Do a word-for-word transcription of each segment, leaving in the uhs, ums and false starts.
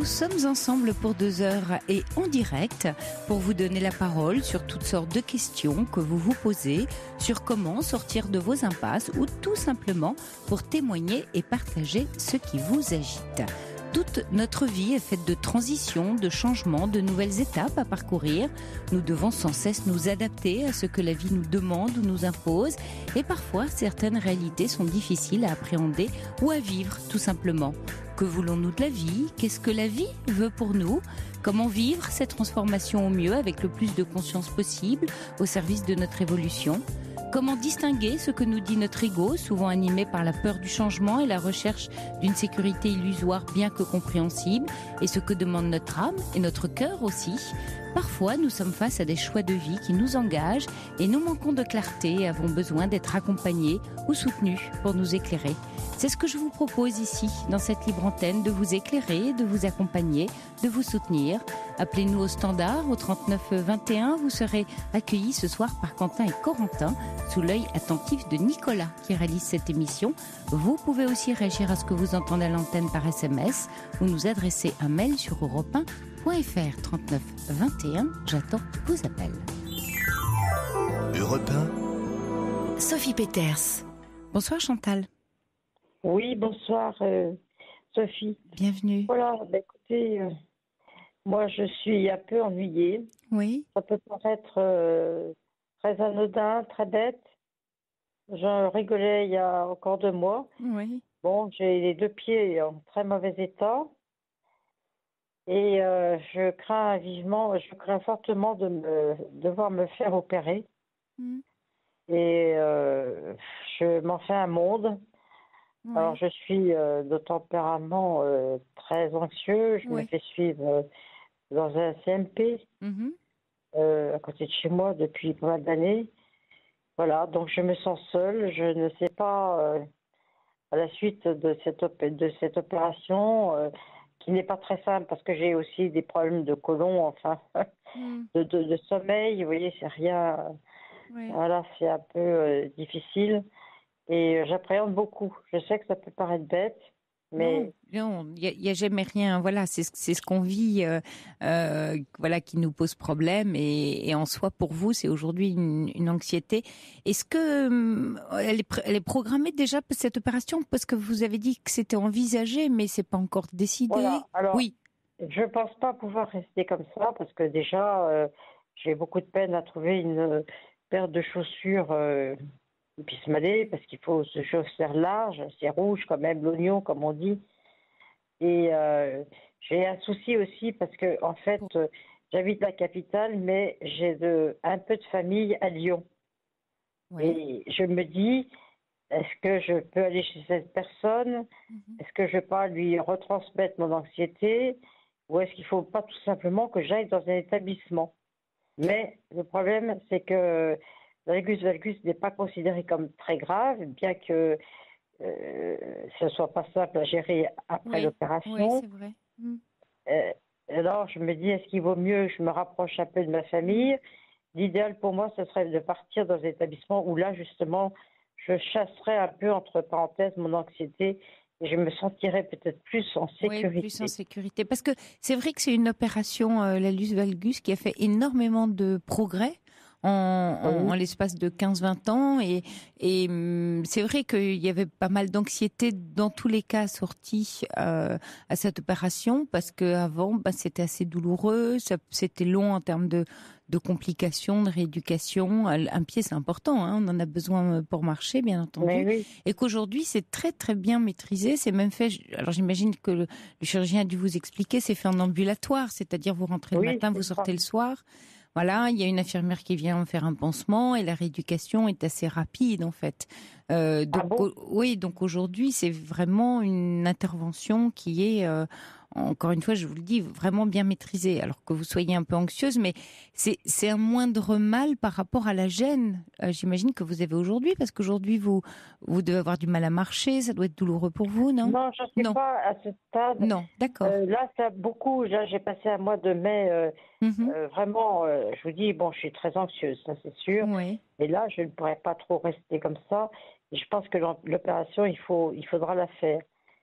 sommes ensemble pour deux heures et en direct pour vous donner la parole sur toutes sortes de questions que vous vous posez, sur comment sortir de vos impasses ou tout simplement pour témoigner et partager ce qui vous agite. Toute notre vie est faite de transitions, de changements, de nouvelles étapes à parcourir. Nous devons sans cesse nous adapter à ce que la vie nous demande ou nous impose. Et parfois, certaines réalités sont difficiles à appréhender ou à vivre, tout simplement. Que voulons-nous de la vie ? Qu'est-ce que la vie veut pour nous ? Comment vivre cette transformation au mieux avec le plus de conscience possible au service de notre évolution ? Comment distinguer ce que nous dit notre ego, souvent animé par la peur du changement et la recherche d'une sécurité illusoire bien que compréhensible, et ce que demande notre âme et notre cœur aussi ? Parfois, nous sommes face à des choix de vie qui nous engagent et nous manquons de clarté et avons besoin d'être accompagnés ou soutenus pour nous éclairer. C'est ce que je vous propose ici, dans cette libre antenne, de vous éclairer, de vous accompagner, de vous soutenir. Appelez-nous au standard, au trente-neuf vingt et un. Vous serez accueillis ce soir par Quentin et Corentin, sous l'œil attentif de Nicolas qui réalise cette émission. Vous pouvez aussi réagir à ce que vous entendez à l'antenne par S M S ou nous adresser un mail sur europe un point f r. trente-neuf vingt et un. J'attends vos appels. Europe un. Sophie Peters. Bonsoir Chantal. Oui, bonsoir euh, Sophie. Bienvenue. Voilà, bah, écoutez, euh, moi je suis un peu ennuyée. Oui. Ça peut paraître euh, très anodin, très bête. J'en rigolais il y a encore deux mois. Oui. Bon, j'ai les deux pieds en très mauvais état. Et euh, je crains vivement, je crains fortement de me, devoir me faire opérer. Mm. Et euh, je m'en fais un monde. Oui. Alors, je suis euh, de tempérament euh, très anxieux. Je oui. me fais suivre euh, dans un C M P mm-hmm. euh, à côté de chez moi depuis pas mal d'années. Voilà, donc je me sens seule. Je ne sais pas, euh, à la suite de cette, op- de cette opération, euh, qui n'est pas très simple parce que j'ai aussi des problèmes de côlon, enfin, mm. de, de, de sommeil. Vous voyez, c'est rien. Oui. Voilà, c'est un peu euh, difficile. Et j'appréhende beaucoup. Je sais que ça peut paraître bête, mais... Non, il n'y a, a jamais rien. Voilà, c'est, c'est ce qu'on vit, euh, euh, voilà, qui nous pose problème. Et, et en soi, pour vous, c'est aujourd'hui une, une anxiété. Est-ce que euh, elle, est, elle est programmée déjà cette opération ? Parce que vous avez dit que c'était envisagé, mais c'est pas encore décidé. Voilà. Alors, oui. Je pense pas pouvoir rester comme ça parce que déjà, euh, j'ai beaucoup de peine à trouver une paire de chaussures. Euh, qui puisse m'aller parce qu'il faut se chausser large, c'est rouge quand même, l'oignon comme on dit. Et euh, j'ai un souci aussi parce que en fait, euh, j'habite la capitale, mais j'ai de, un peu de famille à Lyon. Oui. Et je me dis, est-ce que je peux aller chez cette personne ? Mm-hmm. Est-ce que je peux pas lui retransmettre mon anxiété ? Ou est-ce qu'il faut pas tout simplement que j'aille dans un établissement ? Mais le problème, c'est que l'algus valgus n'est pas considéré comme très grave, bien que euh, ce ne soit pas simple à gérer après oui, l'opération. Oui, c'est vrai. Mm. Euh, alors, je me dis, est-ce qu'il vaut mieux que je me rapproche un peu de ma famille ? L'idéal pour moi, ce serait de partir dans un établissement où là, justement, je chasserais un peu, entre parenthèses, mon anxiété et je me sentirais peut-être plus en sécurité. Oui, plus en sécurité. Parce que c'est vrai que c'est une opération, euh, l'algus valgus, qui a fait énormément de progrès en, en, oui. en l'espace de quinze vingt ans. Et, et c'est vrai qu'il y avait pas mal d'anxiété dans tous les cas sortis euh, à cette opération, parce qu'avant, bah, c'était assez douloureux, ça, c'était long en termes de, de complications, de rééducation. Un pied, c'est important, hein, on en a besoin pour marcher, bien entendu. Oui, oui. Et qu'aujourd'hui, c'est très très bien maîtrisé. C'est même fait, alors j'imagine que le, le chirurgien a dû vous expliquer, c'est fait en ambulatoire, c'est-à-dire vous rentrez oui, le matin, vous sortez le soir. Voilà, il y a une infirmière qui vient faire un pansement et la rééducation est assez rapide en fait. Euh, donc ah bon oui, donc aujourd'hui c'est vraiment une intervention qui est, euh, encore une fois, je vous le dis, vraiment bien maîtrisée. Alors que vous soyez un peu anxieuse, mais c'est c'est un moindre mal par rapport à la gêne. Euh, j'imagine que vous avez aujourd'hui, parce qu'aujourd'hui vous vous devez avoir du mal à marcher, ça doit être douloureux pour vous, non ? Non, je ne suis non. pas à ce stade. Non, d'accord. Euh, là, ça a beaucoup. Là, j'ai passé un mois de mai. Euh, mm-hmm. euh, vraiment, euh, je vous dis, bon, je suis très anxieuse, ça c'est sûr. Oui. Mais là, je ne pourrais pas trop rester comme ça. Et je pense que l'opération, il faut, il faudra la faire.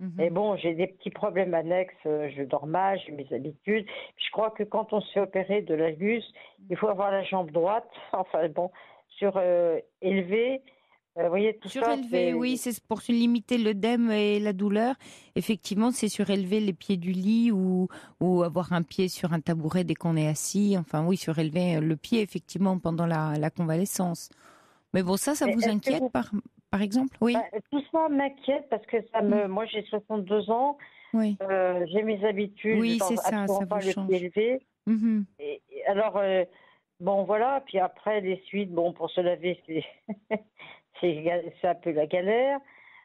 Mmh. Et bon, j'ai des petits problèmes annexes. Je dors mal, j'ai mes habitudes. Je crois que quand on se fait opérer de l'algus, il faut avoir la jambe droite. Enfin bon, sur euh, élevé. Euh, vous voyez, tout ça, Surélevé, oui, c'est pour limiter l'œdème et la douleur. Effectivement, c'est surélever les pieds du lit ou, ou avoir un pied sur un tabouret dès qu'on est assis. Enfin, oui, surélever le pied, effectivement, pendant la, la convalescence. Mais bon, ça, ça Mais vous inquiète, vous... par, par exemple? Oui. Bah, tout ça m'inquiète parce que ça me... Mmh. Moi, j'ai soixante-deux ans. Oui. Euh, j'ai mes habitudes. Oui, c'est ça, ça pas vous le change. pied élevé. Mmh. Et, et alors, euh, bon, voilà. Puis après, les suites, bon, pour se laver, c'est... c'est un peu la galère.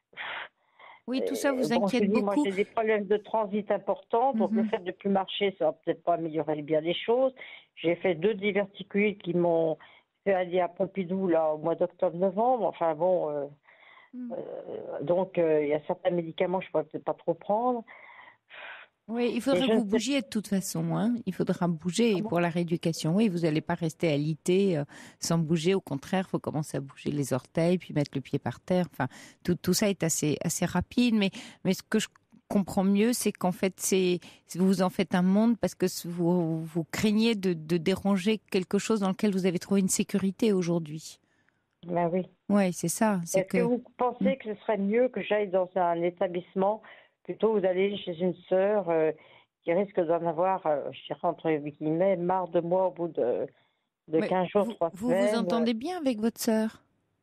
Oui, tout ça vous bon, inquiète dis, beaucoup. Moi, j'ai des problèmes de transit importants, donc mm-hmm. le fait de plus marcher, ça va peut-être pas améliorer bien les choses. J'ai fait deux diverticulites qui m'ont fait aller à Pompidou là au mois d'octobre-novembre. Enfin bon, euh, mm. euh, donc il euh, y a certains médicaments que je pourrais peut-être pas trop prendre. Oui, il faudra que vous bougiez de toute façon. Hein. Il faudra bouger Comment? Pour la rééducation. Oui, vous n'allez pas rester alité euh, sans bouger. Au contraire, il faut commencer à bouger les orteils, puis mettre le pied par terre. Enfin, tout, tout ça est assez, assez rapide. Mais, mais ce que je comprends mieux, c'est qu'en fait, c'est, vous en faites un monde parce que vous, vous craignez de, de déranger quelque chose dans lequel vous avez trouvé une sécurité aujourd'hui. Ben oui. Oui, c'est ça. C'est Est-ce que... que vous pensez que ce serait mieux que j'aille dans un établissement plutôt vous allez chez une sœur euh, qui risque d'en avoir, euh, je dirais entre guillemets, marre de moi au bout de, de quinze jours, vous, trois vous semaines. Vous vous entendez bien avec votre sœur?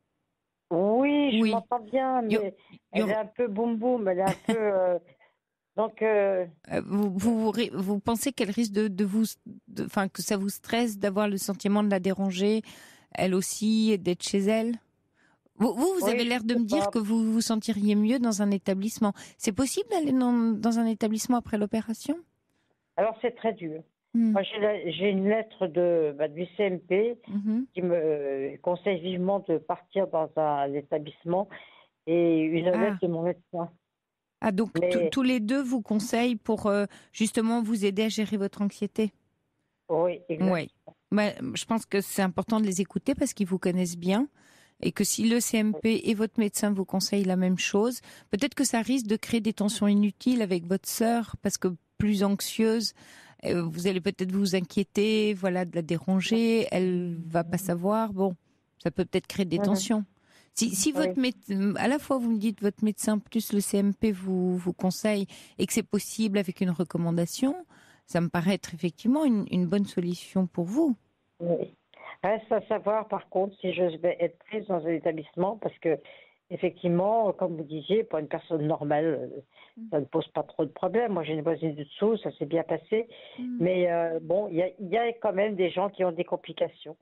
Oui, je oui. m'entends bien, mais You're, elle est un peu boum boum, elle est un peu... Euh, donc... Euh... Vous, vous, vous pensez qu'elle risque de, de vous... Enfin, que ça vous stresse d'avoir le sentiment de la déranger, elle aussi, d'être chez elle? Vous, vous, vous oui, avez l'air de me dire que vous vous sentiriez mieux dans un établissement. C'est possible d'aller dans, dans un établissement après l'opération? Alors, c'est très dur. Mmh. Moi, j'ai, j'ai une lettre de, bah, du C M P mmh. qui me conseille vivement de partir dans un établissement et une ah. lettre de mon médecin. Ah, donc Mais... tous les deux vous conseillent pour euh, justement vous aider à gérer votre anxiété? Oui, exactement. Oui. Bah, je pense que c'est important de les écouter parce qu'ils vous connaissent bien. Et que si le C M P et votre médecin vous conseillent la même chose, peut-être que ça risque de créer des tensions inutiles avec votre sœur, parce que plus anxieuse, vous allez peut-être vous inquiéter, voilà, de la déranger, elle va pas savoir, bon, ça peut peut-être créer des tensions. Si, si votre médecin, à la fois vous me dites votre médecin plus le C M P vous, vous conseille et que c'est possible avec une recommandation, ça me paraît être effectivement une, une bonne solution pour vous. Oui. Reste à savoir, par contre, si je vais être prise dans un établissement, parce que, effectivement, comme vous disiez, pour une personne normale, ça ne pose pas trop de problèmes. Moi, j'ai une voisine du dessous, ça s'est bien passé. Mm. Mais euh, bon, il y, y a quand même des gens qui ont des complications.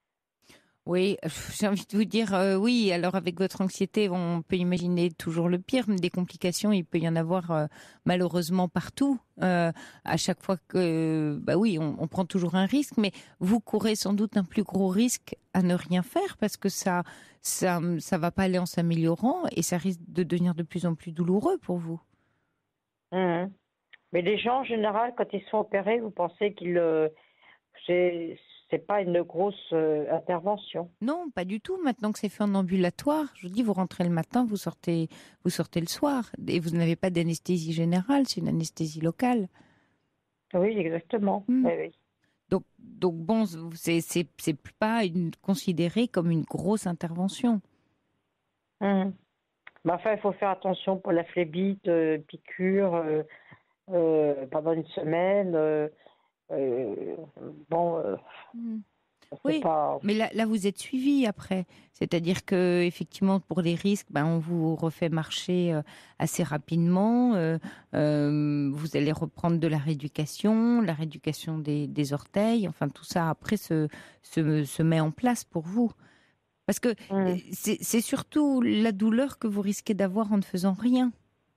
Oui, j'ai envie de vous dire, euh, oui, alors avec votre anxiété, on peut imaginer toujours le pire, mais des complications, il peut y en avoir euh, malheureusement partout. Euh, à chaque fois que, bah oui, on, on prend toujours un risque, mais vous courez sans doute un plus gros risque à ne rien faire parce que ça, ça, ça va pas aller en s'améliorant et ça risque de devenir de plus en plus douloureux pour vous. Mmh. Mais les gens, en général, quand ils sont opérés, vous pensez qu'ils... Euh, c'est... C'est pas une grosse euh, intervention. Non, pas du tout. Maintenant que c'est fait en ambulatoire, je vous dis, vous rentrez le matin, vous sortez, vous sortez le soir, et vous n'avez pas d'anesthésie générale, c'est une anesthésie locale. Oui, exactement. Mmh. Oui, oui. Donc, donc bon, c'est c'est c'est pas une, considéré comme une grosse intervention. Mmh. Mais enfin, il faut faire attention pour la phlébite, euh, piqûre euh, euh, pendant une semaine. Euh, Euh, bon, euh, mmh. oui, pas... mais là, là vous êtes suivi après, c'est-à-dire que effectivement pour les risques, ben on vous refait marcher euh, assez rapidement. Euh, euh, vous allez reprendre de la rééducation, la rééducation des, des orteils, enfin tout ça après se se, se met en place pour vous, parce que mmh. c'est, c'est surtout la douleur que vous risquez d'avoir en ne faisant rien.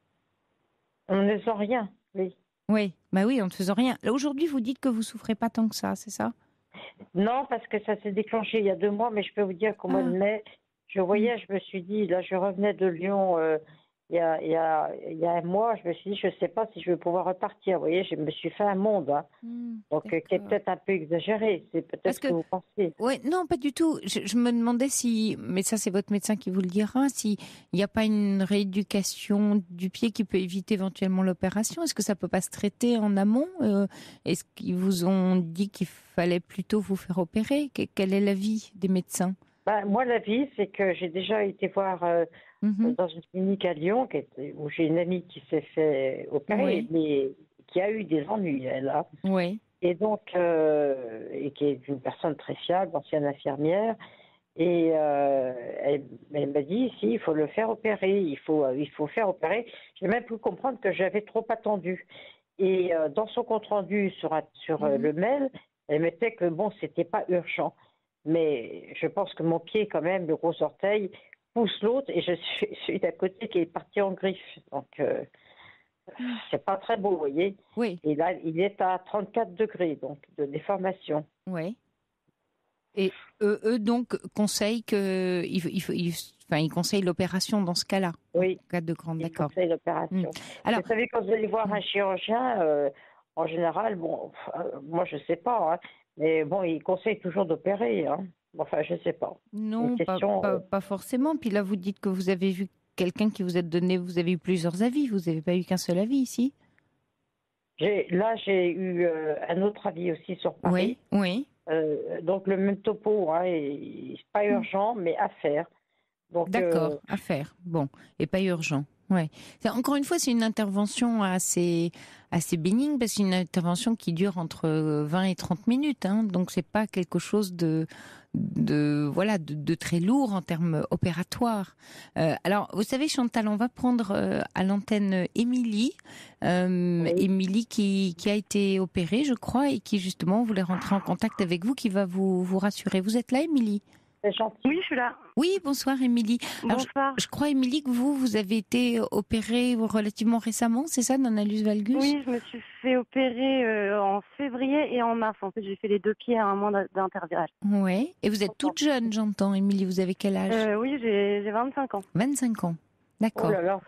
En ne faisant rien, oui. Oui, bah oui, en ne faisant rien. Là, aujourd'hui, vous dites que vous souffrez pas tant que ça, c'est ça? Non, parce que ça s'est déclenché il y a deux mois, mais je peux vous dire qu'au ah. mois de mai, je voyais, mmh. je me suis dit, là, je revenais de Lyon, euh, il y a, il y a, il y a un mois, je me suis dit, je ne sais pas si je vais pouvoir repartir. Vous voyez, je me suis fait un monde, hein. Mmh, Donc, euh, qui est d'accord. peut-être un peu exagéré. C'est peut-être Parce ce que, que vous pensez. ouais, non, pas du tout. Je, je me demandais si, mais ça c'est votre médecin qui vous le dira, s'il n'y a pas une rééducation du pied qui peut éviter éventuellement l'opération. Est-ce que ça peut pas se traiter en amont? Euh, Est-ce qu'ils vous ont dit qu'il fallait plutôt vous faire opérer? Que- Quel est l'avis des médecins? Ben, moi, la vie, c'est que j'ai déjà été voir euh, Mhm. dans une clinique à Lyon, qui était- où j'ai une amie qui s'est fait opérer, Oui, mais qui a eu des ennuis, elle, hein. oui, Et donc, euh, et qui est une personne très fiable, ancienne infirmière. Et euh, elle, elle m'a dit, si, il faut le faire opérer, il faut, euh, il faut faire opérer. J'ai même pu comprendre que j'avais trop attendu. Et euh, dans son compte-rendu sur, un- sur euh, Mhm. le mail, elle mettait que bon, c'était pas urgent. Mais je pense que mon pied, quand même, le gros orteil, pousse l'autre et je suis, celui d'à côté qui est parti en griffe. Donc, euh, Mm. c'est pas très beau, vous voyez. Oui, Et là, il est à trente-quatre degrés, donc de déformation. oui. Et eux, eux, donc conseillent que, il, faut- il, faut- il- enfin, ils conseillent l'opération dans ce cas-là, en Oui. cas de grande, Il d'accord. conseille Mm. l'opération. Alors, Vous savez, quand vous allez voir mm. un chirurgien, euh, en général, bon, euh, moi je sais pas, hein, mais bon, il conseille toujours d'opérer, hein. Enfin, je sais pas. Une Non, pas, question. pas, euh, pas forcément. Puis là, vous dites que vous avez vu quelqu'un qui vous a donné, vous avez eu plusieurs avis, vous n'avez pas eu qu'un seul avis ici? j'ai, là, j'ai eu euh, un autre avis aussi sur Oui, Paris. oui. Euh, donc le même topo, hein, et c'est pas Mm. urgent, mais à faire. Donc, euh, D'accord, à faire. Bon, et pas urgent. Ouais. C'est- Encore une fois, c'est une intervention assez, assez bénigne parce que c'est une intervention qui dure entre vingt et trente minutes. Hein, donc, c'est pas quelque chose de, de, voilà, de, de très lourd en termes opératoires. Euh, alors, vous savez, Chantal, on va prendre euh, à l'antenne Émilie. Euh, oui, Émilie qui, qui a été opérée, je crois, et qui justement voulait rentrer en contact avec vous, qui va vous, vous rassurer. Vous êtes là, Émilie? c'est gentil. Oui, je suis là. Oui, bonsoir Émilie. Alors, je, Bonsoir. je crois, Émilie, que vous, vous avez été opérée relativement récemment, c'est ça, d'un hallux valgus? Oui, je me suis fait opérer euh, en février et en mars. En fait, j'ai fait les deux pieds à un mois d'in- d'intervalle. Oui. Et vous êtes toute jeune, j'entends, Émilie. Vous avez quel âge? Euh, oui, j'ai j'ai vingt-cinq ans. vingt-cinq ans. Oh D'accord. là là.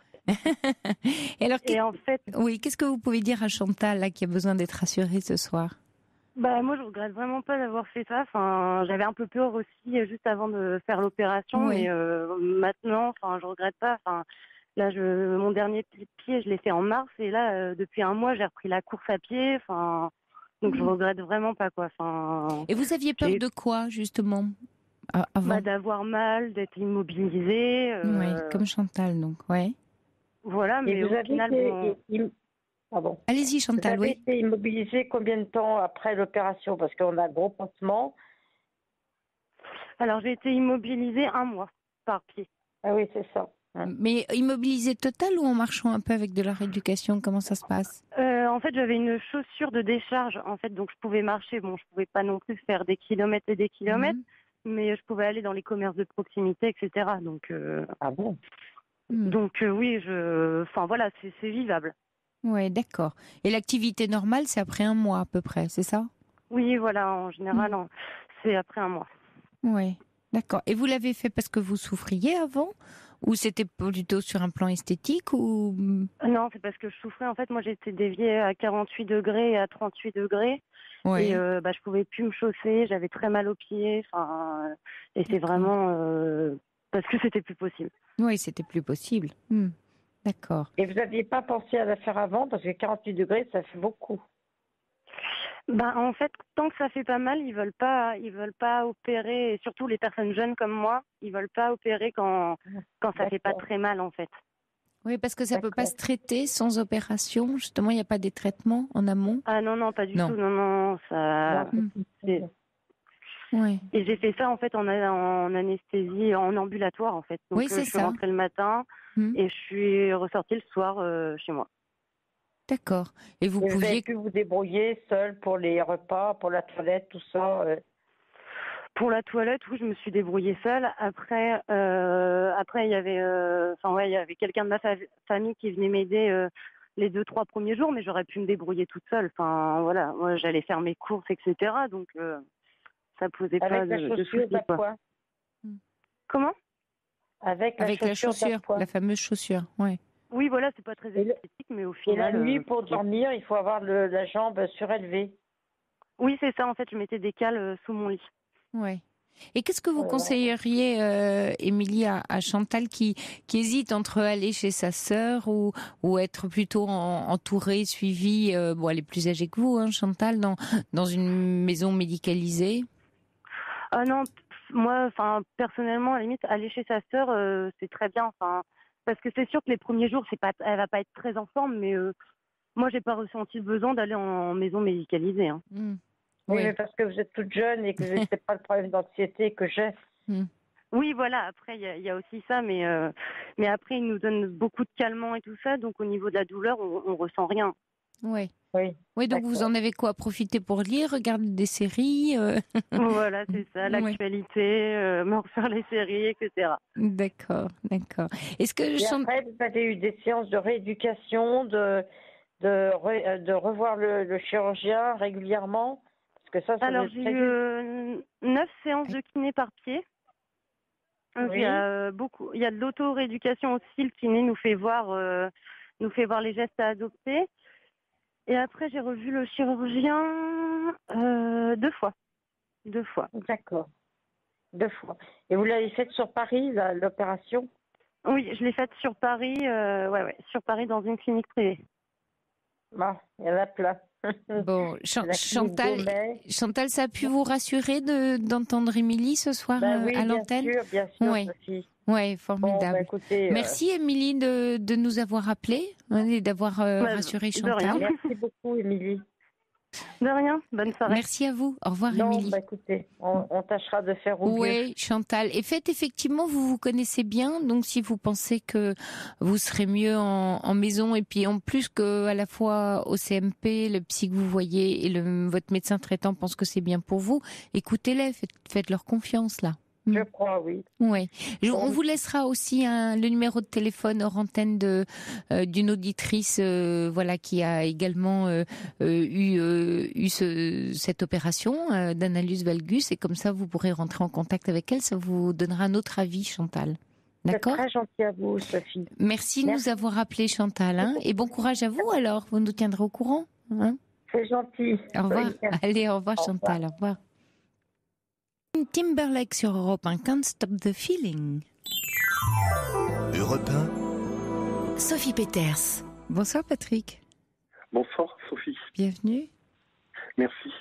Et alors, qu'est- Et en fait, oui, qu'est-ce que vous pouvez dire à Chantal, là, qui a besoin d'être rassurée ce soir? bah moi, je regrette vraiment pas d'avoir fait ça. Enfin, j'avais un peu peur aussi euh, juste avant de faire l'opération, Oui. mais euh, maintenant, enfin, je regrette pas. Enfin, là, je, mon dernier pi- pied, je l'ai fait en mars, et là, euh, depuis un mois, j'ai repris la course à pied. Enfin, donc je Mhm. regrette vraiment pas quoi. Enfin, Et vous aviez peur j'ai de quoi, justement, a- bah, avant? d'avoir mal, d'être immobilisée. Oui, euh, comme Chantal, donc, ouais. Voilà, Et mais vous au avez final, été, bon. im- pardon. Allez-y, Vous Chantal, avez oui. été immobilisé combien de temps après l'opération? Parce qu'on a un gros pansement. Alors, j'ai été immobilisée un mois par pied. Ah oui, c'est ça. Hein. Mais immobilisé total ou en marchant un peu avec de la rééducation? Comment ça se passe? Euh, en fait, j'avais une chaussure de décharge, en fait, donc je pouvais marcher. Bon, je pouvais pas non plus faire des kilomètres et des kilomètres, Mhm. mais je pouvais aller dans les commerces de proximité, et cetera. Donc, euh, Ah bon? Mhm. donc euh, oui, je, enfin voilà, c'est c'est vivable. Ouais, d'accord. Et l'activité normale, c'est après un mois à peu près, c'est ça? Oui, voilà, en général, en- c'est après un mois. Ouais, d'accord. Et vous l'avez fait parce que vous souffriez avant? Ou c'était plutôt sur un plan esthétique ou... Non, c'est parce que je souffrais. En fait, moi, j'étais déviée à quarante-huit degrés et à trente-huit degrés. Et Ouais, euh, bah, je pouvais plus me chausser, j'avais très mal aux pieds, enfin, euh, et c'est d'accord. vraiment euh, parce que c'était plus possible. Oui, c'était plus possible. Hmm, d'accord. Et vous n'aviez pas pensé à la faire avant? Parce que quarante-huit degrés, ça fait beaucoup. Bah, en fait, tant que ça fait pas mal, ils veulent pas, ils veulent pas opérer, et surtout les personnes jeunes comme moi, ils veulent pas opérer quand quand ça fait pas D'accord. très mal en fait. Oui, parce que ça peut pas D'accord. se traiter sans opération. Justement, il n'y a pas des traitements en amont? Ah non non, pas du Non. tout, non non, ça. Non, Hmm, c'est- ouais. Et j'ai fait ça en fait en, a- en anesthésie, en ambulatoire en fait. Oui, Donc euh, c'est je suis ça. rentrée le matin Hmm, et je suis ressortie le soir euh, chez moi. d'accord. Et vous Et vous avez pouviez... pu vous débrouiller seul pour les repas, pour la toilette, tout ça. euh, Pour la toilette, oui, je me suis débrouillée seule. Après, euh, après il y avait, euh, enfin ouais, il y avait quelqu'un de ma fa- famille qui venait m'aider euh, les deux trois premiers jours, mais j'aurais pu me débrouiller toute seule. Enfin voilà, moi j'allais faire mes courses, et cetera. Donc euh, ça posait pas Avec la de, de chaussure soucis quoi. d'appoint. Comment? Avec la Avec la chaussure chaussure, d'appoint. la fameuse chaussure, ouais. Oui, voilà, c'est pas très Et le- esthétique, mais au Et la final. nuit, euh, pour dormir, il faut avoir le- la jambe surélevée. Oui, c'est ça. En fait, je mettais des cales euh, sous mon lit. Ouais. Et qu'est-ce que vous Voilà. conseilleriez, euh, Émilie, à, à Chantal qui, qui hésite entre aller chez sa sœur ou, ou être plutôt en- entourée, suivie, euh, bon, elle est plus âgée que vous, hein, Chantal, dans, dans une maison médicalisée? Ah non, p- moi, enfin, personnellement, à la limite, aller chez sa sœur, euh, c'est très bien. Enfin, parce que c'est sûr que les premiers jours, c'est pas, elle va pas être très en forme, mais euh, moi, j'ai pas ressenti le besoin d'aller en maison médicalisée. Hein. Hmm. Oui, Oui. mais parce que vous êtes toute jeune et que vous n'avez pas le problème d'anxiété que j'ai. Hmm. Oui, voilà. Après, il y a, il y a aussi ça, mais euh, mais après, ils nous donnent beaucoup de calmants et tout ça, donc au niveau de la douleur, on, on ressent rien. Ouais. Oui, Oui, donc vous d'accord. en avez quoi? Profiter pour lire, regarder des séries euh, Voilà, c'est ça, Ouais. l'actualité, euh, me refaire les séries, et cetera. D'accord, d'accord. Est-ce que Et Chantal... après, vous avez eu des séances de rééducation, de, de, re- euh, de revoir le, le chirurgien régulièrement. Parce que ça, ça doit Alors, être j'ai très eu dur. euh, neuf séances de kiné par pied. Donc, il y Oui, a euh, beaucoup, il y a de l'auto-rééducation aussi. Le kiné nous fait voir, euh, nous fait voir les gestes à adopter. Et après, j'ai revu le chirurgien euh, deux fois. Deux fois. d'accord. Deux fois. Et vous l'avez faite sur Paris, la- l'opération? Oui, je l'ai faite sur Paris, euh, ouais, ouais, sur Paris dans une clinique privée. Non, il y en a plein. Bon, Chan- La clinique Chantal, Beaumet. Chantal, ça a pu vous rassurer de, d'entendre Émilie ce soir Ben euh, oui, à bien l'antenne? sûr, bien sûr, Oui, Sophie. oui, Bon, ben formidable. écoutez, euh, Merci Émilie de, de nous avoir appelés hein, et d'avoir euh, Bah, rassuré de rien. Chantal. merci beaucoup, Émilie. De rien. Bonne soirée. Merci à vous. Au revoir Non, Émilie. ben écoutez, on, on tâchera de faire au mieux. Oui, Chantal. Et faites effectivement, vous vous connaissez bien, donc si vous pensez que vous serez mieux en, en maison, et puis en plus que à la fois au C M P, le psy que vous voyez et le, votre médecin traitant pense que c'est bien pour vous, écoutez-les, faites, faites-leur confiance là. Je Mm. crois, oui. Oui. Je- On Bon, vous laissera aussi un, le numéro de téléphone hors antenne de euh, d'une auditrice, euh, voilà, qui a également euh, euh, eu euh, eu ce, cette opération euh, d'analus valgus, et comme ça vous pourrez rentrer en contact avec elle. Ça vous donnera un autre avis, Chantal. c'est D'accord. très gentil à vous, Sophie. Merci de Merci. nous avoir appelé, Chantal, hein, et bon courage à vous. Alors, vous nous tiendrez au courant. Hein. C'est gentil. Au revoir. Oui, merci. Allez, au revoir, Au revoir. Chantal. Au revoir. Timberlake sur Europe un, Can't Stop the Feeling. Europe un. Sophie Peters. Bonsoir Patrick. Bonsoir Sophie, Bienvenue. merci.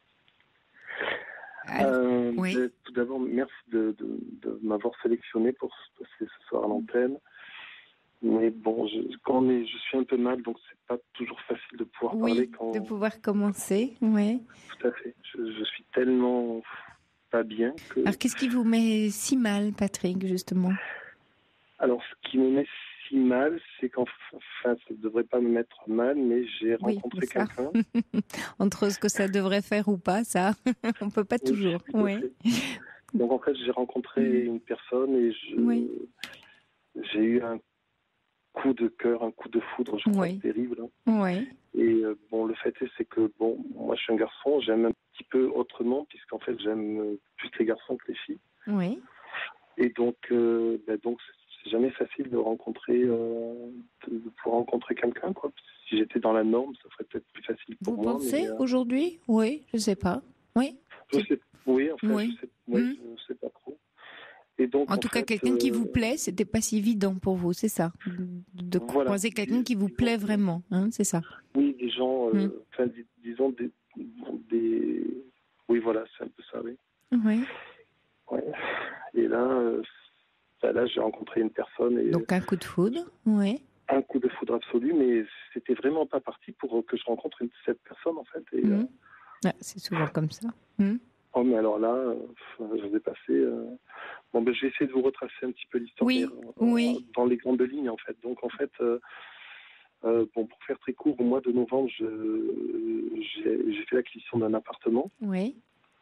Alors, Euh, oui. de- tout d'abord, merci de, de, de m'avoir sélectionné pour se passer ce soir à l'antenne. Mais bon, je, quand on est, je suis un peu mal, donc c'est pas toujours facile de pouvoir parler Oui, quand. de pouvoir commencer. Oui. Tout à fait. Je, je suis tellement pas bien que. Alors, qu'est-ce qui vous met si mal, Patrick, justement? Alors, ce qui me met si mal, c'est qu'enfin, ça ne devrait pas me mettre mal, mais j'ai Oui, rencontré ça. quelqu'un. Entre ce que ça devrait faire ou pas, ça, on peut pas Oui, toujours. tout à Oui. fait. Donc en fait, j'ai rencontré Mm. une personne et je, Oui. j'ai eu un coup de cœur, un coup de foudre, je crois, Oui. terrible. Oui. Et euh, bon, le fait est, c'est que bon, moi, je suis un garçon, j'aime un petit peu autrement, puisqu'en fait, j'aime euh, plus les garçons que les filles. Oui. Et donc, euh, bah, donc, c'est jamais facile de rencontrer, euh, de, de pouvoir rencontrer quelqu'un, quoi. Si j'étais dans la norme, ça serait peut-être plus facile pour Vous moi. pensez mais, euh, aujourd'hui? Oui, je sais pas. Oui. je sais, oui, enfin, Oui. je sais, oui, Mm. je sais pas trop. Et donc, En tout cas, fait, quelqu'un qui euh, vous plaît, c'était pas si évident pour vous, c'est ça? De Voilà. croiser quelqu'un qui vous plaît vraiment, hein, c'est ça? Oui, des gens, euh, Mm. enfin, dis- disons des, des, oui, voilà, c'est un peu ça, oui. Oui. Ouais. Et là, euh, bah, là, j'ai rencontré une personne et Donc un coup de foudre, oui. un coup de foudre absolu, mais c'était vraiment pas parti pour que je rencontre une, cette personne en fait. Et, Mm. euh, Ah, c'est souvent comme ça. Mm. oh, mais alors là, euh, je vais passer. Euh... Bon, ben, je vais essayer de vous retracer un petit peu l'histoire Oui, mais, euh, oui. dans les grandes lignes en fait. Donc en fait. Euh, Euh, bon, pour faire très court, au mois de novembre, je, j'ai, j'ai fait l'acquisition d'un appartement. Oui.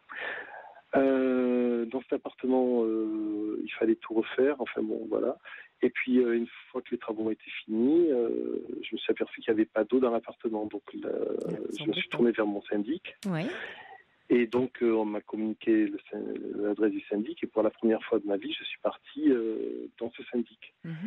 Euh, dans cet appartement, euh, il fallait tout refaire. Enfin bon, voilà. Et puis, euh, une fois que les travaux ont été finis, euh, je me suis aperçu qu'il n'y avait pas d'eau dans l'appartement. Donc, là, Ah, je me suis tourné vers mon syndic. Oui. Et donc, euh, on m'a communiqué le, l'adresse du syndic. Et pour la première fois de ma vie, je suis parti euh, dans ce syndic. Mhm.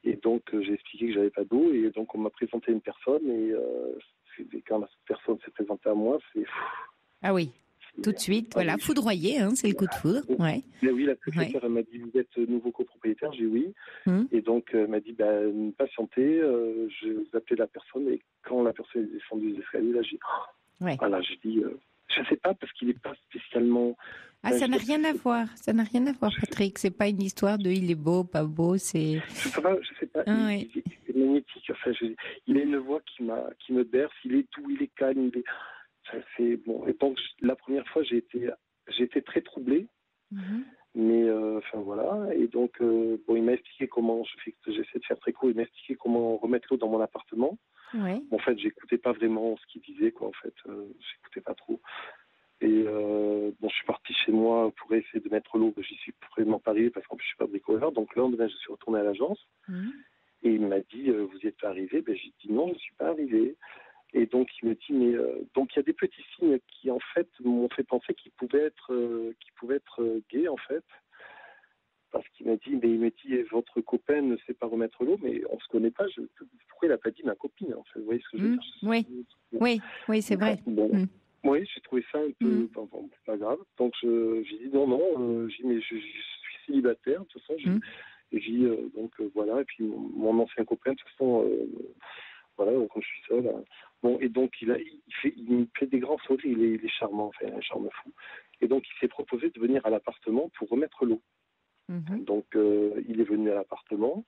Et donc, euh, j'ai expliqué que j'avais pas d'eau. Et donc, on m'a présenté une personne. Et euh, quand la personne s'est présentée à moi, c'est... Ah oui, tout de suite, ah, voilà, oui. Foudroyé, hein, c'est le coup de foudre. Ouais. Mais oui, la secrétaire, ouais. Elle m'a dit, vous êtes nouveau copropriétaire? J'ai dit oui. Hum. Et donc, elle m'a dit, bah, patientez, euh, je vais vous appeler la personne. Et quand la personne est descendue des escaliers, là, j'ai... Ouais. Voilà, je dis... Euh, je ne sais pas, parce qu'il n'est pas spécialement... Ah, ça n'a rien à voir, ça n'a rien à voir, Patrick. C'est pas une histoire de il est beau, pas beau, c'est... Je sais pas, je sais pas. Ah, il, ouais. il, il est magnétique, enfin, je, il a une voix qui, m'a, qui me berce, il est doux, il est calme, il est... Ça, c'est bon. Et donc, la première fois, j'ai été, j'ai été très troublé. Mm-hmm. Mais, euh, enfin, voilà. Et donc, euh, bon, il m'a expliqué comment, je fais, j'essaie de faire très court, il m'a expliqué comment remettre l'eau dans mon appartement. Ouais. En fait, j'écoutais pas vraiment ce qu'il disait, quoi, en fait. Euh, j'écoutais pas trop. Et euh, bon, je suis parti chez moi pour essayer de mettre l'eau. J'y suis vraiment pas arrivé parce qu'en plus je suis pas bricoleur. Donc là, je suis retourné à l'agence mmh. et il m'a dit euh, vous y êtes pas arrivé? Ben j'ai dit non, je suis pas arrivé. Et donc il me dit mais euh, donc il y a des petits signes qui en fait m'ont fait penser qu'il pouvait être euh, qu'il pouvait être euh, gay en fait. Parce qu'il m'a dit mais il me dit votre copain ne sait pas remettre l'eau, mais on se connaît pas. Je, pourquoi il a pas dit ma copine en fait? Vous voyez ce que je veux mmh. dire? Oui, oui, oui, c'est vrai. Bon. Mmh. Oui, j'ai trouvé ça un peu, mmh. bon, bon, c'est pas grave. Donc je, j'ai dit non, non, euh, j'ai dit mais je, je suis célibataire, de toute façon. J'ai, mmh. j'ai dit euh, donc euh, voilà, et puis mon, mon ancien copain, de toute façon, euh, voilà, donc quand je suis seul. Hein. Bon, et donc il a, il fait, il me fait des grands sourires, il est, il est charmant, enfin un charme fou. Et donc il s'est proposé de venir à l'appartement pour remettre l'eau. Mmh. Donc euh, il est venu à l'appartement,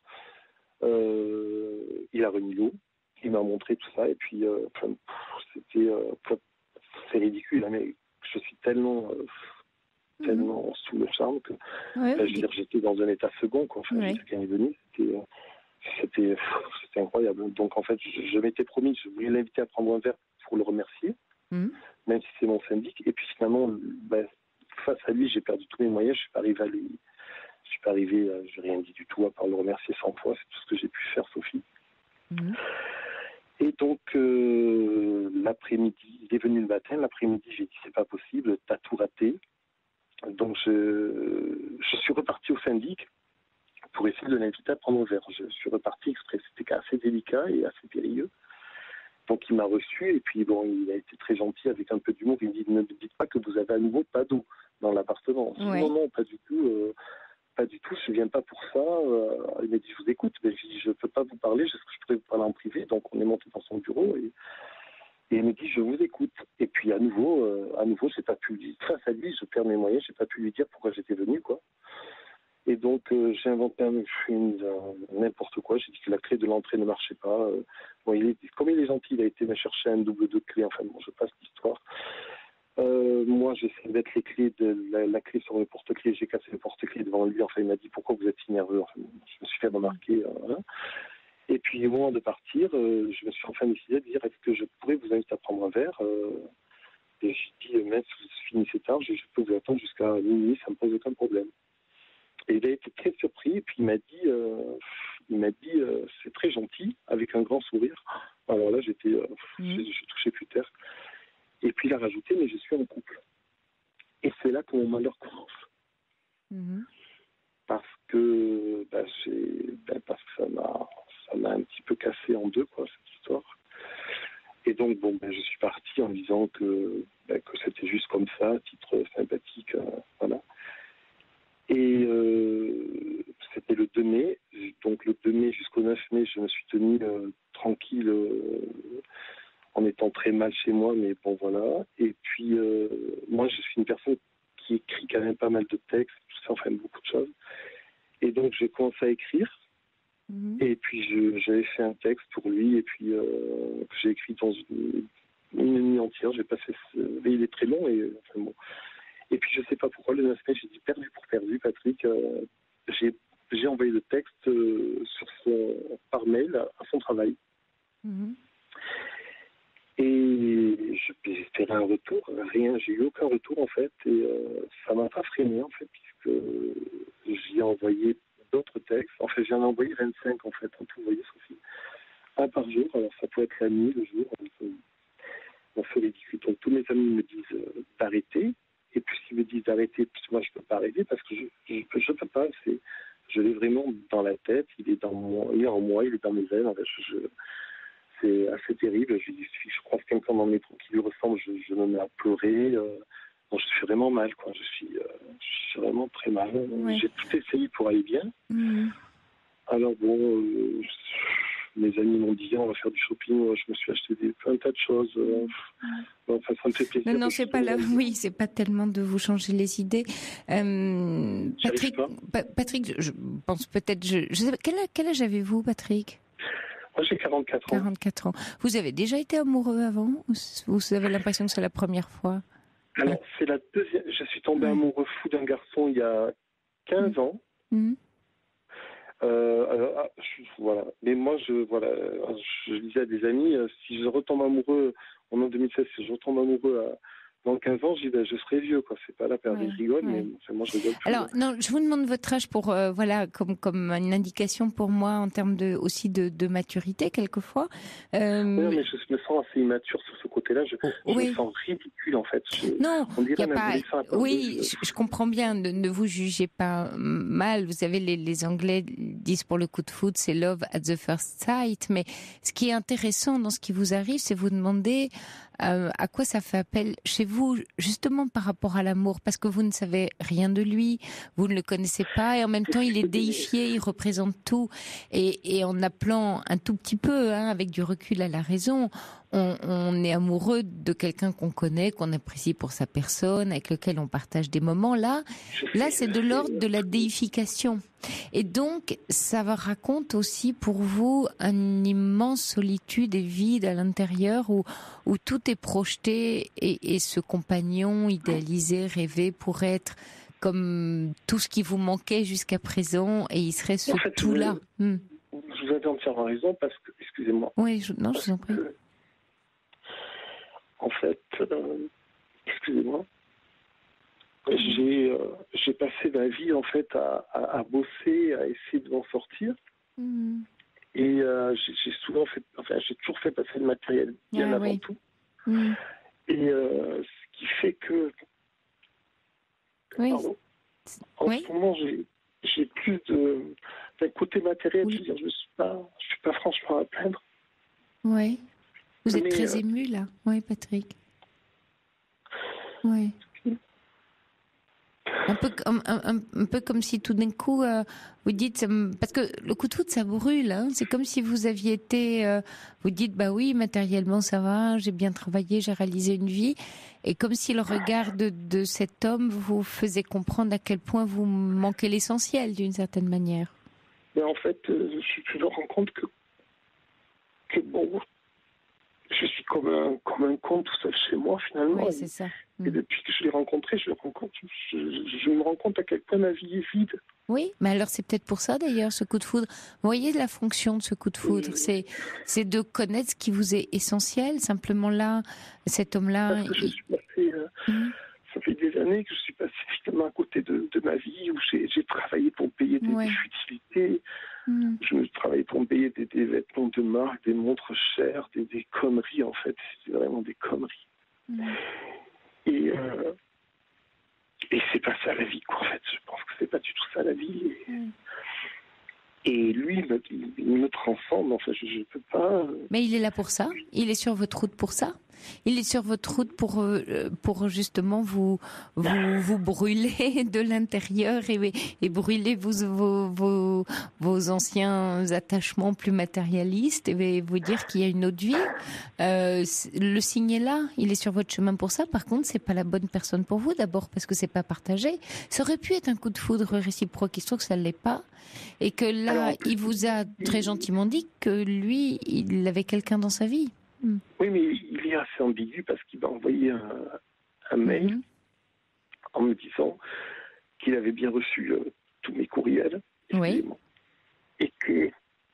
euh, il a remis l'eau, il m'a montré tout ça, et puis euh, enfin, c'était euh, c'est ridicule, hein, mais je suis tellement, euh, mmh. tellement sous le charme que ouais, ben, je veux dire, j'étais dans un état second. Quoi. Enfin, ouais. Quand il est venu, c'était, c'était, c'était incroyable. Donc en fait, je, je m'étais promis, je voulais l'inviter à prendre un verre pour le remercier, mmh. même si c'est mon syndic. Et puis finalement, ben, face à lui, j'ai perdu tous mes moyens. Je suis pas arrivé à lui, je suis pas arrivé, je n'ai rien dit du tout à part le remercier cent fois. C'est tout ce que j'ai pu faire, Sophie. Mmh. Et donc, euh, l'après-midi, il est venu le matin, l'après-midi, j'ai dit, c'est pas possible, t'as tout raté. Donc, je, je suis reparti au syndic pour essayer de l'inviter à prendre un verre. Je suis reparti exprès, c'était assez délicat et assez périlleux. Donc, il m'a reçu et puis, bon, il a été très gentil avec un peu d'humour. Il me dit, ne me dites pas que vous avez à nouveau pas d'eau dans l'appartement. Ouais. Non, non, pas du tout. Euh, Pas du tout, je ne viens pas pour ça. Euh, il m'a dit, je vous écoute. Mais je dis, je ne peux pas vous parler, est-ce que je pourrais vous parler en privé? Donc, on est monté dans son bureau et, et il me dit, je vous écoute. Et puis, à nouveau, euh, à nouveau, j'ai pas pu lui, face à lui, je perds mes moyens, je n'ai pas pu lui dire pourquoi j'étais venu, quoi. Et donc, euh, j'ai inventé un, une, un, n'importe quoi. J'ai dit que la clé de l'entrée ne marchait pas. Euh, bon, il est, comme il est gentil, il a été me chercher un double de clé. Enfin, bon, je passe l'histoire. Euh, moi, j'essaie de mettre les clés de la, la clé sur le porte-clés. J'ai cassé le porte-clés devant lui. Enfin, il m'a dit pourquoi vous êtes si nerveux. Enfin, je me suis fait remarquer. Euh, hein. Et puis, au moment de partir, euh, je me suis enfin décidé de dire est-ce que je pourrais vous inviter à prendre un verre euh, Et j'ai dit même si vous finissez tard, je, je peux vous attendre jusqu'à minuit, ça me pose aucun problème. Et il a été très surpris. Et puis il m'a dit, euh, il m'a dit euh, c'est très gentil, avec un grand sourire. Alors là, j'étais, euh, mmh. je, je touchais plus terre. Et puis il a rajouté, mais je suis en couple. Et c'est là que mon malheur commence. Mmh. Parce que, bah, j'ai, bah, parce que ça m'a, ça m'a un petit peu cassé en deux, quoi, cette histoire. Et donc, bon, bah, je suis parti en disant que, bah, que c'était juste comme ça, à titre sympathique, euh, voilà. Et euh, c'était le deux mai. Donc le deux mai jusqu'au neuf mai, je me suis tenu euh, tranquille. Euh, en étant très mal chez moi, mais bon, voilà. Et puis, euh, moi, je suis une personne qui écrit quand même pas mal de textes, tout ça, enfin, beaucoup de choses. Et donc, j'ai commencé à écrire. Mmh. Et puis, je, j'avais fait un texte pour lui, et puis, euh, que j'ai écrit dans une, une nuit entière. J'ai passé, mais il est très long, et enfin, bon. Et puis, je sais pas pourquoi, le neuf mai, j'ai dit perdu pour perdu, Patrick. Euh, j'ai, j'ai envoyé le texte euh, sur son, par mail à, à son travail. Mmh. Et j'espérais un retour, rien, j'ai eu aucun retour en fait, et euh, ça m'a pas freiné en fait, puisque j'y ai envoyé d'autres textes, en fait j'en ai envoyé vingt-cinq en fait, en tout, vous voyez Sophie, un par jour, alors ça peut être la nuit, le jour, on fait les discussions. Donc tous mes amis me disent euh, d'arrêter, et puis s'ils me disent d'arrêter, puis moi je peux pas arrêter, parce que je je, je peux pas, c'est, je l'ai vraiment dans la tête. Il est dans moi, il est en moi, il est dans mes veines. En fait, je, je, c'est assez terrible. Je, si je croise quelqu'un dans le métro qui lui ressemble, je, je me mets à pleurer. Euh, donc je suis vraiment mal, quoi. Je suis, euh, je suis vraiment très mal. Ouais. J'ai tout essayé pour aller bien. Mmh. Alors bon, euh, je, mes amis m'ont dit on va faire du shopping. Je me suis acheté des, plein de tas de choses. Euh, enfin, ça me fait plaisir. Non, non, c'est pas là. Oui, c'est pas tellement de vous changer les idées. Euh, Patrick, pa- Patrick, je pense peut-être. Je, je sais pas, quel, quel âge avez-vous, Patrick? Moi, j'ai quarante-quatre ans. quarante-quatre ans. Vous avez déjà été amoureux avant, ou vous avez l'impression que c'est la première fois? Alors, c'est la deuxième. Je suis tombé ouais. amoureux fou d'un garçon il y a quinze mmh. ans. Mmh. Euh, alors, je, voilà. Mais moi, je, voilà, je disais à des amis, euh, si je retombe amoureux, en deux mille seize, si je retombe amoureux à, dans quinze ans, je dis, ben, je serai vieux, quoi. C'est pas la période, ouais, je rigole, ouais. mais enfin, moi, je rigole plus. Alors, non, je vous demande votre âge pour, euh, voilà, comme, comme une indication pour moi en termes de, aussi de, de maturité, quelquefois. Euh... Oui, non, mais je me sens assez immature sur ce côté-là. Je, je oui. me sens ridicule, en fait. Je, non, on dirait un adolescent. Oui, je... je comprends bien. Ne, ne vous jugez pas mal. Vous savez, les, les Anglais disent pour le coup de foot, c'est love at the first sight. Mais ce qui est intéressant dans ce qui vous arrive, c'est vous demander Euh, à quoi ça fait appel chez vous, justement par rapport à l'amour, parce que vous ne savez rien de lui, vous ne le connaissez pas, et en même temps il est déifié, il représente tout, et, et en appelant un tout petit peu, hein, avec du recul à la raison, on, on est amoureux de quelqu'un qu'on connaît, qu'on apprécie pour sa personne, avec lequel on partage des moments. Là, là c'est de l'ordre de la déification. Et donc, ça raconte aussi pour vous une immense solitude et vide à l'intérieur où, où tout est projeté et, et ce compagnon idéalisé, rêvé pourrait être comme tout ce qui vous manquait jusqu'à présent et il serait ce en fait, tout-là. Vous, hmm. vous avez entièrement raison parce que, excusez-moi. Oui, je, non, je vous en prie. Que, en fait, euh, excusez-moi. J'ai, euh, j'ai passé ma vie en fait à, à, à bosser, à essayer de m'en sortir. Mmh. Et euh, j'ai, j'ai souvent fait, enfin j'ai toujours fait passer le matériel bien ah, avant oui. tout. Mmh. Et euh, ce qui fait que, oui. pardon, en oui. ce moment j'ai, j'ai plus de, d'un côté matériel. Oui. Je veux dire, je suis pas, je suis pas franchement à plaindre. Oui. Vous êtes Mais, très euh, ému là, oui, Patrick. Oui. Un peu, un, un, un peu comme si tout d'un coup, euh, vous dites, parce que le coup de foudre, ça brûle, hein, c'est comme si vous aviez été, euh, vous dites, bah oui, matériellement ça va, j'ai bien travaillé, j'ai réalisé une vie, et comme si le regard de, de cet homme vous faisait comprendre à quel point vous manquez l'essentiel d'une certaine manière. Mais en fait, euh, je, je me rends compte que, que bon, je suis comme un, comme un con tout seul chez moi, finalement. Oui, c'est ça. Et depuis que je l'ai rencontré, je, rencontre, je, je, je me rends compte à quel point ma vie est vide. Oui, mais alors c'est peut-être pour ça d'ailleurs, ce coup de foudre. Vous voyez la fonction de ce coup de foudre, oui. c'est, c'est de connaître ce qui vous est essentiel. Simplement là, cet homme-là... Parce que je suis passé, euh, mmh. ça fait des années que je suis passé finalement à côté de, de ma vie, où j'ai, j'ai travaillé pour payer des, ouais. des futilités. Mmh. Je me travaillais pour me payer des, des vêtements de marque, des montres chères, des, des conneries en fait. C'était vraiment des conneries. Mmh. Et, euh, et c'est pas ça la vie, quoi, en fait. Je pense que c'est pas du tout ça la vie. Et, mmh. et lui, il me, il me transcende. Enfin, je, je peux pas. Mais il est là pour ça. Il est sur votre route pour ça. Il est sur votre route pour euh, pour justement vous vous vous brûler de l'intérieur et, et brûler vos, vos vos vos anciens attachements plus matérialistes et vous dire qu'il y a une autre vie. Euh, le signe est là. Il est sur votre chemin pour ça. Par contre, c'est pas la bonne personne pour vous. D'abord parce que c'est pas partagé. Ça aurait pu être un coup de foudre réciproque. Il se trouve que ça l'est pas et que là, Alors, il vous a très gentiment dit que lui, il avait quelqu'un dans sa vie. Oui, mais il est assez ambigu parce qu'il m'a envoyé un, un mail mmh. en me disant qu'il avait bien reçu euh, tous mes courriels, oui. et qu'il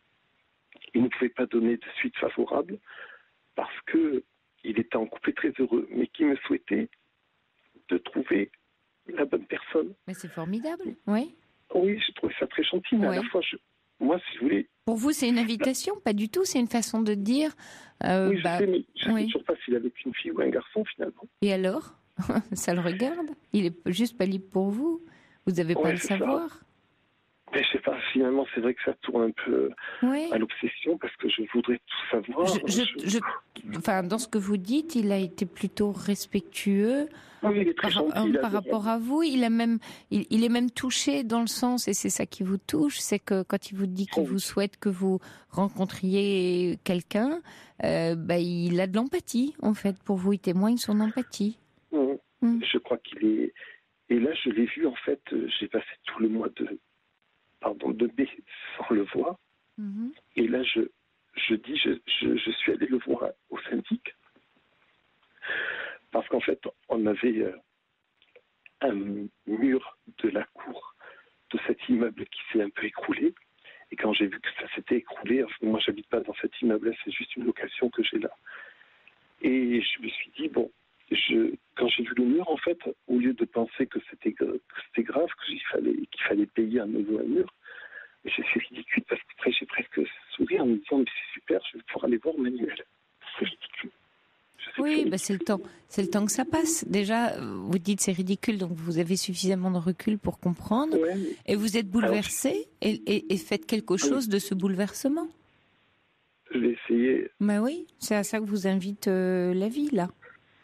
ne pouvait pas donner de suite favorable parce qu'il était en couple très heureux, mais qu'il me souhaitait de trouver la bonne personne. Mais c'est formidable, oui. Oui, j'ai trouvé ça très gentil, mais oui. à la fois, je, moi, si vous voulez... Pour vous, c'est une invitation? Pas du tout, c'est une façon de dire... Euh, oui, je bah, sais, mais je ne oui. sais toujours pas s'il est avec une fille ou un garçon, finalement. Et alors? Ça le regarde? Il est juste pas libre pour vous? Vous n'avez pas ouais, à le savoir? Ça. Mais je sais pas, finalement, c'est vrai que ça tourne un peu oui. à l'obsession parce que je voudrais tout savoir. Je, je, je, enfin, dans ce que vous dites, il a été plutôt respectueux. Oui, il est très par, gentil, par rapport à vous. Il, a même, il, il est même touché dans le sens, et c'est ça qui vous touche, c'est que quand il vous dit qu'il oh. vous souhaite que vous rencontriez quelqu'un, euh, bah, il a de l'empathie, en fait, pour vous. Il témoigne son empathie. Mmh. Mmh. Je crois qu'il est... Et là, je l'ai vu, en fait, j'ai passé tout le mois de, pardon, de mai sans le voir. Mmh. Et là, je, je dis, je, je, je suis allé le voir au syndic. Parce qu'en fait, on avait euh, un mur de la cour de cet immeuble qui s'est un peu écroulé. Et quand j'ai vu que ça s'était écroulé, enfin, moi, j'habite pas dans cet immeuble-là, c'est juste une location que j'ai là. Et je me suis dit, bon, Je, quand j'ai vu le mur, en fait, au lieu de penser que c'était, que c'était grave, qu'il fallait, qu'il fallait payer un nouveau mur, mais c'est, c'est ridicule parce qu'après j'ai presque souri en me disant mais c'est super, je vais pouvoir aller voir Manuel. C'est ridicule. Oui, bah c'est le temps, c'est le temps que ça passe. Déjà, vous dites c'est ridicule, donc vous avez suffisamment de recul pour comprendre, ouais, mais... et vous êtes bouleversé Alors, et, et, et faites quelque chose oui. de ce bouleversement. Je vais essayer. Bah oui, c'est à ça que vous invite euh, la vie là.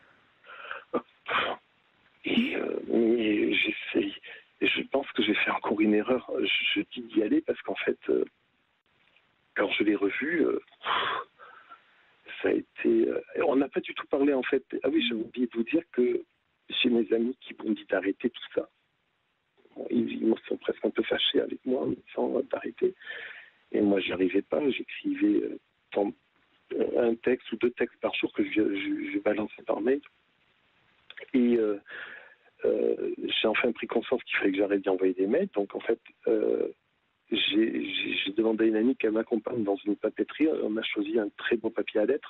Et, euh, mais j'essaye. Et je pense que j'ai fait encore une erreur. Je, je dis d'y aller parce qu'en fait, euh, quand je l'ai revu, euh, ça a été... Euh, on n'a pas du tout parlé, en fait. Ah oui, j'ai oublié de vous dire que j'ai mes amis qui m'ont dit d'arrêter tout ça. Bon, ils, ils sont presque un peu fâchés avec moi en me disant d'arrêter. Et moi, j'y arrivais pas. J'écrivais euh, tant, euh, un texte ou deux textes par jour que je, je, je balançais par mail. Et euh, euh, j'ai enfin pris conscience qu'il fallait que j'arrête d'y envoyer des mails. Donc en fait, euh, j'ai, j'ai, j'ai demandé à une amie qu'elle m'accompagne dans une papeterie. On a choisi un très beau papier à lettres.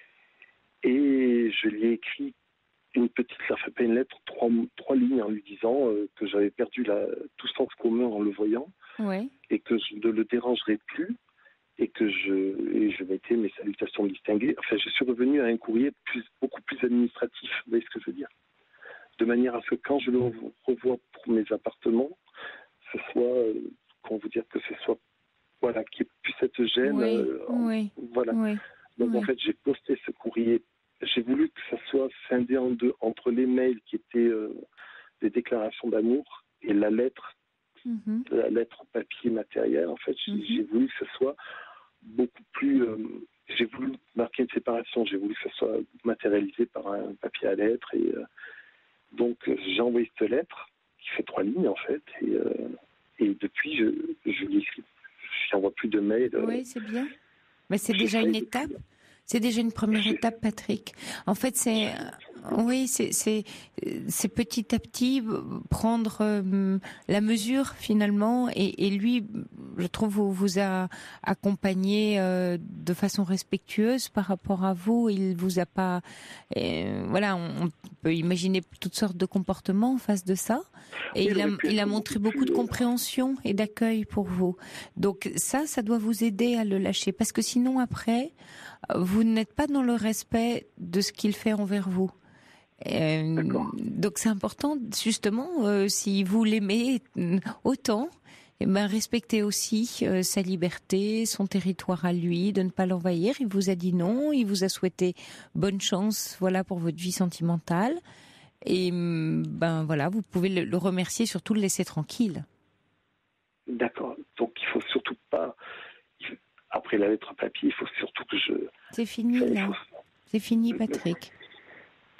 Et je lui ai écrit une petite, enfin pas une lettre, trois, trois lignes en lui disant euh, que j'avais perdu la, tout sens commun en le voyant. Ouais. Et que je ne le dérangerais plus. Et que je, et je mettais mes salutations distinguées. Enfin, je suis revenu à un courrier plus, beaucoup plus administratif. Vous voyez ce que je veux dire ? De manière à ce que quand je le revois pour mes appartements, ce soit, euh, comment vous dire, que ce soit, voilà, qu'il n'y ait plus cette gêne. Oui, euh, oui, voilà. Oui, Donc oui. en fait, j'ai posté ce courrier. J'ai voulu que ça soit scindé en deux entre les mails qui étaient euh, des déclarations d'amour et la lettre, mm-hmm. la lettre papier matériel. En fait, j'ai, mm-hmm. j'ai voulu que ce soit beaucoup plus... Euh, j'ai voulu marquer une séparation. J'ai voulu que ce soit matérialisé par un papier à lettres et... Euh, Donc, euh, j'ai envoyé cette lettre, qui fait trois lignes, en fait, et, euh, et depuis, je, je lui écris. Je n'envoie plus de mails. Euh, oui, c'est bien. Mais c'est déjà une étape. C'est déjà une première j'ai... étape, Patrick. En fait, c'est... Oui, c'est, c'est, c'est petit à petit prendre euh, la mesure, finalement, et, et lui, je trouve, vous, vous a accompagné euh, de façon respectueuse par rapport à vous. Il vous a pas... Euh, voilà, on, on peut imaginer toutes sortes de comportements en face de ça. Et il, il, a, il a montré beaucoup de compréhension et d'accueil pour vous. Donc ça, ça doit vous aider à le lâcher. Parce que sinon, après, vous n'êtes pas dans le respect de ce qu'il fait envers vous. Euh, donc c'est important, justement, euh, si vous l'aimez autant, eh ben, respectez aussi euh, sa liberté, son territoire à lui, de ne pas l'envahir. Il vous a dit non, il vous a souhaité bonne chance, voilà, pour votre vie sentimentale. Et ben voilà, vous pouvez le, le remercier, surtout le laisser tranquille. D'accord. Donc il faut surtout pas, après la lettre papier, il faut surtout que je... C'est fini là. Faut... C'est fini, Patrick. D'accord ?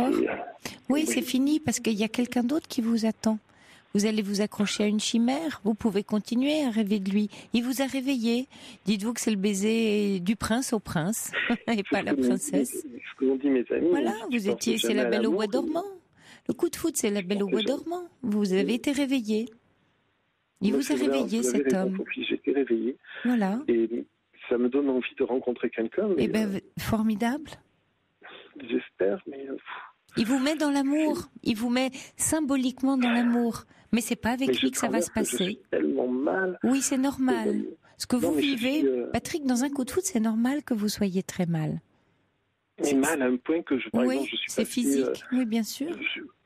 Oui, c'est fini parce qu'il y a quelqu'un d'autre qui vous attend. Vous allez vous accrocher à une chimère, vous pouvez continuer à rêver de lui. Il vous a réveillé. Dites-vous que c'est le baiser du prince au prince et pas la princesse. C'est ce que m'ont dit mes amis. Voilà, vous étiez, c'est la belle au bois dormant. Le coup de foudre, c'est la belle au bois dormant. Vous avez été réveillé. Il vous a réveillé, cet homme. J'ai été réveillé. Voilà. Et ça me donne envie de rencontrer quelqu'un. Eh bien, formidable. J'espère, mais... Il vous met dans l'amour, il vous met symboliquement dans l'amour. Mais c'est pas avec mais lui que ça va se passer. Je suis tellement mal. Oui, c'est normal. Ce que non, vous vivez, suis, euh... Patrick, dans un coup de foudre, c'est normal que vous soyez très mal. Mais c'est... mal à un point que je, par oui, exemple, je suis c'est passé, physique, euh... oui, bien sûr. Je...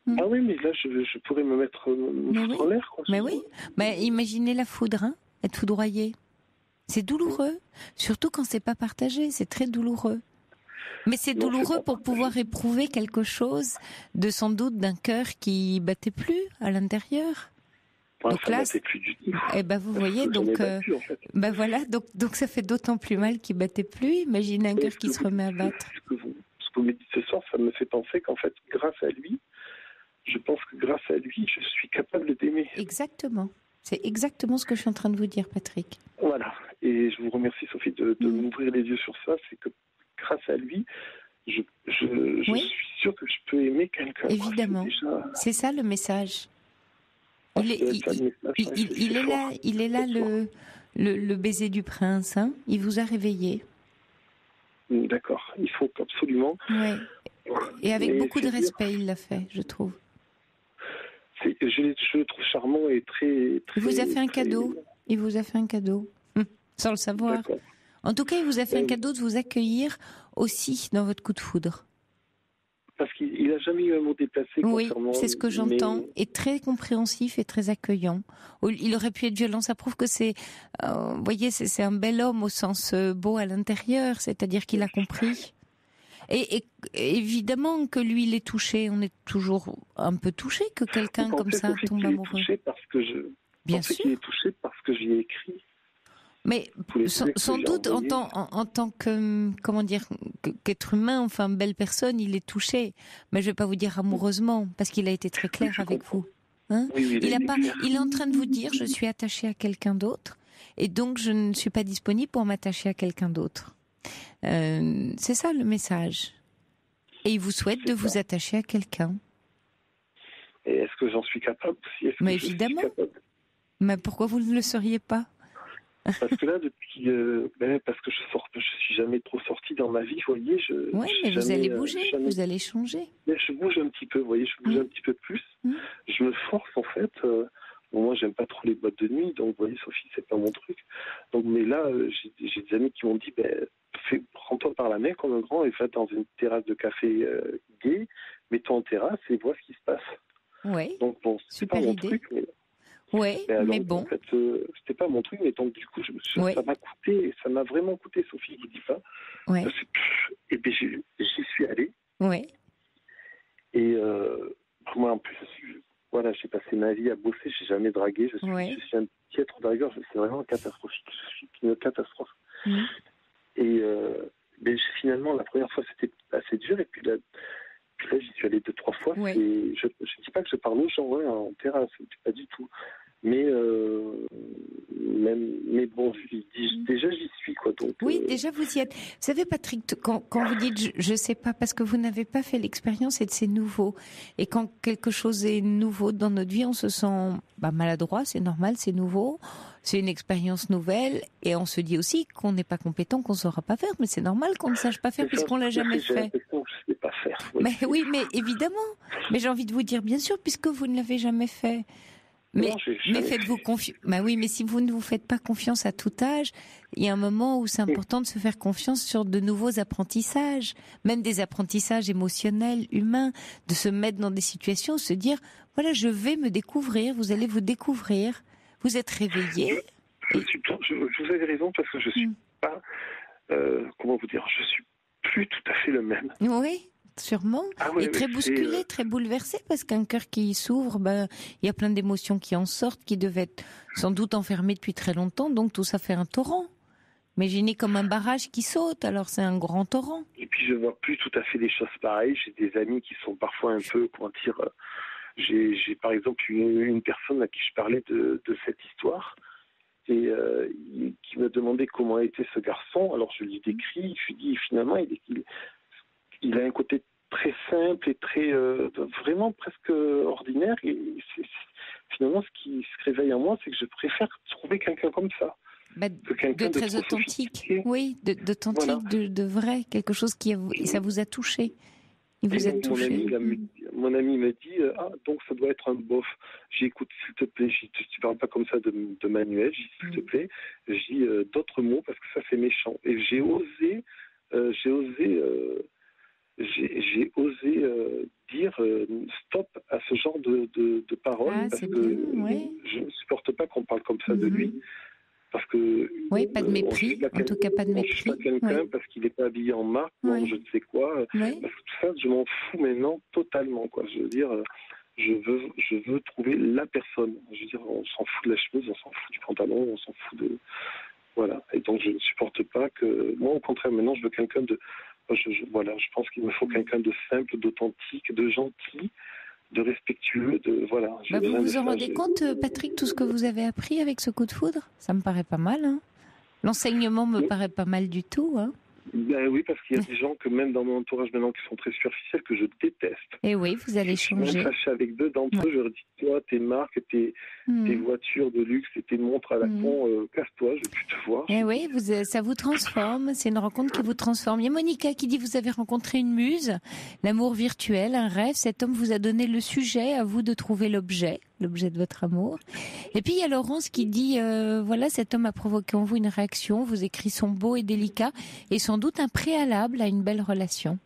Ah oui, mais là, je, je pourrais me mettre me oui. en l'air. Quoi, mais oui, mais imaginez la foudre, hein, être foudroyé. C'est douloureux, surtout quand c'est pas partagé, c'est très douloureux. Mais c'est non, douloureux c'est pour pouvoir éprouver quelque chose de sans doute d'un cœur qui battait plus à l'intérieur. Ouais, donc ça là, battait plus du tout. Eh ben vous voyez, donc, battu, en fait. ben voilà, donc donc ça fait d'autant plus mal qu'il battait plus. Imaginez un cœur qui se remet à battre. Ce que vous, ce que vous me dites ce soir, ça me fait penser qu'en fait, grâce à lui, je pense que grâce à lui, je suis capable d'aimer. Exactement. C'est exactement ce que je suis en train de vous dire, Patrick. Voilà. Et je vous remercie, Sophie, de, de mmh. m'ouvrir les yeux sur ça. C'est que grâce à lui, je, je, je oui. suis sûre que je peux aimer quelqu'un. Évidemment. C'est, déjà... c'est ça le message. Il est, il, il, il, il, il est là, il est là le, le, le baiser du prince. Hein. Il vous a réveillé. D'accord. Il faut absolument. Ouais. Et avec Mais beaucoup de respect, dire... il l'a fait, je trouve. C'est, je, je le trouve charmant et très. très il vous a fait un très... cadeau. Il vous a fait un cadeau, hum, sans le savoir. D'accord. En tout cas, il vous a fait Mais... un cadeau de vous accueillir aussi dans votre coup de foudre. Parce qu'il n'a jamais eu un mot déplacé oui, concernant... Oui, c'est ce que j'entends. Mais... Et très compréhensif et très accueillant. Il aurait pu être violent. Ça prouve que c'est... Euh, vous voyez, c'est, c'est un bel homme au sens euh, beau à l'intérieur. C'est-à-dire qu'il a compris. Et, et, et évidemment que lui, il est touché. On est toujours un peu touché que quelqu'un comme ça tombe amoureux. Touché parce que je... Bien sûr. qu'il est touché parce que j'y ai écrit. Mais sans, sans doute, en tant, en, en tant que, comment dire, qu'être humain, enfin, belle personne, il est touché. Mais je ne vais pas vous dire amoureusement, parce qu'il a été très clair oui, avec comprends. Vous. Hein oui, oui, il, il, a pas, il est en train de vous dire, je suis attaché à quelqu'un d'autre, et donc je ne suis pas disponible pour m'attacher à quelqu'un d'autre. Euh, c'est ça le message. Et il vous souhaite c'est de ça. Vous attacher à quelqu'un. Et est-ce que j'en suis capable aussi est-ce Mais que évidemment. Je suis capable Mais pourquoi vous ne le seriez pas? Parce que là, depuis, euh, ben, parce que je sors, je suis jamais trop sortie dans ma vie, vous voyez. Je, oui, mais jamais, vous allez bouger, euh, jamais... vous allez changer. Mais je bouge un petit peu, vous voyez, je bouge mmh. un petit peu plus. Mmh. Je me force en fait. Euh, bon, moi, j'aime pas trop les boîtes de nuit, donc vous voyez, Sophie, c'est pas mon truc. Donc, mais là, euh, j'ai, j'ai des amis qui m'ont dit, ben, fais, prends-toi par la main comme un grand et va dans une terrasse de café euh, gay, mets-toi en terrasse et vois ce qui se passe. Oui. Donc bon, c'est super pas mon idée. truc, mais. Oui, mais, alors, mais bon. En fait, euh, c'était pas mon truc, mais donc du coup, je me suis, ouais. ça m'a coûté, ça m'a vraiment coûté, Sophie, je vous dis ça. Ouais. Et puis j'y, j'y suis allé. Oui. Et euh, moi, en plus, je suis, voilà, j'ai passé ma vie à bosser, j'ai jamais dragué, je suis, ouais. je suis un piètre dragueur, c'est vraiment catastrophique, je suis une catastrophe. Mmh. Et euh, mais finalement, la première fois, c'était assez dur, et puis là, Puis là, j'y suis allé deux, trois fois. Ouais. Et je ne dis pas que je parle aux gens hein, en terrasse, pas du tout. Mais, euh, même, mais bon, j'y, déjà, j'y suis. Quoi, donc, oui, euh... déjà, vous y êtes. Vous savez, Patrick, quand, quand vous dites je ne sais pas, parce que vous n'avez pas fait l'expérience et que c'est nouveau. Et quand quelque chose est nouveau dans notre vie, on se sent bah, maladroit, c'est normal, c'est nouveau. C'est une expérience nouvelle. Et on se dit aussi qu'on n'est pas compétent, qu'on ne saura pas faire. Mais c'est normal qu'on ne sache pas faire c'est puisqu'on ne l'a jamais fait. Je ne sais pas faire. Oui. Mais oui, mais évidemment. Mais j'ai envie de vous dire, bien sûr, puisque vous ne l'avez jamais fait. Mais, non, mais faites-vous confiance. Bah oui, mais si vous ne vous faites pas confiance à tout âge, il y a un moment où c'est important de se faire confiance sur de nouveaux apprentissages, même des apprentissages émotionnels, humains, de se mettre dans des situations, se dire, voilà, je vais me découvrir, vous allez vous découvrir, vous êtes réveillé. Je, je, suis, je, je vous avez raison parce que je suis mmh. pas, euh, comment vous dire, je suis plus tout à fait le même. Oui. Sûrement, ah ouais, et très bousculé, euh... très bouleversé, parce qu'un cœur qui s'ouvre, ben, il y a plein d'émotions qui en sortent, qui devaient être sans doute enfermées depuis très longtemps, donc tout ça fait un torrent. Imaginez comme un barrage qui saute, alors c'est un grand torrent. Et puis je vois plus tout à fait les choses pareilles, j'ai des amis qui sont parfois un peu, comment dire, j'ai, j'ai par exemple une, une personne à qui je parlais de, de cette histoire, et euh, il, qui me demandait comment était ce garçon, alors je lui décris, je lui dis finalement il est... Il, Il a un côté très simple et très euh, vraiment presque ordinaire. Et c'est, c'est, finalement, ce qui se réveille en moi, c'est que je préfère trouver quelqu'un comme ça. Bah, que quelqu'un de, de très authentique. Oui, de, d'authentique, voilà. de, de vrai, quelque chose qui a, ça vous a touché. Il vous a mon touché. Ami, la, mon ami me dit ah donc ça doit être un bof. J'écoute s'il te plaît. J'y, tu parles pas comme ça de, de Manuel. J'y, s'il te plaît. J'ai dis euh, d'autres mots parce que ça c'est méchant. Et j'ai osé, euh, j'ai osé. Euh, j'ai, j'ai osé euh, dire euh, stop à ce genre de, de, de paroles Ah, parce c'est que bien, ouais. je ne supporte pas qu'on parle comme ça Mm-hmm. de lui. Parce que oui, pas de mépris, pas en tout cas pas de on mépris. juge pas quelqu'un oui. parce qu'il n'est pas habillé en marque ou oui. en je ne sais quoi. Oui. Parce que tout ça, je m'en fous maintenant totalement. Quoi. Je veux dire, je veux, je veux trouver la personne. Je veux dire, on s'en fout de la chemise, on s'en fout du pantalon, on s'en fout de... Voilà. Et donc, je ne supporte pas que... Moi, au contraire, maintenant, je veux quelqu'un de... Je, je, voilà, je pense qu'il me faut quelqu'un de simple, d'authentique, de gentil, de respectueux, de... Voilà. Bah vous vous en rendez compte, Patrick, tout ce que vous avez appris avec ce coup de foudre ? Ça me paraît pas mal, hein ? L'enseignement me oui. paraît pas mal du tout, hein ? Ben oui, parce qu'il y a des gens que même dans mon entourage maintenant qui sont très superficiels que je déteste. Et oui, vous allez je changer. Je suis même fâché avec deux d'entre ouais. eux. Je leur dis, toi, tes marques, tes, mmh. tes voitures de luxe et tes montres à la mmh. con, euh, casse-toi, je veux plus te voir. Et oui, vous, ça vous transforme. C'est une rencontre qui vous transforme. Il y a Monica qui dit, vous avez rencontré une muse, l'amour virtuel, un rêve. Cet homme vous a donné le sujet, à vous de trouver l'objet, l'objet de votre amour. Et puis il y a Laurence qui dit, euh, voilà, cet homme a provoqué en vous une réaction. Vos écrits sont beaux et délicats et sans doute un préalable à une belle relation.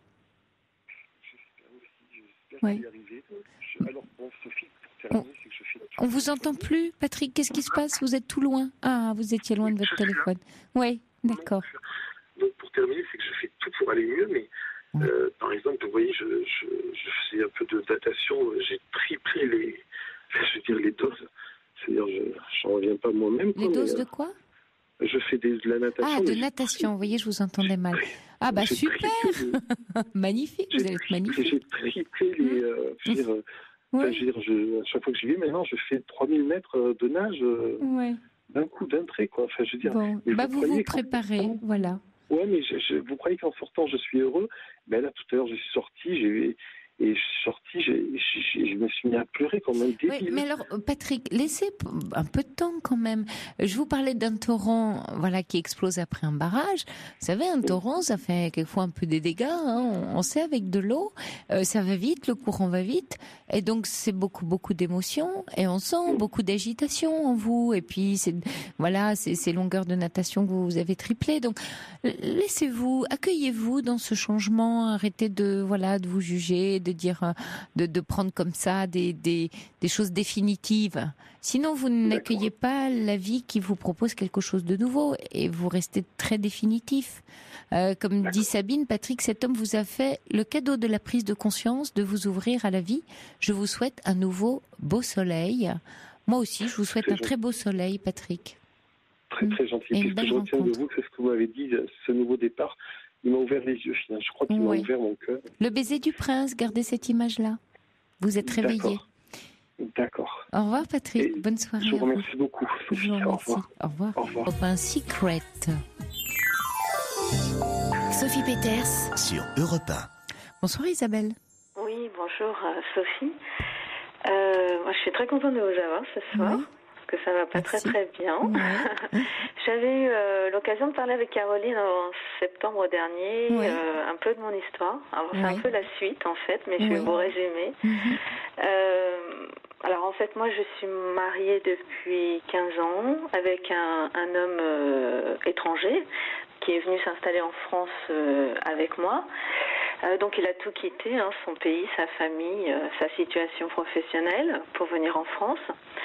Oui. Je, alors, bon, Sophie, pour terminer, on, c'est que je fais... On vous entend plus, Patrick. Qu'est-ce qui se passe ? Vous êtes tout loin. Ah, vous étiez loin de votre téléphone. Oui, d'accord. Donc, pour terminer, c'est que je fais tout pour aller mieux, mais oui. euh, par exemple, vous voyez, je, je, je faisais un peu de natation. J'ai triplé les, je veux dire, les doses. C'est-à-dire, je n'en reviens pas moi-même. Les quoi, doses mais, de quoi ? Je fais des, de la natation. Ah, de natation. Vous voyez, je vous entendais mal. Ah, bah super. Magnifique, vous allez être magnifique. J'ai triplé les... Euh, je veux dire, ouais. enfin, je veux dire je, à chaque fois que j'y vais, maintenant, je fais trois mille mètres de nage euh, ouais. d'un coup, d'un trait, quoi. Enfin, je veux dire... Bon, bah vous vous, vous préparez, sortant, voilà. Ouais, mais je, je, vous croyez qu'en sortant, je suis heureux ? Ben là, tout à l'heure, je suis sorti, j'ai... Et je suis sortie, j'ai, j'ai, je me suis mis à pleurer comme un débile. Oui, mais alors, Patrick, laissez un peu de temps quand même. Je vous parlais d'un torrent, voilà, qui explose après un barrage. Vous savez, un torrent, ça fait quelquefois un peu des dégâts. Hein. On sait, avec de l'eau, euh, ça va vite, le courant va vite. Et donc, c'est beaucoup, beaucoup d'émotions. Et on sent beaucoup d'agitation en vous. Et puis, c'est, voilà, c'est ces longueurs de natation que vous avez triplées. Donc, laissez-vous, accueillez-vous dans ce changement. Arrêtez de, voilà, de vous juger, de dire, de, de prendre comme ça des, des, des choses définitives. Sinon, vous n'accueillez pas la vie qui vous propose quelque chose de nouveau et vous restez très définitif. Euh, comme D'accord. dit Sabine, Patrick, cet homme vous a fait le cadeau de la prise de conscience, de vous ouvrir à la vie. Je vous souhaite un nouveau beau soleil. Moi aussi, je vous souhaite c'est un gentil. très beau soleil, Patrick. Très, très gentil. Et, et ce que je retiens de vous, c'est ce que vous avez dit, ce nouveau départ. Il m'a ouvert les yeux, finalement. Je crois qu'il ouais. m'a ouvert mon cœur. Le baiser du prince, gardez cette image-là. Vous êtes réveillé. D'accord. D'accord. Au revoir, Patrick. Et Bonne soirée. Je vous remercie beaucoup. Je vous remercie. Au revoir. Au revoir. Au Un secret. Sophie Peters sur Europe un. Bonsoir, Isabelle. Oui, bonjour, Sophie. Euh, moi, je suis très contente de vous avoir ce soir. Oui. Que ça va pas Merci. très très bien. Ouais. J'avais eu euh, l'occasion de parler avec Caroline en septembre dernier, ouais. euh, un peu de mon histoire. Alors c'est ouais. un peu la suite en fait, mais je vais ouais. vous résumer. Mm-hmm. Euh, alors en fait moi je suis mariée depuis quinze ans avec un, un homme euh, étranger qui est venu s'installer en France euh, avec moi. Euh, donc il a tout quitté, hein, son pays, sa famille, euh, sa situation professionnelle pour venir en France.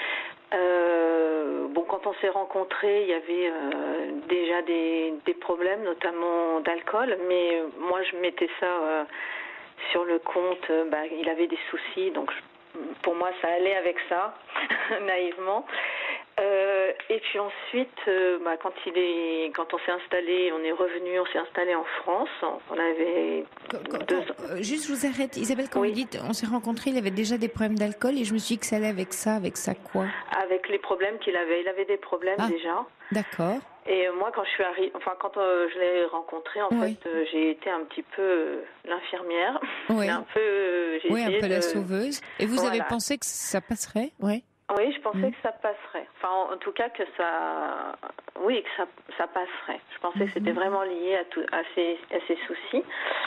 Euh, bon, quand on s'est rencontrés, il y avait euh, déjà des, des problèmes, notamment d'alcool, mais moi je mettais ça euh, sur le compte, euh, bah, il avait des soucis, donc je, pour moi ça allait avec ça, naïvement. Euh, et puis ensuite, euh, bah, quand il est, quand on s'est installé, on est revenu, on s'est installé en France. On avait quand, quand, deux quand, euh, juste, je vous arrête, Isabelle. Quand oui. vous dites, on s'est rencontrés, il avait déjà des problèmes d'alcool, et je me suis dit que ça allait avec ça, avec ça quoi ? Avec les problèmes qu'il avait, il avait des problèmes ah, déjà. D'accord. Et moi, quand je suis arrivée, enfin quand euh, je l'ai rencontré, en oui. fait, euh, j'ai été un petit peu euh, l'infirmière. Oui. un peu. Euh, j'ai oui, un peu de... la sauveuse. Et vous voilà. avez pensé que ça passerait ? Oui. Oui, je pensais mmh. que ça passerait. Enfin, en tout cas, que ça, oui, que ça, ça passerait. Je pensais mmh. que c'était vraiment lié à, tout, à, ces, à ces soucis.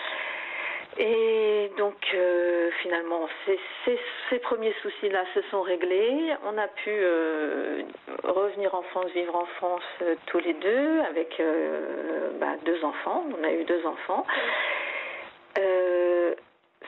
Et donc, euh, finalement, ces, ces, ces premiers soucis-là se sont réglés. On a pu euh, revenir en France, vivre en France euh, tous les deux, avec euh, bah, deux enfants. On a eu deux enfants. Euh,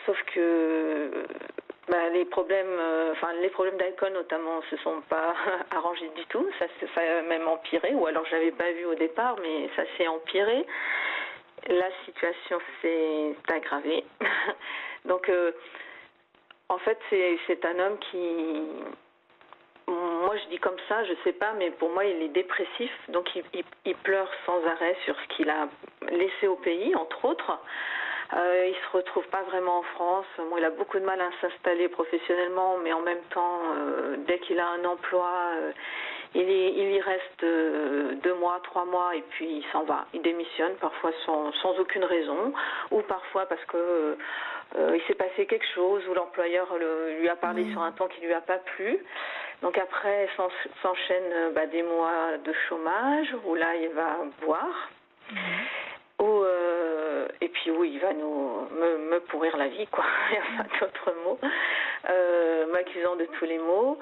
sauf que bah, les problèmes, enfin euh, les problèmes d'alcool notamment, se sont pas arrangés du tout. Ça, ça a même empiré, ou alors je l'avais pas vu au départ, mais ça s'est empiré. La situation s'est aggravée. Donc, euh, en fait, c'est, c'est un homme qui... Moi, je dis comme ça, je sais pas, mais pour moi, il est dépressif. Donc, il, il, il pleure sans arrêt sur ce qu'il a laissé au pays, entre autres. Euh, il se retrouve pas vraiment en France. Bon, il a beaucoup de mal à s'installer professionnellement, mais en même temps, euh, dès qu'il a un emploi... Euh, Il y, il y reste deux mois, trois mois et puis il s'en va. Il démissionne parfois sans, sans aucune raison, ou parfois parce que euh, il s'est passé quelque chose ou l'employeur le, lui a parlé mmh. sur un ton qui lui a pas plu. Donc après s'enchaînent bah, des mois de chômage où là il va boire. Mmh. Où, euh, et puis oui, il va nous me, me pourrir la vie, quoi. Il n'y a pas d'autre mot. Euh, m'accusant de tous les maux.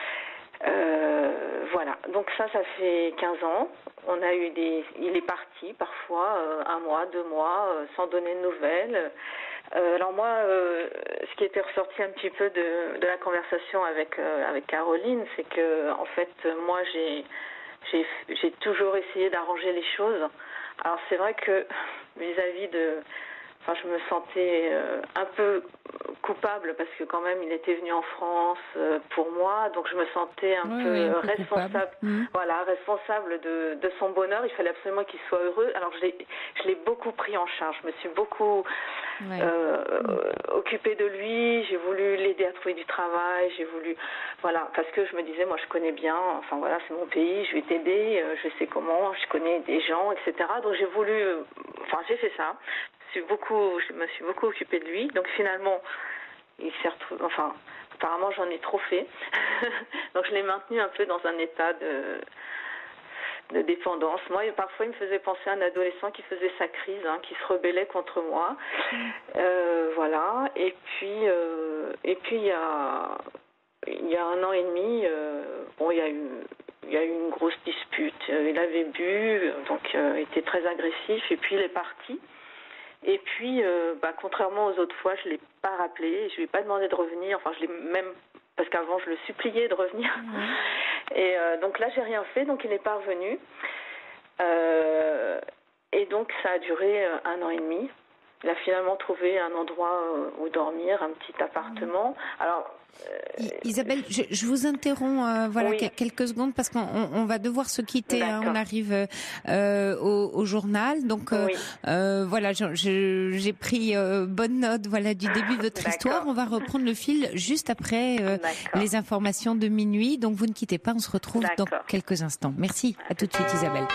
Euh, voilà, donc ça, ça fait quinze ans. On a eu des, il est parti parfois euh, un mois, deux mois, euh, sans donner de nouvelles. Euh, alors moi, euh, ce qui était ressorti un petit peu de, de la conversation avec euh, avec Caroline, c'est que en fait, moi, j'ai j'ai j'ai toujours essayé d'arranger les choses. Alors c'est vrai que vis-à-vis de Enfin, je me sentais euh, un peu coupable parce que quand même il était venu en France euh, pour moi, donc je me sentais un oui, peu, oui, un peu responsable, mmh. voilà, responsable de, de son bonheur. Il fallait absolument qu'il soit heureux. Alors je l'ai, je l'ai beaucoup pris en charge. Je me suis beaucoup ouais. euh, mmh. occupée de lui. J'ai voulu l'aider à trouver du travail. J'ai voulu, voilà, parce que je me disais, moi je connais bien. Enfin voilà, c'est mon pays. Je vais t'aider. Je sais comment. Je connais des gens, et cetera. Donc j'ai voulu, enfin j'ai fait ça. Beaucoup, je me suis beaucoup occupée de lui, donc finalement il s'est retrouvé, enfin apparemment j'en ai trop fait, donc je l'ai maintenu un peu dans un état de, de dépendance. Moi, parfois il me faisait penser à un adolescent qui faisait sa crise, hein, qui se rebellait contre moi, euh, voilà. Et puis euh, et puis il y a il y a un an et demi, euh, bon il y a eu il y a eu une grosse dispute. Il avait bu, donc euh, il était très agressif, et puis il est parti. Et puis, euh, bah, contrairement aux autres fois, je ne l'ai pas rappelé, je ne lui ai pas demandé de revenir, enfin je l'ai même, parce qu'avant je le suppliais de revenir. Mmh. Et euh, donc là, j'ai rien fait, donc il n'est pas revenu. Euh, et donc ça a duré un an et demi. Il a finalement trouvé un endroit où dormir, un petit appartement. Mmh. Alors, euh, Isabelle, je, je vous interromps euh, voilà oui. quelques secondes parce qu'on on va devoir se quitter. Hein, on arrive euh, au, au journal, donc euh, oui. euh, voilà, je, je, j'ai pris euh, bonne note voilà du début de votre D'accord. histoire. On va reprendre le fil juste après euh, les informations de minuit. Donc vous ne quittez pas, on se retrouve D'accord. dans quelques instants. Merci. À tout de suite, Isabelle.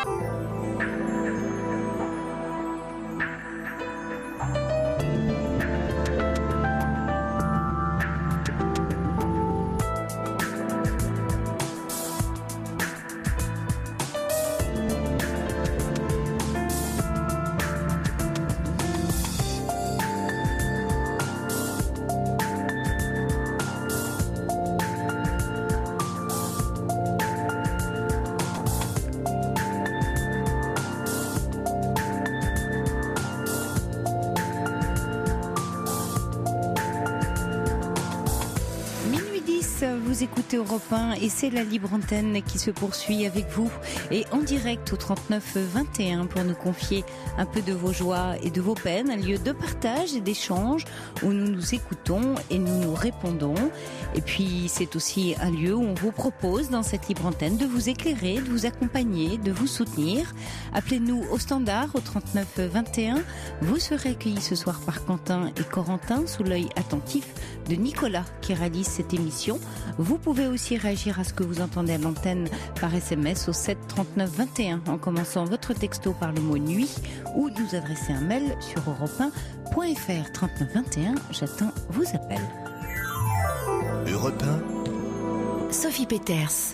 Vous écoutez Europe un et c'est la libre antenne qui se poursuit avec vous et en direct au trente-neuf vingt et un pour nous confier un peu de vos joies et de vos peines, un lieu de partage et d'échange où nous nous écoutons et nous nous répondons. Et puis c'est aussi un lieu où on vous propose dans cette libre antenne de vous éclairer, de vous accompagner, de vous soutenir. Appelez-nous au standard au trente-neuf vingt et un. Vous serez accueillis ce soir par Quentin et Corentin sous l'œil attentif de Nicolas qui réalise cette émission. Vous pouvez aussi réagir à ce que vous entendez à l'antenne par S M S au sept trente-neuf vingt et un en commençant votre texto par le mot nuit ou nous adresser un mail sur europe un point f r. trente-neuf vingt et un, j'attends vos appels. Europe un. Sophie Peters.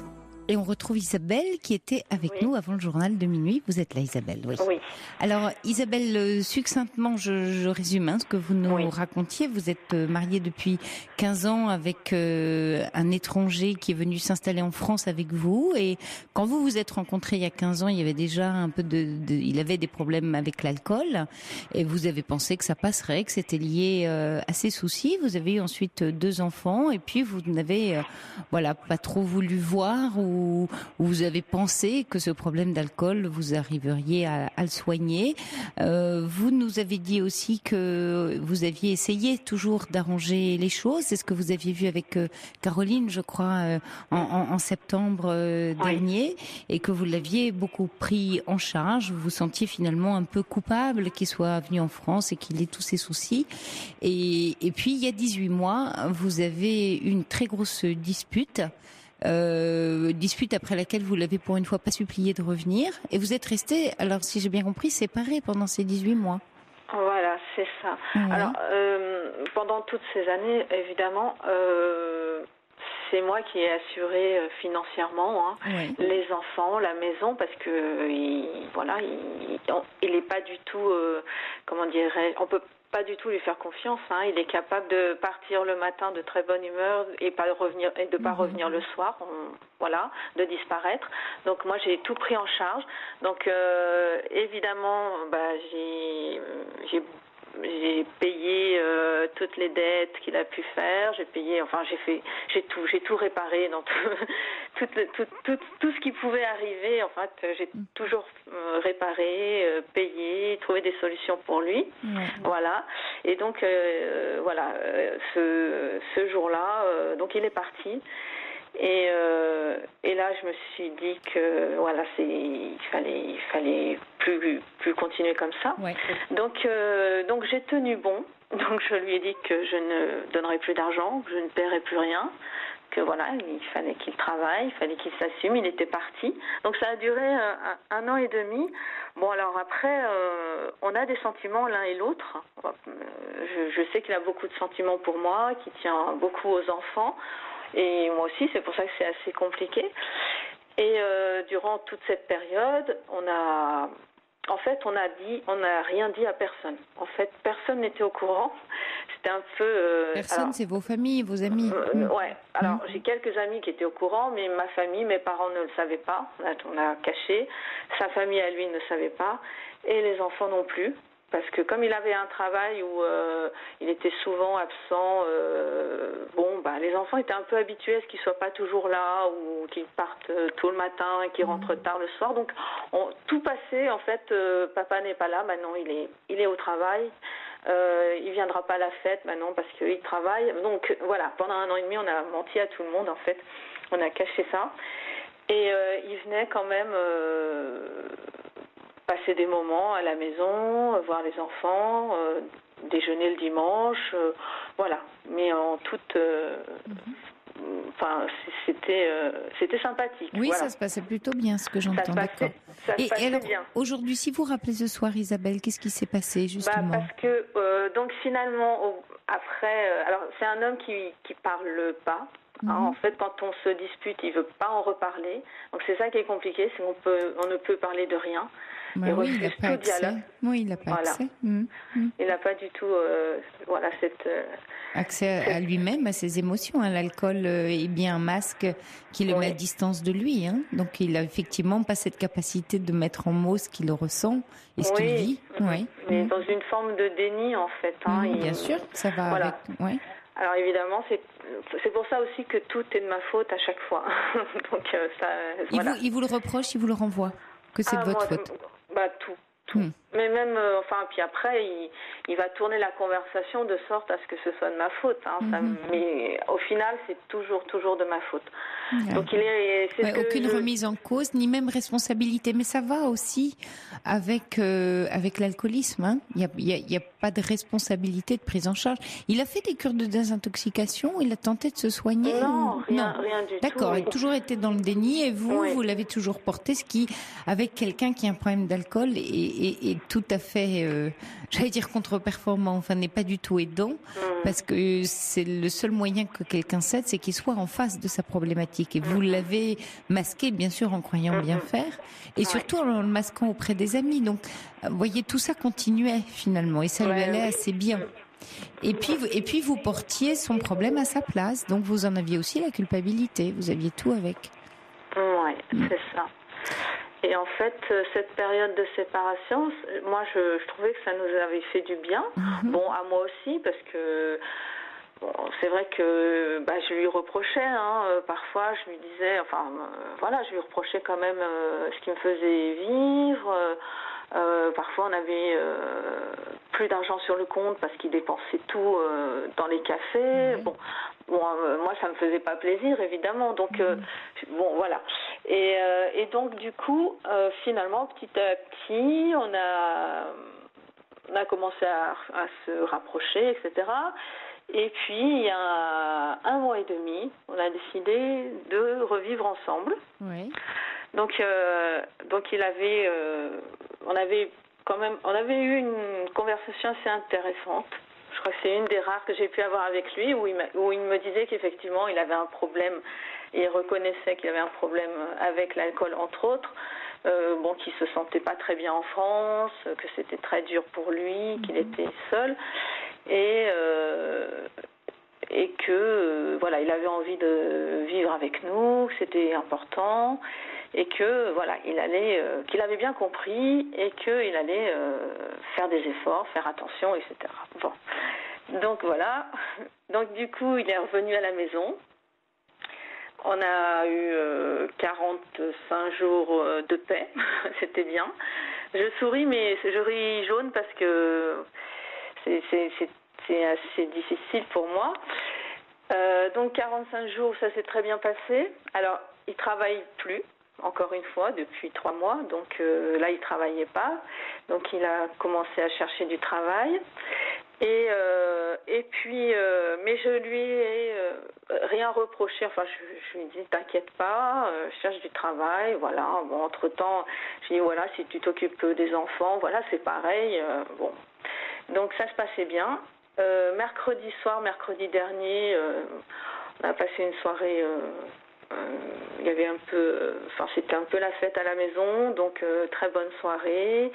Et on retrouve Isabelle qui était avec oui. nous avant le journal de minuit. Vous êtes là, Isabelle, oui. Oui. Alors, Isabelle, succinctement, je, je résume hein, ce que vous nous oui. racontiez. Vous êtes mariée depuis quinze ans avec euh, un étranger qui est venu s'installer en France avec vous. Et quand vous vous êtes rencontrés il y a quinze ans, il y avait déjà un peu de, de il avait des problèmes avec l'alcool. Et vous avez pensé que ça passerait, que c'était lié euh, à ses soucis. Vous avez eu ensuite deux enfants et puis vous n'avez, euh, voilà, pas trop voulu voir ou où vous avez pensé que ce problème d'alcool, vous arriveriez à, à le soigner. Euh, vous nous avez dit aussi que vous aviez essayé toujours d'arranger les choses. C'est ce que vous aviez vu avec euh, Caroline, je crois, euh, en, en, en septembre euh, oui. dernier, et que vous l'aviez beaucoup pris en charge. Vous vous sentiez finalement un peu coupable qu'il soit venu en France et qu'il ait tous ses soucis. Et, et puis, il y a dix-huit mois, vous avez eu une très grosse dispute. Euh, dispute après laquelle vous l'avez pour une fois pas supplié de revenir et vous êtes restés, alors si j'ai bien compris, séparés pendant ces dix-huit mois. Voilà, c'est ça. Oui. Alors, euh, pendant toutes ces années, évidemment, euh, c'est moi qui ai assuré euh, financièrement hein, oui. les enfants, la maison, parce que il, voilà, il n'est pas du tout, euh, comment dirais-je, on peut pas du tout lui faire confiance. Hein. Il est capable de partir le matin de très bonne humeur et pas revenir et de pas mmh. revenir le soir. On, voilà, de disparaître. Donc moi j'ai tout pris en charge. Donc euh, évidemment, bah, j'ai j'ai J'ai payé euh, toutes les dettes qu'il a pu faire. J'ai payé, enfin j'ai fait, j'ai tout, j'ai tout réparé dans tout, tout, tout, tout, tout ce qui pouvait arriver. En fait, j'ai toujours euh, réparé, euh, payé, trouvé des solutions pour lui. Ouais. Voilà. Et donc euh, voilà, euh, ce, ce jour-là, euh, donc il est parti. Et, euh, et là, je me suis dit que voilà, c'est, il fallait, il fallait plus, plus continuer comme ça. Ouais. Donc, euh, donc j'ai tenu bon. Donc, je lui ai dit que je ne donnerais plus d'argent, que je ne paierais plus rien, que voilà, il fallait qu'il travaille, il fallait qu'il s'assume. Il était parti. Donc, ça a duré un, un an et demi. Bon, alors après, euh, on a des sentiments l'un et l'autre. Je, je sais qu'il a beaucoup de sentiments pour moi, qu'il tient beaucoup aux enfants. Et moi aussi, c'est pour ça que c'est assez compliqué. Et euh, durant toute cette période, on a, en fait, on a dit, on n'a rien dit à personne. En fait, personne n'était au courant. C'était un peu. Euh, personne, alors, c'est vos familles, vos amis. Euh, mmh. Ouais. Alors, mmh. j'ai quelques amis qui étaient au courant, mais ma famille, mes parents ne le savaient pas. On a, on a caché. Sa famille à lui ne savait pas, et les enfants non plus. Parce que comme il avait un travail où euh, il était souvent absent, euh, bon, bah, les enfants étaient un peu habitués à ce qu'il ne soit pas toujours là ou qu'il parte tôt le matin et qu'il rentre mmh. tard le soir. Donc, on, tout passait, en fait, euh, papa n'est pas là, maintenant il est, il est au travail. Euh, il ne viendra pas à la fête maintenant parce qu'il travaille. Donc, voilà, pendant un an et demi, on a menti à tout le monde, en fait. On a caché ça. Et euh, il venait quand même... Euh, passer des moments à la maison, voir les enfants, euh, déjeuner le dimanche, euh, voilà. Mais en toute, euh, enfin, mm-hmm. c'était, euh, c'était sympathique. Oui, voilà. Ça se passait plutôt bien, ce que j'entends. Ça se passait, ça se et, passait et alors, bien. Aujourd'hui, si vous rappelez ce soir, Isabelle, qu'est-ce qui s'est passé justement ? Bah, parce que euh, donc finalement, au, après, euh, alors c'est un homme qui qui parle pas. Mmh. Hein, en fait, quand on se dispute, il veut pas en reparler. Donc c'est ça qui est compliqué, c'est qu'on peut, on ne peut parler de rien. Bah oui, il n'a pas accès. Oui, il n'a pas voilà. accès. Mmh. Mmh. Il n'a pas du tout, euh, voilà, cette euh, accès cette... à lui-même, à ses émotions. Hein. L'alcool est bien un masque qui le oui. met à distance de lui. Hein. Donc, il n'a effectivement pas cette capacité de mettre en mots ce qu'il ressent et ce oui. qu'il vit. Mmh. Oui. Mais mmh. dans une forme de déni, en fait. Hein, mmh, il... Bien sûr, ça va voilà. avec. Ouais. Alors évidemment, c'est c'est pour ça aussi que tout est de ma faute à chaque fois. Donc euh, ça. Il, voilà. vous, il vous le reproche, il vous le renvoie, que c'est ah, de votre moi, faute. Bah tout. Tout. Mmh. Mais même, euh, enfin, puis après, il, il va tourner la conversation de sorte à ce que ce soit de ma faute. Hein, mmh. ça, mais au final, c'est toujours, toujours de ma faute. Ouais. Donc il est. C'est ouais, ce aucune je... remise en cause, ni même responsabilité. Mais ça va aussi avec euh, avec l'alcoolisme. Hein. Il y a, il y a, il y a pas de responsabilité de prise en charge. Il a fait des cures de désintoxication. Il a tenté de se soigner. Non, ou... rien, non. rien du D'accord, tout. D'accord. Il a toujours été dans le déni. Et vous, oui. vous l'avez toujours porté, ce qui, avec quelqu'un qui a un problème d'alcool, est, est, est tout à fait, euh, j'allais dire contre-performant, enfin n'est pas du tout aidant, mmh. parce que c'est le seul moyen que quelqu'un cède, c'est qu'il soit en face de sa problématique. Et vous mmh. l'avez masqué, bien sûr, en croyant mmh. bien faire, et ouais. surtout en le masquant auprès des amis. Donc, vous voyez, tout ça continuait finalement, et ça ouais, lui allait oui. assez bien. Et puis, et puis vous portiez son problème à sa place, donc vous en aviez aussi la culpabilité, vous aviez tout avec. Oui, mmh. c'est ça. Et en fait, cette période de séparation, moi, je, je trouvais que ça nous avait fait du bien. Mmh. Bon, à moi aussi, parce que bon, c'est vrai que bah, je lui reprochais. Hein, euh, parfois, je lui disais, enfin, euh, voilà, je lui reprochais quand même euh, ce qui me faisait vivre. Euh, euh, parfois, on avait euh, plus d'argent sur le compte parce qu'il dépensait tout euh, dans les cafés. Mmh. Bon. Bon, euh, moi, ça me faisait pas plaisir, évidemment. Donc, euh, bon, voilà. Et, euh, et donc, du coup, euh, finalement, petit à petit, on a, on a commencé à, à se rapprocher, et cetera. Et puis, il y a un mois et demi, on a décidé de revivre ensemble. Oui. Donc, euh, donc, il avait, euh, on avait quand même, on avait eu une conversation assez intéressante. Je crois que c'est une des rares que j'ai pu avoir avec lui, où il, où il me disait qu'effectivement, il avait un problème, et il reconnaissait qu'il avait un problème avec l'alcool, entre autres, euh, bon, qu'il se sentait pas très bien en France, que c'était très dur pour lui, qu'il était seul, et, euh, et que, euh, voilà, il avait envie de vivre avec nous, que c'était important, et que, voilà, il allait, euh, qu'il avait bien compris, et qu'il allait euh, faire des efforts, faire attention, et cetera. Bon. Donc voilà, donc du coup il est revenu à la maison, on a eu euh, quarante-cinq jours de paix, c'était bien, je souris mais je ris jaune parce que c'est, c'est, c'est, c'est assez difficile pour moi, euh, donc quarante-cinq jours ça s'est très bien passé, alors il ne travaille plus. Encore une fois, depuis trois mois, donc euh, là il travaillait pas, donc il a commencé à chercher du travail. Et, euh, et puis, euh, mais je lui ai euh, rien reproché. Enfin, je, je lui ai dit, t'inquiète pas, euh, je cherche du travail, voilà. Bon, entre temps, je lui ai dit, voilà, si tu t'occupes des enfants, voilà, c'est pareil. Euh, bon, donc ça se passait bien. Euh, mercredi soir, mercredi dernier, euh, on a passé une soirée. Euh, euh, il y avait un peu, enfin, c'était un peu la fête à la maison, donc euh, très bonne soirée.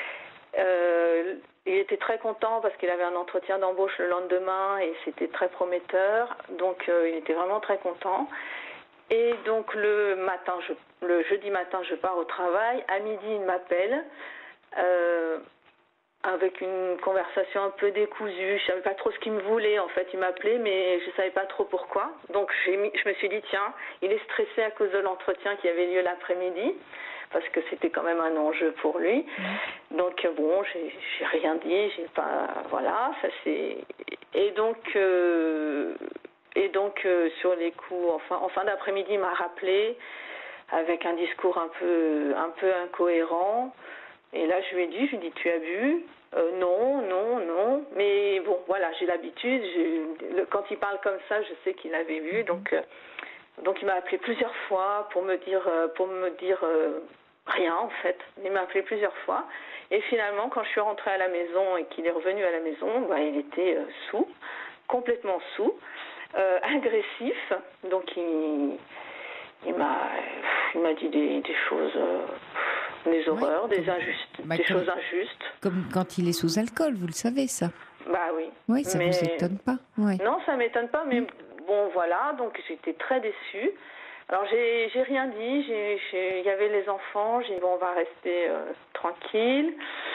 Euh, il était très content parce qu'il avait un entretien d'embauche le lendemain et c'était très prometteur, donc euh, il était vraiment très content. Et donc le matin, je, le jeudi matin, je pars au travail. À midi, il m'appelle euh, avec une conversation un peu décousue. Je savais pas trop ce qu'il me voulait. En fait, il m'appelait, mais je savais pas trop pourquoi. Donc j'ai mis, je me suis dit tiens, il est stressé à cause de l'entretien qui avait lieu l'après-midi, parce que c'était quand même un enjeu pour lui. Mmh. Donc bon, j'ai, j'ai rien dit, j'ai pas, voilà, ça c'est. Et donc, euh, et donc euh, sur les coups, enfin, en fin d'après-midi, il m'a rappelé avec un discours un peu, un peu incohérent. Et là, je lui ai dit, je lui ai dit, tu as bu ? euh, Non, non, non. Mais bon, voilà, j'ai l'habitude. J'ai, le, quand il parle comme ça, je sais qu'il avait bu. Mmh. Donc, euh, donc il m'a appelé plusieurs fois pour me dire, euh, pour me dire. Euh, Rien en fait, il m'a appelé plusieurs fois et finalement quand je suis rentrée à la maison et qu'il est revenu à la maison, bah, il était euh, saoul, complètement saoul, euh, agressif, donc il, il, m'a, il m'a dit des, des choses, euh, des horreurs, oui, des, comme, injustes, bah, des comme, choses injustes. Comme quand il est sous alcool, vous le savez ça. Bah oui. Oui, ça ne vous étonne pas. Ouais. Non, ça ne m'étonne pas, mais mmh. bon voilà, donc j'étais très déçue. Alors j'ai, j'ai rien dit, j'ai, j'ai, il y avait les enfants, j'ai dit bon on va rester euh, tranquille.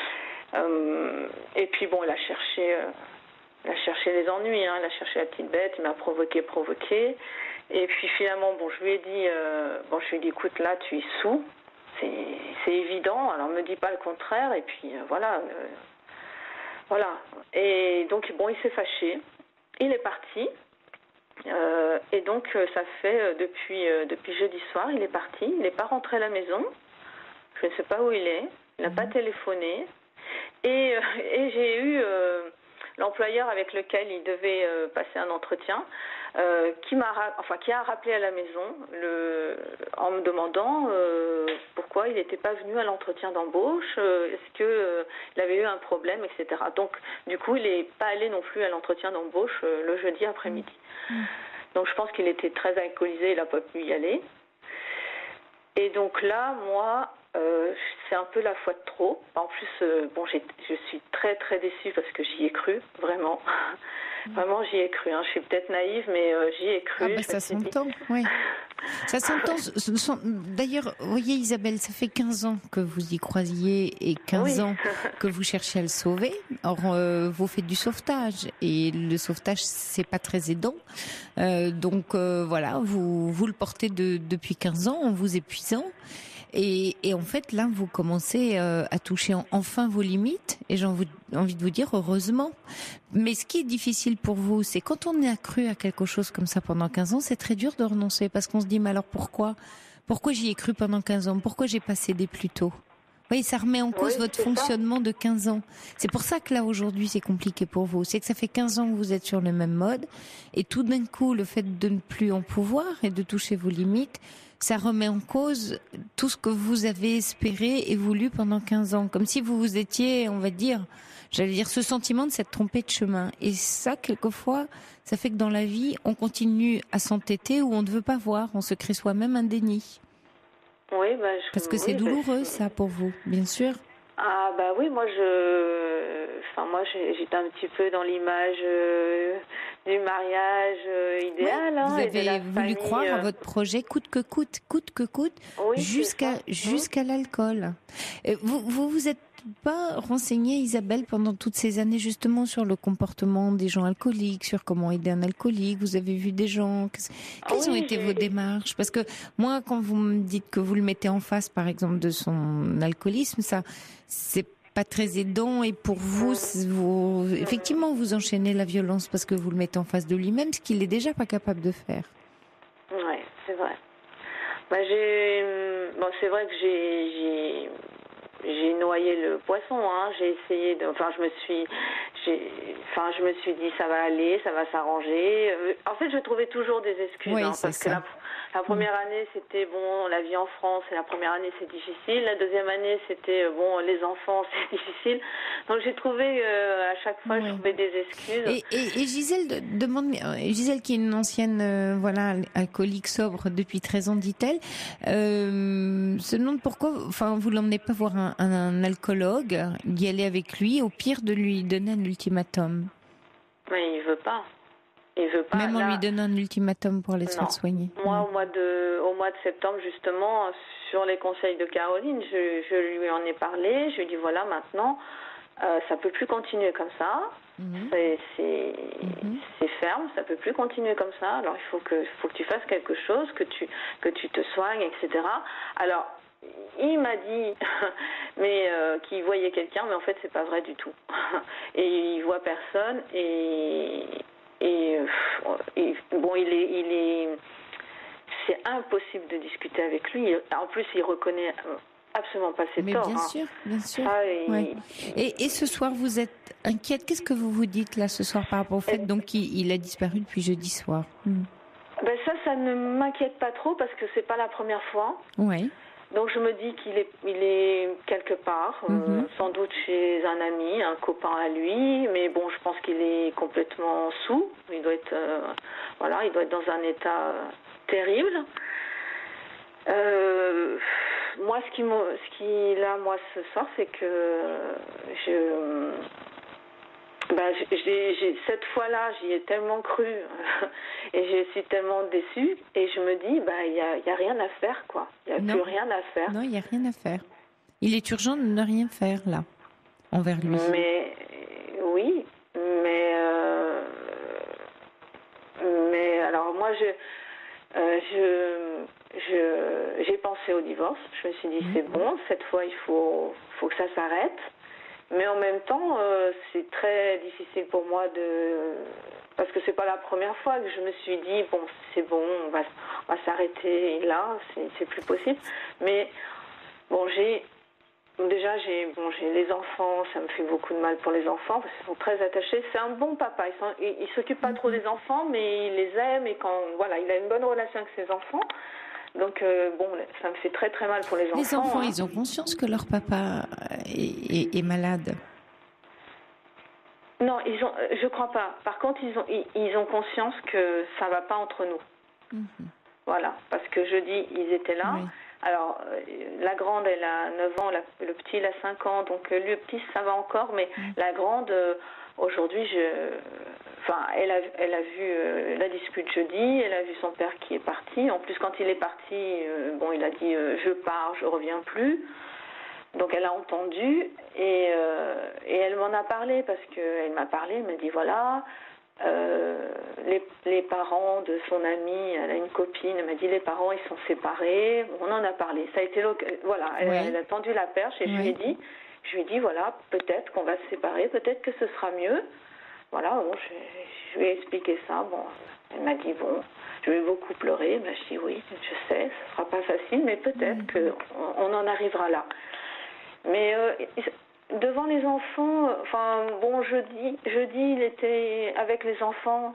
Euh, et puis bon il a cherché, euh, il a cherché les ennuis, hein, il a cherché la petite bête, il m'a provoqué, provoqué. Et puis finalement bon je lui ai dit, euh, bon je lui ai dit écoute là tu es saoul, c'est, c'est évident, alors me dis pas le contraire. Et puis euh, voilà, euh, voilà. Et donc bon il s'est fâché, il est parti. Euh, et donc ça fait euh, depuis, euh, depuis jeudi soir, il est parti, il n'est pas rentré à la maison, je ne sais pas où il est, il n'a mmh. pas téléphoné, et, euh, et j'ai eu euh, l'employeur avec lequel il devait euh, passer un entretien, euh, qui m'a, enfin qui a rappelé à la maison le, en me demandant euh, pourquoi pourquoi il n'était pas venu à l'entretien d'embauche, euh, est-ce qu'il euh, avait eu un problème, et cetera. Donc, du coup, il n'est pas allé non plus à l'entretien d'embauche euh, le jeudi après-midi. Mmh. Donc, je pense qu'il était très alcoolisé, il n'a pas pu y aller. Et donc là, moi, euh, c'est un peu la fois de trop. En plus, euh, bon, j'ai, je suis très, très déçue parce que j'y ai cru, vraiment. Vraiment, j'y ai cru. Hein. Je suis peut-être naïve, mais euh, j'y ai cru. Ah bah, ça s'entend, oui. Ça s'entend. D'ailleurs, vous voyez Isabelle, ça fait quinze ans que vous y croisiez et quinze oui. ans que vous cherchez à le sauver. Or, euh, vous faites du sauvetage et le sauvetage, c'est pas très aidant. Euh, donc euh, voilà, vous, vous le portez de, depuis quinze ans en vous épuisant. Et, et en fait, là, vous commencez euh, à toucher en, enfin vos limites. Et j'ai envie, envie de vous dire, heureusement. Mais ce qui est difficile pour vous, c'est quand on est accru à quelque chose comme ça pendant quinze ans, c'est très dur de renoncer. Parce qu'on se dit, mais alors pourquoi Pourquoi j'y ai cru pendant quinze ans? Pourquoi j'ai pas cédé plus tôt? Vous voyez, ça remet en cause oui, votre fonctionnement ça. de quinze ans. C'est pour ça que là, aujourd'hui, c'est compliqué pour vous. C'est que ça fait quinze ans que vous êtes sur le même mode. Et tout d'un coup, le fait de ne plus en pouvoir et de toucher vos limites, ça remet en cause tout ce que vous avez espéré et voulu pendant quinze ans. Comme si vous vous étiez, on va dire, j'allais dire, ce sentiment de s'être trompé de chemin. Et ça, quelquefois, ça fait que dans la vie, on continue à s'entêter ou on ne veut pas voir. On se crée soi-même un déni. Oui, bah, je... Parce que c'est oui, douloureux, bah, ça, pour vous, bien sûr. Ah bah oui, moi je, enfin moi j'étais un petit peu dans l'image euh, du mariage euh, idéal. Oui, hein, vous avez et de la voulu famille, croire à euh... votre projet coûte que coûte, coûte que coûte, oui, jusqu'à jusqu'à mmh. l'alcool. Vous vous vous êtes pas renseignée, Isabelle, pendant toutes ces années justement sur le comportement des gens alcooliques, sur comment aider un alcoolique? Vous avez vu des gens? Quelles oui, ont été vos démarches? Parce que moi, quand vous me dites que vous le mettez en face, par exemple, de son alcoolisme, ça, c'est pas très aidant. Et pour vous, vous, effectivement, vous enchaînez la violence parce que vous le mettez en face de lui-même, ce qu'il est déjà pas capable de faire. Ouais, c'est vrai. Bah, j'ai, bon, c'est vrai que j'ai, j'ai... J'ai noyé le poisson, hein. J'ai essayé de, enfin je me suis, j'ai, enfin je me suis dit ça va aller, ça va s'arranger. En fait, je trouvais toujours des excuses, oui, hein, parce ça. que la, la première mmh. année c'était bon, la vie en France, et la première année c'est difficile. La deuxième année c'était bon, les enfants c'est difficile. Donc j'ai trouvé euh, à chaque fois oui. je trouvais des excuses. Et, et, et Gisèle de, demande, Gisèle qui est une ancienne, euh, voilà, alcoolique sobre depuis treize ans, dit-elle, euh, se demande pourquoi, enfin vous l'emmenez pas voir un Un, un alcoologue, d'y aller avec lui, au pire de lui donner un ultimatum. Mais il veut pas. Il veut pas. Même là... on lui donne un ultimatum pour aller se faire soigner. Moi, mmh. au mois de, au mois de septembre, justement, sur les conseils de Caroline, je, je lui en ai parlé. Je lui ai dit voilà, maintenant, euh, ça peut plus continuer comme ça. Mmh. C'est, c'est, mmh. c'est ferme, ça peut plus continuer comme ça. Alors il faut que, faut que tu fasses quelque chose, que tu, que tu te soignes, et cetera. Alors il m'a dit mais euh, qu'il voyait quelqu'un, mais en fait c'est pas vrai du tout. Et il voit personne et, et, et bon il est il est c'est impossible de discuter avec lui. En plus il reconnaît absolument pas ses mais torts. Bien hein. sûr, bien sûr. Ah, et... Ouais. Et, et ce soir vous êtes inquiète. Qu'est-ce que vous vous dites là ce soir par rapport au fait et... donc il, il a disparu depuis jeudi soir? hmm. Ben ça, ça ne m'inquiète pas trop parce que c'est pas la première fois. Oui. Donc je me dis qu'il est, il est quelque part, mm-hmm. euh, sans doute chez un ami, un copain à lui, mais bon, je pense qu'il est complètement sous. Il doit être, euh, voilà, il doit être dans un état euh, terrible. Euh, moi, ce qui, ce qui là, moi, ce soir, c'est que je. Ben, j'ai, j'ai, cette fois-là, j'y ai tellement cru et je suis tellement déçue et je me dis, ben, il n'y a, y a rien à faire, quoi. Il n'y a non. plus rien à faire. Non, il n'y a rien à faire. Il est urgent de ne rien faire, là, envers lui. Mais, oui, mais, euh, mais alors moi, je, euh, je, je, j'ai pensé au divorce. Je me suis dit, mmh. c'est bon, cette fois, il faut, faut que ça s'arrête. Mais en même temps, euh, c'est très difficile pour moi de... Parce que c'est pas la première fois que je me suis dit, bon, c'est bon, on va, on va s'arrêter là, c'est, c'est plus possible. Mais, bon, j'ai... Déjà, j'ai, bon, j'ai les enfants, ça me fait beaucoup de mal pour les enfants, parce qu'ils sont très attachés. C'est un bon papa, il, sont, il, il s'occupe pas trop des enfants, mais il les aime, et quand... Voilà, il a une bonne relation avec ses enfants. Donc, euh, bon, ça me fait très très mal pour les enfants. Les enfants, hein. ils ont conscience que leur papa est, est, est malade? Non, ils ont, je crois pas. Par contre, ils ont, ils, ils ont conscience que ça va pas entre nous. Mm-hmm. Voilà, parce que jeudi, ils étaient là. Oui. Alors, euh, la grande, elle a neuf ans, la, le petit, il a cinq ans. Donc, euh, le petit, ça va encore. Mais mm. la grande, euh, aujourd'hui, je... Enfin, elle a, elle a vu euh, la dispute jeudi, elle a vu son père qui est parti. En plus, quand il est parti, euh, bon, il a dit euh, « je pars, je reviens plus ». Donc, elle a entendu et, euh, et elle m'en a parlé parce qu'elle m'a parlé, elle m'a dit « voilà, euh, les, les parents de son amie, elle a une copine, elle m'a dit « les parents, ils sont séparés ». On en a parlé. Ça a été voilà, elle, oui. elle a tendu la perche et oui. je lui ai dit, je lui ai dit « voilà, peut-être qu'on va se séparer, peut-être que ce sera mieux ». Voilà, bon, je, je lui ai expliqué ça. Bon, elle m'a dit, bon, je vais beaucoup pleurer. Ben, je dis, oui, je sais, ce sera pas facile, mais peut-être mmh. qu'on on en arrivera là. Mais euh, devant les enfants, enfin, bon, jeudi, jeudi, il était avec les enfants.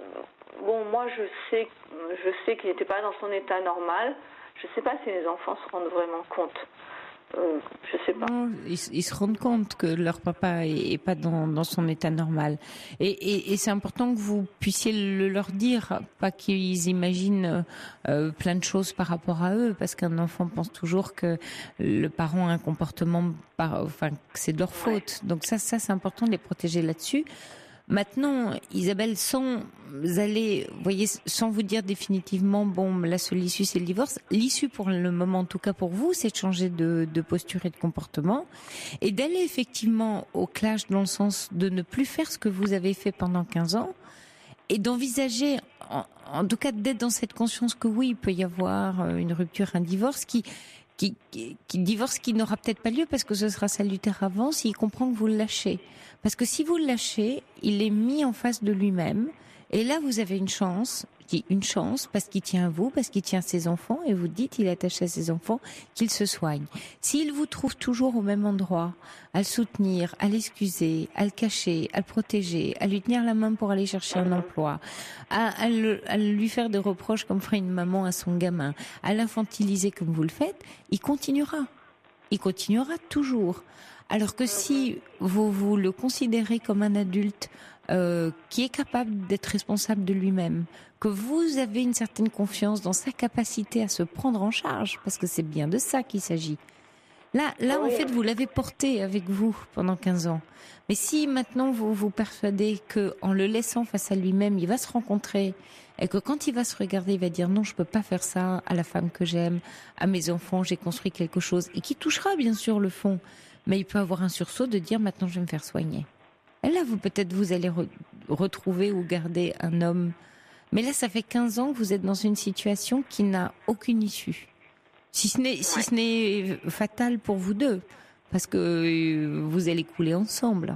Bon, moi, je sais, je sais qu'il n'était pas dans son état normal. Je ne sais pas si les enfants se rendent vraiment compte. Euh, je sais pas. Non, ils, ils se rendent compte que leur papa est, est pas dans, dans son état normal. Et, et, et c'est important que vous puissiez le leur dire, pas qu'ils imaginent euh, plein de choses par rapport à eux, parce qu'un enfant pense toujours que le parent a un comportement, par, enfin, que c'est de leur faute. Donc ça, ça c'est important de les protéger là-dessus. Maintenant, Isabelle, sans aller, vous voyez, sans vous dire définitivement, bon, la seule issue, c'est le divorce. L'issue, pour le moment, en tout cas pour vous, c'est de changer de, de posture et de comportement et d'aller effectivement au clash dans le sens de ne plus faire ce que vous avez fait pendant quinze ans et d'envisager, en, en tout cas, d'être dans cette conscience que oui, il peut y avoir une rupture, un divorce qui, qui, qui, qui divorce qui n'aura peut-être pas lieu parce que ce sera salutaire avant s'il comprend que vous le lâchez. Parce que si vous le lâchez, il est mis en face de lui-même. Et là, vous avez une chance, je dis une chance, parce qu'il tient à vous, parce qu'il tient à ses enfants, et vous dites, il est attaché à ses enfants, qu'il se soigne. S'il vous trouve toujours au même endroit, à le soutenir, à l'excuser, à le cacher, à le protéger, à lui tenir la main pour aller chercher un emploi, à, à, le, à lui faire des reproches comme ferait une maman à son gamin, à l'infantiliser comme vous le faites, il continuera. Il continuera toujours. Alors que si vous, vous le considérez comme un adulte euh, qui est capable d'être responsable de lui-même, que vous avez une certaine confiance dans sa capacité à se prendre en charge, parce que c'est bien de ça qu'il s'agit. Là, là, oui. En fait, vous l'avez porté avec vous pendant quinze ans. Mais si maintenant vous vous persuadez que, en le laissant face à lui-même, il va se rencontrer et que quand il va se regarder, il va dire non, je peux pas faire ça à la femme que j'aime, à mes enfants, j'ai construit quelque chose et qui touchera bien sûr le fond. Mais il peut avoir un sursaut de dire maintenant je vais me faire soigner. Et là, vous peut-être vous allez re- retrouver ou garder un homme. Mais là, ça fait quinze ans que vous êtes dans une situation qui n'a aucune issue. Si ce n'est, si ce n'est fatal pour vous deux. Parce que vous allez couler ensemble.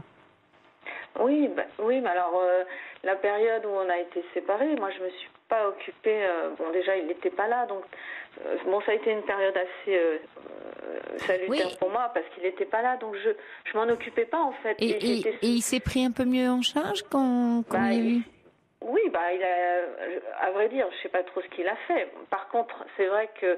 Oui, bah, oui mais alors, euh, la période où on a été séparés, moi je me suis pas occupée. Euh, bon, déjà, il n'était pas là, donc. Euh, bon, ça a été une période assez euh, salutaire oui. pour moi parce qu'il n'était pas là, donc je je m'en occupais pas en fait. Et, et, et, et il s'est pris un peu mieux en charge quand, quand bah, il a vu. Oui, bah il a, à vrai dire, je sais pas trop ce qu'il a fait. Par contre, c'est vrai que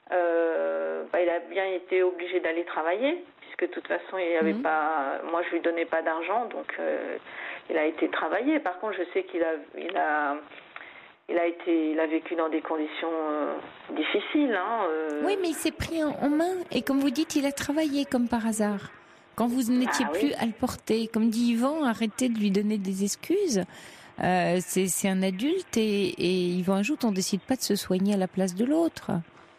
euh, bah, il a bien été obligé d'aller travailler puisque de toute façon il avait mmh. pas, moi je lui donnais pas d'argent, donc euh, il a été travailler. Par contre, je sais qu'il a il a Il a été, il a vécu dans des conditions euh, difficiles. Hein, euh... Oui, mais il s'est pris en, en main. Et comme vous dites, il a travaillé comme par hasard. Quand vous n'étiez ah, plus oui. à le porter. Comme dit Yvan, arrêtez de lui donner des excuses. Euh, c'est, c'est un adulte et, et Yvan ajoute, on décide pas de se soigner à la place de l'autre.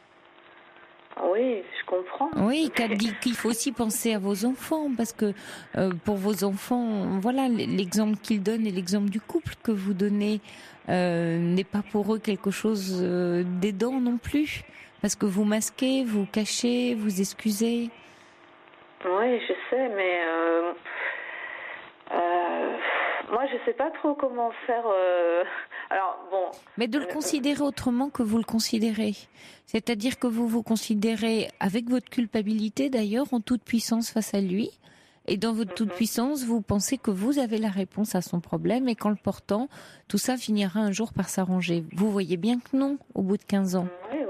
Oui, je comprends. Oui, qu'il faut aussi penser à vos enfants, parce que euh, pour vos enfants, voilà, l'exemple qu'il donne et l'exemple du couple que vous donnez euh, n'est pas pour eux quelque chose euh, d'aidant non plus, parce que vous masquez, vous cachez, vous excusez. Oui, je sais, mais euh, euh, moi, je sais pas trop comment faire. Euh... Alors bon. Mais de le considérer autrement que vous le considérez, c'est-à-dire que vous vous considérez avec votre culpabilité d'ailleurs en toute puissance face à lui, et dans votre toute puissance, vous pensez que vous avez la réponse à son problème et qu'en le portant, tout ça finira un jour par s'arranger. Vous voyez bien que non, au bout de quinze ans. Oui, oui.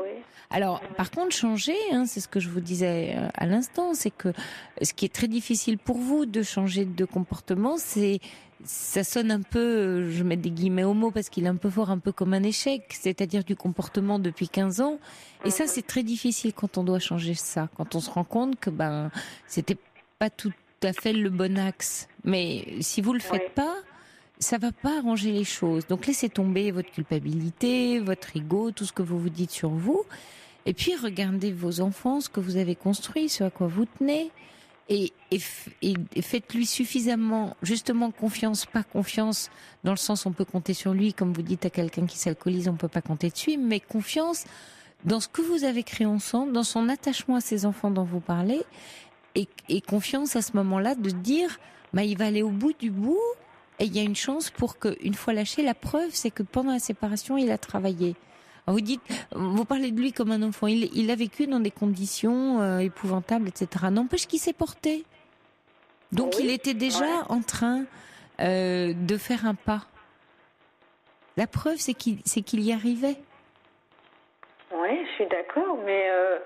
Alors, par contre, changer, hein, c'est ce que je vous disais à l'instant, c'est que ce qui est très difficile pour vous de changer de comportement, c'est, ça sonne un peu, je mets des guillemets au mot parce qu'il est un peu fort, un peu comme un échec, c'est-à-dire du comportement depuis quinze ans. Et ça, c'est très difficile quand on doit changer ça, quand on se rend compte que ben c'était pas tout à fait le bon axe. Mais si vous le faites ouais. pas, ça va pas arranger les choses. Donc laissez tomber votre culpabilité, votre ego, tout ce que vous vous dites sur vous. Et puis regardez vos enfants, ce que vous avez construit, ce à quoi vous tenez. Et, et, et faites-lui suffisamment, justement, confiance, pas confiance, dans le sens on peut compter sur lui, comme vous dites à quelqu'un qui s'alcoolise, on peut pas compter dessus, mais confiance dans ce que vous avez créé ensemble, dans son attachement à ses enfants dont vous parlez, et, et confiance à ce moment-là de dire, bah, il va aller au bout du bout, et il y a une chance pour qu'une fois lâché, la preuve, c'est que pendant la séparation, il a travaillé. Alors vous dites, vous parlez de lui comme un enfant. Il, il a vécu dans des conditions euh, épouvantables, et cetera. N'empêche qu'il s'est porté. Donc oui, il était déjà ouais. en train euh, de faire un pas. La preuve, c'est qu'il, c'est qu'il y arrivait. Oui, je suis d'accord, mais euh,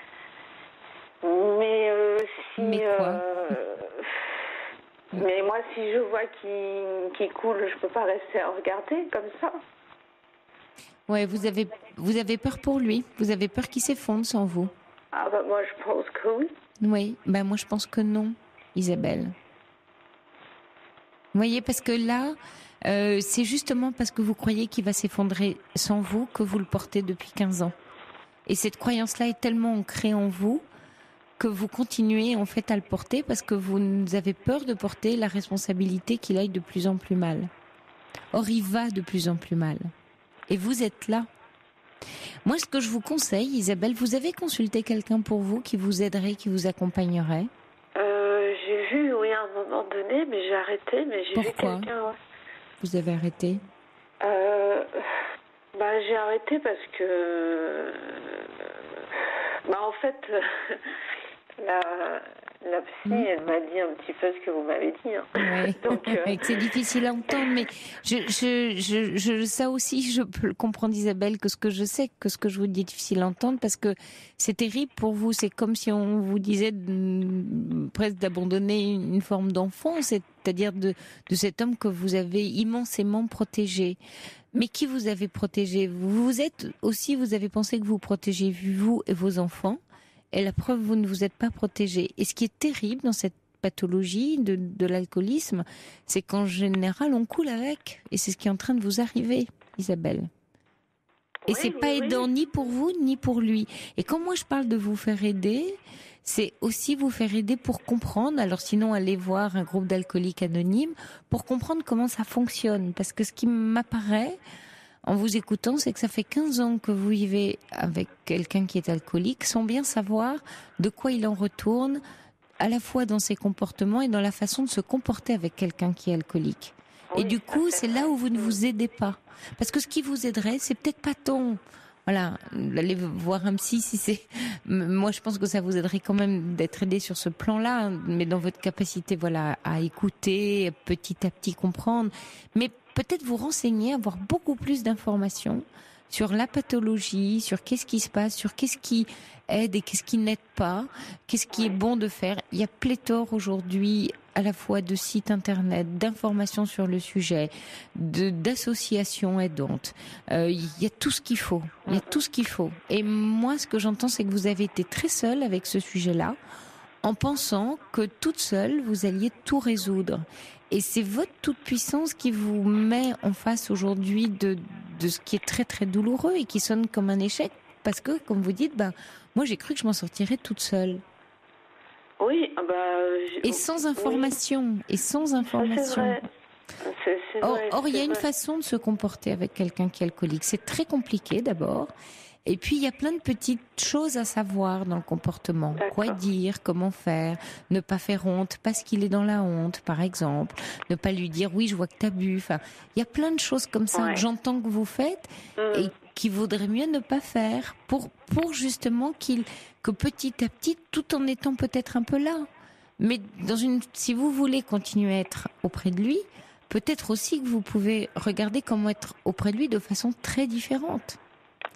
mais euh, si. Mais quoi euh, Mais moi, si je vois qu'il, qu'il coule, je peux pas rester à regarder comme ça. Ouais, vous avez, vous avez peur pour lui. Vous avez peur qu'il s'effondre sans vous. Ah bah moi, je pense que oui. Oui, ben moi je pense que non, Isabelle. Vous voyez, parce que là, euh, c'est justement parce que vous croyez qu'il va s'effondrer sans vous que vous le portez depuis quinze ans. Et cette croyance-là est tellement ancrée en vous que vous continuez en fait à le porter parce que vous avez peur de porter la responsabilité qu'il aille de plus en plus mal. Or, il va de plus en plus mal. Et vous êtes là. Moi, ce que je vous conseille, Isabelle, vous avez consulté quelqu'un pour vous qui vous aiderait, qui vous accompagnerait ? euh, J'ai vu, oui, à un moment donné, mais j'ai arrêté. Mais j'ai Pourquoi vu quelqu'un. Ouais. Vous avez arrêté ? euh, bah, J'ai arrêté parce que... Bah, en fait... La, la psy, mmh. elle m'a dit un petit peu ce que vous m'avez dit. Hein. Ouais. Donc, euh... c'est difficile à entendre, mais je, je, je, je, ça aussi, je peux comprendre, Isabelle, que ce que je sais, que ce que je vous dis est difficile à entendre, parce que c'est terrible pour vous. C'est comme si on vous disait de, presque d'abandonner une forme d'enfant, c'est-à-dire de, de cet homme que vous avez immensément protégé. Mais qui vous avez protégé ? Vous êtes aussi, vous avez pensé que vous protégez vous et vos enfants. Et la preuve, vous ne vous êtes pas protégé. Et ce qui est terrible dans cette pathologie de, de l'alcoolisme, c'est qu'en général, on coule avec. Et c'est ce qui est en train de vous arriver, Isabelle. Et oui, c'est pas oui, aidant oui. ni pour vous, ni pour lui. Et quand moi je parle de vous faire aider, c'est aussi vous faire aider pour comprendre. Alors sinon, allez voir un groupe d'alcooliques anonymes pour comprendre comment ça fonctionne. Parce que ce qui m'apparaît... en vous écoutant, c'est que ça fait quinze ans que vous vivez avec quelqu'un qui est alcoolique sans bien savoir de quoi il en retourne, à la fois dans ses comportements et dans la façon de se comporter avec quelqu'un qui est alcoolique. Et du coup, c'est là où vous ne vous aidez pas. Parce que ce qui vous aiderait, c'est peut-être pas tant... Voilà, allez voir un psy si c'est... Moi, je pense que ça vous aiderait quand même d'être aidé sur ce plan-là, mais dans votre capacité, voilà, à écouter, petit à petit comprendre. Mais peut-être vous renseigner, avoir beaucoup plus d'informations sur la pathologie, sur qu'est-ce qui se passe, sur qu'est-ce qui aide et qu'est-ce qui n'aide pas, qu'est-ce qui est bon de faire. Il y a pléthore aujourd'hui à la fois de sites internet, d'informations sur le sujet, de, d'associations aidantes. Euh, il y a tout ce qu'il faut. Il y a tout ce qu'il faut. Et moi, ce que j'entends, c'est que vous avez été très seule avec ce sujet-là, en pensant que toute seule, vous alliez tout résoudre. Et c'est votre toute-puissance qui vous met en face aujourd'hui de, de ce qui est très très douloureux et qui sonne comme un échec. Parce que, comme vous dites, ben, moi j'ai cru que je m'en sortirais toute seule. Oui, bah... Et sans information, oui. et sans information. C'est vrai. C'est, c'est or, vrai, or, il y a vrai. une façon de se comporter avec quelqu'un qui est alcoolique. C'est très compliqué d'abord. Et puis, il y a plein de petites choses à savoir dans le comportement. D'accord. Quoi dire, comment faire, ne pas faire honte parce qu'il est dans la honte, par exemple. Ne pas lui dire, oui, je vois que t'as bu. Enfin, il y a plein de choses comme ça ouais. que j'entends que vous faites mmh. et qu'il vaudrait mieux ne pas faire pour, pour justement qu'il, que petit à petit, tout en étant peut-être un peu là. Mais dans une, si vous voulez continuer à être auprès de lui, peut-être aussi que vous pouvez regarder comment être auprès de lui de façon très différente.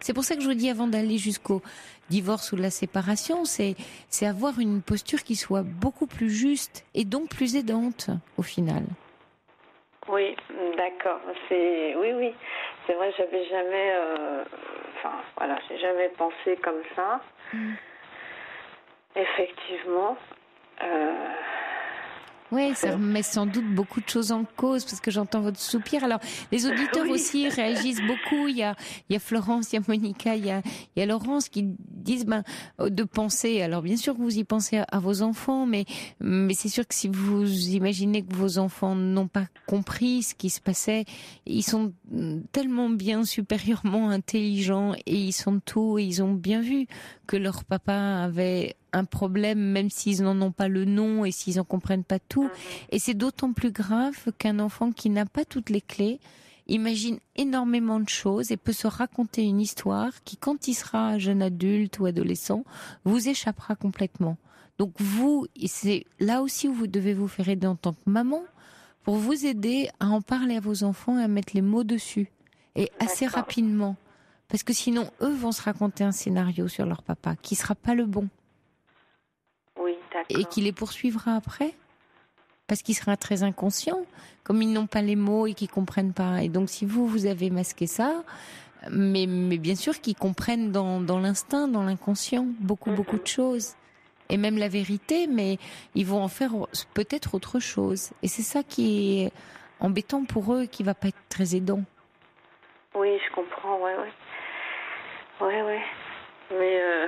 C'est pour ça que je vous dis, avant d'aller jusqu'au divorce ou la séparation, c'est, c'est avoir une posture qui soit beaucoup plus juste et donc plus aidante au final. Oui, d'accord. C'est oui, oui. C'est vrai, j'avais jamais, euh... enfin voilà, j'ai jamais pensé comme ça. Mm. Effectivement. Euh... Oui, ça remet sans doute beaucoup de choses en cause parce que j'entends votre soupir. Alors, les auditeurs oui. aussi réagissent beaucoup. Il y a, il y a Florence, il y a Monica, il y a, il y a Laurence qui disent ben, de penser. Alors, bien sûr que vous y pensez à, à vos enfants, mais, mais c'est sûr que si vous imaginez que vos enfants n'ont pas compris ce qui se passait, ils sont tellement bien supérieurement intelligents et ils sont tout et ils ont bien vu que leur papa avait un problème, même s'ils n'en ont pas le nom et s'ils n'en comprennent pas tout. Et c'est d'autant plus grave qu'un enfant qui n'a pas toutes les clés imagine énormément de choses et peut se raconter une histoire qui, quand il sera jeune adulte ou adolescent, vous échappera complètement. Donc vous, c'est là aussi où vous devez vous faire aider en tant que maman pour vous aider à en parler à vos enfants et à mettre les mots dessus. Et assez D'accord. rapidement. Parce que sinon, eux vont se raconter un scénario sur leur papa qui ne sera pas le bon. Oui, d'accord. Et qui les poursuivra après. Parce qu'il sera très inconscient, comme ils n'ont pas les mots et qu'ils ne comprennent pas. Et donc, si vous, vous avez masqué ça, mais, mais bien sûr qu'ils comprennent dans, dans l'instinct, dans l'inconscient, beaucoup, mm-hmm. beaucoup de choses. Et même la vérité, mais ils vont en faire peut-être autre chose. Et c'est ça qui est embêtant pour eux, qui ne va pas être très aidant. Oui, je comprends, ouais, ouais. Ouais, ouais. Mais... Euh...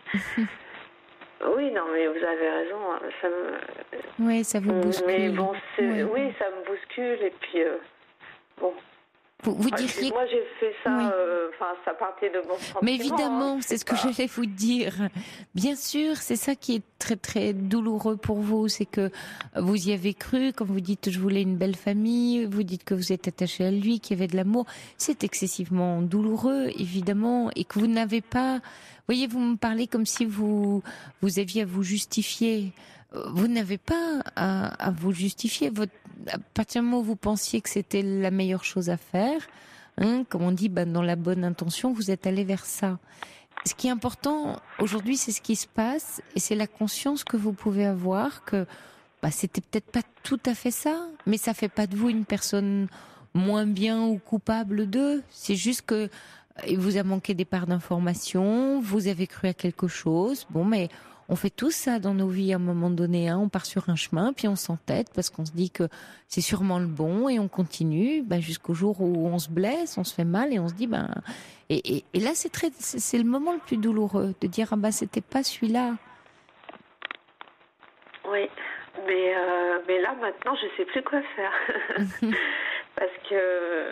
oui, non, mais vous avez raison. Ça me... Oui, ça vous bouscule. Mais bon, c'est... Oui. oui, ça me bouscule. Et puis, euh... bon... Vous, vous diriez... Moi, j'ai fait ça, enfin, oui. euh, ça partait de bons sentiments. Mais évidemment, hein, c'est ce pas... que j'allais vous dire. Bien sûr, c'est ça qui est très, très douloureux pour vous. C'est que vous y avez cru, quand vous dites « je voulais une belle famille », vous dites que vous êtes attaché à lui, qu'il y avait de l'amour. C'est excessivement douloureux, évidemment, et que vous n'avez pas... Vous voyez, vous me parlez comme si vous, vous aviez à vous justifier. Vous n'avez pas à, à vous justifier. Votre, à partir du moment où vous pensiez que c'était la meilleure chose à faire, hein, comme on dit, ben, dans la bonne intention, vous êtes allé vers ça. Ce qui est important aujourd'hui, c'est ce qui se passe et c'est la conscience que vous pouvez avoir que bah, c'était peut-être pas tout à fait ça, mais ça fait pas de vous une personne moins bien ou coupable d'eux. C'est juste que il vous a manqué des parts d'information, vous avez cru à quelque chose. Bon, mais on fait tous ça dans nos vies à un moment donné. Hein. On part sur un chemin, puis on s'entête parce qu'on se dit que c'est sûrement le bon et on continue ben, jusqu'au jour où on se blesse, on se fait mal et on se dit... ben Et, et, et là, c'est, très, c'est, c'est le moment le plus douloureux de dire ah ben, c'était pas celui-là. Oui, mais, euh, mais là, maintenant, je sais plus quoi faire. Parce que...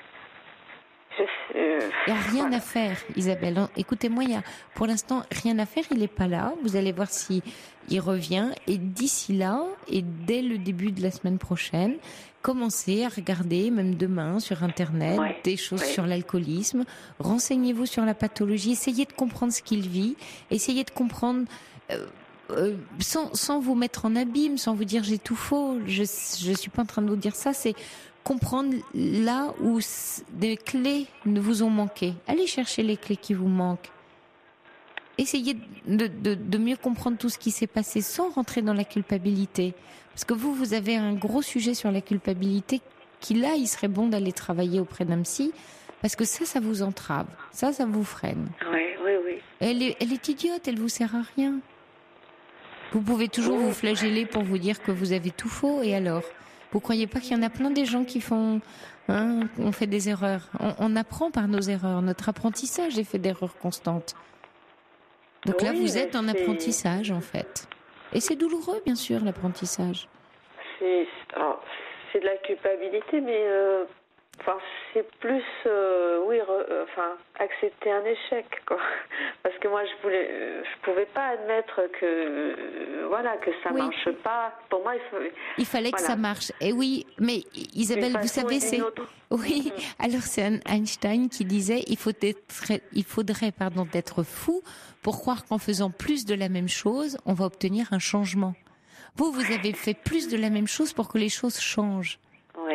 Il n'y a rien voilà. à faire, Isabelle. Écoutez-moi, il y a pour l'instant rien à faire. Il n'est pas là. Vous allez voir si il revient. Et d'ici là, et dès le début de la semaine prochaine, commencez à regarder, même demain, sur Internet, ouais. des choses ouais. sur l'alcoolisme. Renseignez-vous sur la pathologie. Essayez de comprendre ce qu'il vit. Essayez de comprendre... Euh, Euh, sans, sans vous mettre en abîme, sans vous dire j'ai tout faux. Je je suis pas en train de vous dire ça. C'est comprendre là où des clés ne vous ont manqué. Allez chercher les clés qui vous manquent. Essayez de, de, de mieux comprendre tout ce qui s'est passé sans rentrer dans la culpabilité. Parce que vous, vous avez un gros sujet sur la culpabilité qui là, il serait bon d'aller travailler auprès d'un psy. Parce que ça, ça vous entrave. Ça, ça vous freine. Oui, oui, oui. Elle est, elle est idiote, elle vous sert à rien. Vous pouvez toujours vous flageller pour vous dire que vous avez tout faux, et alors ? Vous croyez pas qu'il y en a plein des gens qui font, hein, on fait des erreurs. On, on apprend par nos erreurs. Notre apprentissage est fait d'erreurs constantes. Donc oui, là, vous êtes en c'est... apprentissage, en fait. Et c'est douloureux, bien sûr, l'apprentissage. C'est, alors, c'est de la culpabilité, mais euh, enfin, c'est plus, euh, oui, re, euh, enfin, accepter un échec, quoi. Parce que moi, je voulais, je pouvais pas admettre que, euh, voilà, que ça oui. marche pas. Pour moi, il faut. Il fallait voilà. que ça marche. Et oui, mais Isabelle, vous savez, c'est. Oui. Mm-hmm. Alors c'est Einstein qui disait, il faut être, il faudrait, pardon, être fou pour croire qu'en faisant plus de la même chose, on va obtenir un changement. Vous, vous avez fait plus de la même chose pour que les choses changent. Oui.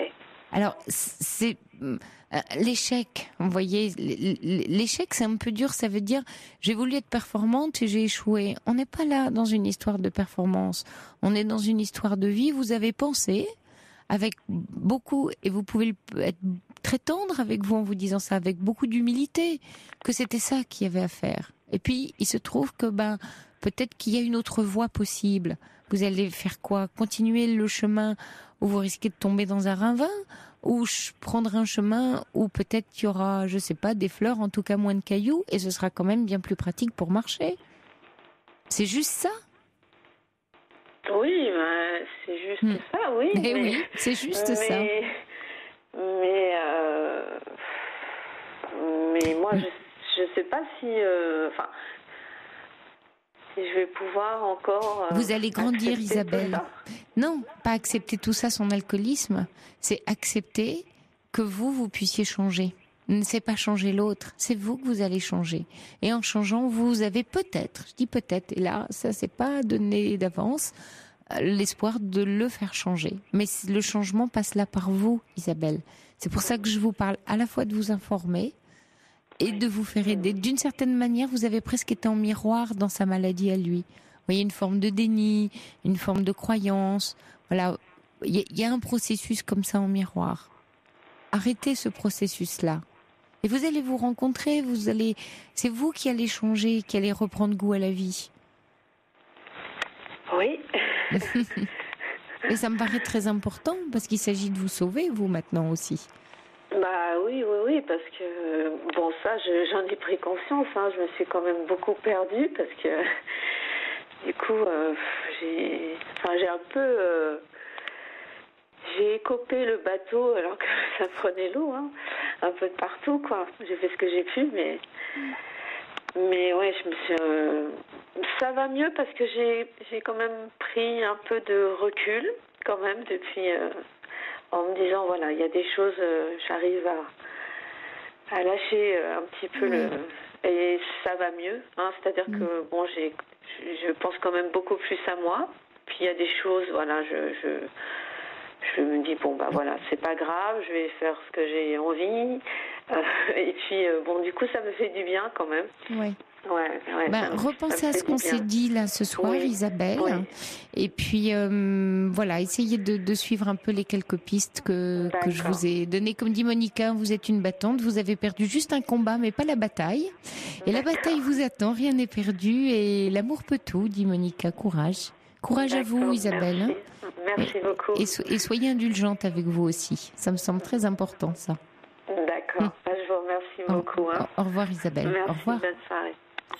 Alors, c'est l'échec, vous voyez, l'échec c'est un peu dur, ça veut dire j'ai voulu être performante et j'ai échoué. On n'est pas là dans une histoire de performance, on est dans une histoire de vie. Vous avez pensé avec beaucoup, et vous pouvez être très tendre avec vous en vous disant ça, avec beaucoup d'humilité, que c'était ça qu'il y avait à faire. Et puis, il se trouve que ben peut-être qu'il y a une autre voie possible. Vous allez faire quoi? Continuer le chemin où vous risquez de tomber dans un ravin, ou prendre un chemin où peut-être il y aura, je sais pas, des fleurs, en tout cas moins de cailloux, et ce sera quand même bien plus pratique pour marcher. C'est juste ça. Oui, ben, c'est juste hmm. ça, oui. Mais, mais oui, c'est juste mais, ça. Mais, euh, mais moi, hmm. je ne sais pas si... Enfin... Euh, Si je vais pouvoir encore... Euh, Vous allez grandir, Isabelle. Non, pas accepter tout ça, son alcoolisme. C'est accepter que vous, vous puissiez changer. Ne c'est pas changer l'autre, c'est vous que vous allez changer. Et en changeant, vous avez peut-être, je dis peut-être, et là, ça c'est pas donné d'avance, l'espoir de le faire changer. Mais le changement passe là par vous, Isabelle. C'est pour ça que je vous parle à la fois de vous informer, et de vous faire aider. D'une certaine manière, vous avez presque été en miroir dans sa maladie à lui. Vous voyez, une forme de déni, une forme de croyance. Voilà, il y, y a un processus comme ça en miroir. Arrêtez ce processus-là. Et vous allez vous rencontrer, vous allez, c'est vous qui allez changer, qui allez reprendre goût à la vie. Oui. Et ça me paraît très important, parce qu'il s'agit de vous sauver, vous, maintenant aussi. Bah oui, oui, oui, parce que, bon, ça, je, j'en ai pris conscience, hein, je me suis quand même beaucoup perdue, parce que, du coup, euh, j'ai, enfin, j'ai un peu, euh, j'ai écopé le bateau alors que ça prenait l'eau, hein, un peu de partout, quoi. J'ai fait ce que j'ai pu, mais, mais ouais, je me suis, euh, ça va mieux parce que j'ai, j'ai quand même pris un peu de recul, quand même, depuis... Euh, en me disant, voilà, il y a des choses, euh, j'arrive à, à lâcher euh, un petit peu, oui. le, et ça va mieux. Hein, c'est-à-dire mmh. que, bon, j'ai, je pense quand même beaucoup plus à moi. Puis il y a des choses, voilà, je, je, je me dis, bon, bah voilà, c'est pas grave, je vais faire ce que j'ai envie. Euh, et puis, euh, bon, du coup, ça me fait du bien quand même. Oui. Ouais, ouais, ben, repensez à ce qu'on s'est dit là ce soir, oui, Isabelle. Oui. Et puis euh, voilà, essayez de, de suivre un peu les quelques pistes que, que je vous ai données. Comme dit Monica, vous êtes une battante, vous avez perdu juste un combat, mais pas la bataille. Et D'accord. La bataille vous attend, rien n'est perdu. Et l'amour peut tout, dit Monica. Courage. Courage D'accord, à vous, Isabelle. Merci, merci et, beaucoup. Et, so, et soyez indulgente avec vous aussi. Ça me semble très important, ça. D'accord. Hum. Je vous remercie au, beaucoup. Hein. Au, au revoir, Isabelle. Merci, au revoir. Bonne soirée.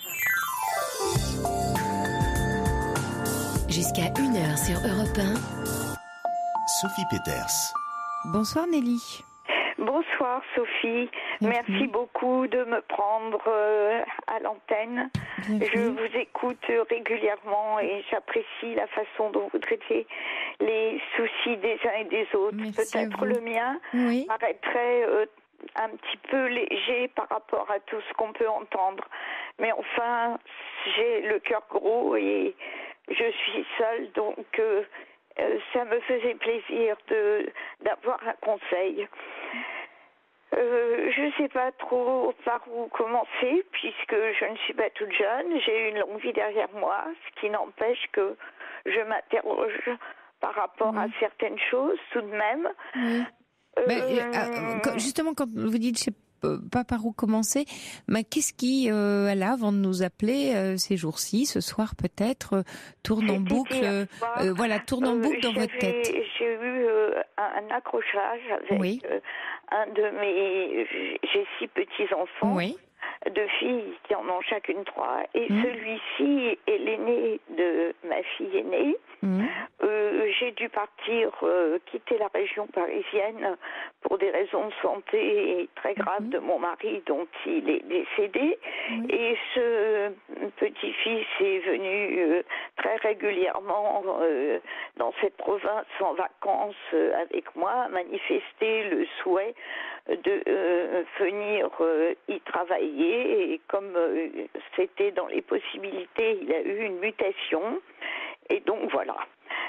Jusqu'à une heure sur Europe un. Sophie Peters. Bonsoir Nelly. Bonsoir Sophie. Merci, Merci beaucoup de me prendre euh, à l'antenne. Bienvenue. Je vous écoute régulièrement et j'apprécie la façon dont vous traitez les soucis des uns et des autres. Merci Peut-être le mien oui. paraîtrait euh, un petit peu léger par rapport à tout ce qu'on peut entendre. Mais enfin, j'ai le cœur gros et je suis seule, donc euh, euh, ça me faisait plaisir de d'avoir un conseil. Euh, je ne sais pas trop par où commencer, puisque je ne suis pas toute jeune, j'ai une longue vie derrière moi, ce qui n'empêche que je m'interroge par rapport oui. à certaines choses tout de même. Oui. Euh, ben, euh, justement, quand vous dites, je sais pas par où commencer, mais qu'est-ce qui, euh, là, avant de nous appeler euh, ces jours-ci, ce soir peut-être, euh, tourne en boucle, euh, euh, voilà, tourne en boucle dans votre tête. J'ai eu euh, un accrochage avec oui. euh, un de mes, j'ai six petits enfants. Oui. Deux filles qui en ont chacune trois, et mmh. celui-ci est l'aîné de ma fille aînée. Mmh. Euh, j'ai dû partir, euh, quitter la région parisienne pour des raisons de santé très graves mmh. de mon mari dont il est décédé. Mmh. Et ce petit-fils est venu euh, très régulièrement euh, dans cette province en vacances euh, avec moi, manifester le souhait de euh, venir euh, y travailler. Et comme euh, c'était dans les possibilités, il a eu une mutation. Et donc voilà.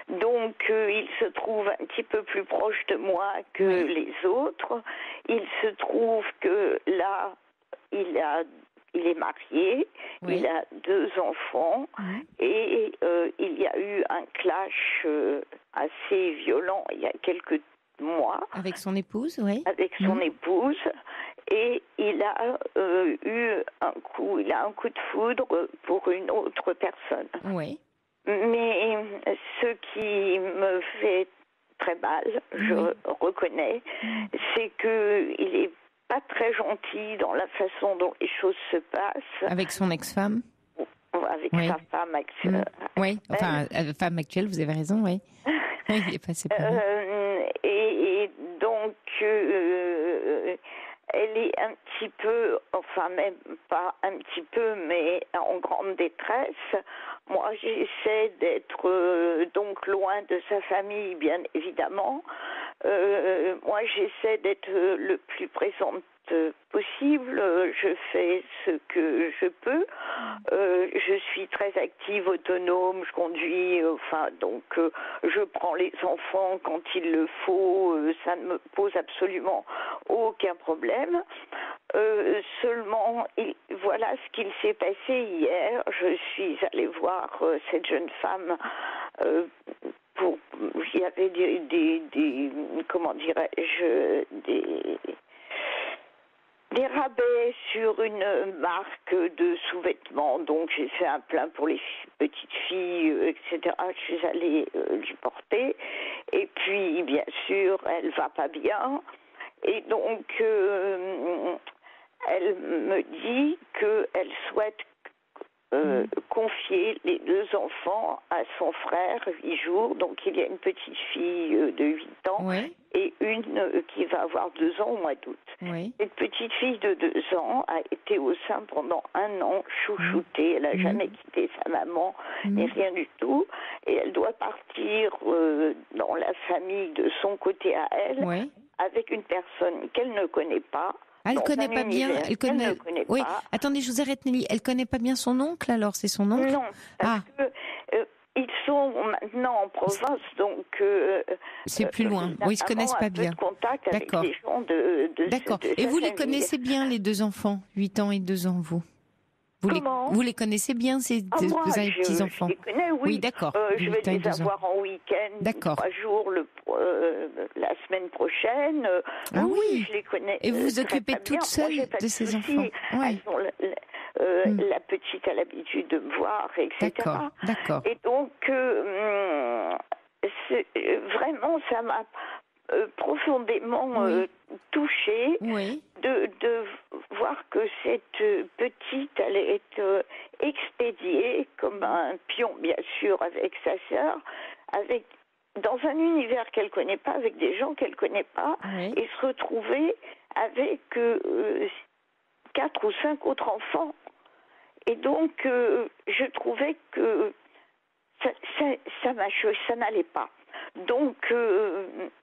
Donc, euh, il se trouve un petit peu plus proche de moi que oui. les autres. Il se trouve que là, il a, il est marié, oui. il a deux enfants, oui. et euh, il y a eu un clash euh, assez violent il y a quelques mois. Avec son épouse, oui. Avec son mmh. épouse. Et il a euh, eu un coup, il a un coup de foudre pour une autre personne. Oui. Mais ce qui me fait très mal, je oui. reconnais, c'est qu'il est pas très gentil dans la façon dont les choses se passent. Avec son ex-femme ? Avec oui. sa femme actuelle. Mmh. Oui, enfin, euh, femme actuelle, vous avez raison, oui. Oui, il est passé par là. Euh, et, et donc, euh, elle est un petit peu, enfin même pas un petit peu, mais en grande détresse. Moi, j'essaie d'être euh, donc loin de sa famille, bien évidemment. Euh, moi, j'essaie d'être le plus présente possible. Je fais ce que je peux. Euh, je suis très active, autonome. Je conduis. Euh, enfin, donc, euh, je prends les enfants quand il le faut. Euh, ça ne me pose absolument aucun problème. Euh, seulement, il, voilà ce qu'il s'est passé hier. Je suis allée voir euh, cette jeune femme. Euh, pour, il y avait des, des, des comment dirais-je, des des rabais sur une marque de sous-vêtements. Donc j'ai fait un plein pour les petites filles, euh, et cetera. Je suis allée euh, lui porter. Et puis, bien sûr, elle va pas bien. Et donc, euh, elle me dit qu'elle souhaite euh, confier les deux enfants à son frère, huit jours. Donc, il y a une petite fille euh, de huit ans oui. et une euh, qui va avoir deux ans au mois d'août. Oui. Cette petite fille de deux ans a été au sein pendant un an, chouchoutée. Elle n'a mmh. jamais quitté sa maman, mmh. ni rien du tout. Et elle doit partir euh, dans la famille de son côté à elle, oui. avec une personne qu'elle ne connaît pas. Ah, elle connaît pas bien. Elle connaît. Elle ne connaît oui. pas. Attendez, je vous arrête, Nelly. Elle connaît pas bien son oncle. Alors, c'est son oncle. Non, parce ah. que euh, ils sont maintenant en province, donc. Euh, c'est plus loin. Oui, ils se connaissent pas bien. Un peu de contact avec des gens de. de D'accord. De et vous les famille. connaissez bien, les deux enfants, huit ans et deux ans, vous. Vous Comment les, vous les connaissez bien, ces ah, deux, moi, petits enfants. Je les connais, oui. Oui, d'accord. Euh, je vais les avoir en week-end, d'accord. trois jours le, euh, la semaine prochaine. Euh, ah oui, oui, je les connais. Et vous vous euh, occupez très, très toute seule moi, de, de ces soucis. enfants. Ouais. Elles ont la, la, euh, hum. la petite a l'habitude de me voir, et cetera. D'accord, d'accord. Et donc, euh, c'est, vraiment, ça m'a euh, profondément oui. euh, touchée. Oui. De, de voir que cette petite allait être euh, expédiée comme un pion, bien sûr, avec sa sœur, avec dans un univers qu'elle connaît pas, avec des gens qu'elle connaît pas, oui. et se retrouver avec euh, quatre ou cinq autres enfants. Et donc, euh, je trouvais que ça, ça, ça m'a ça n'allait pas. Donc, euh,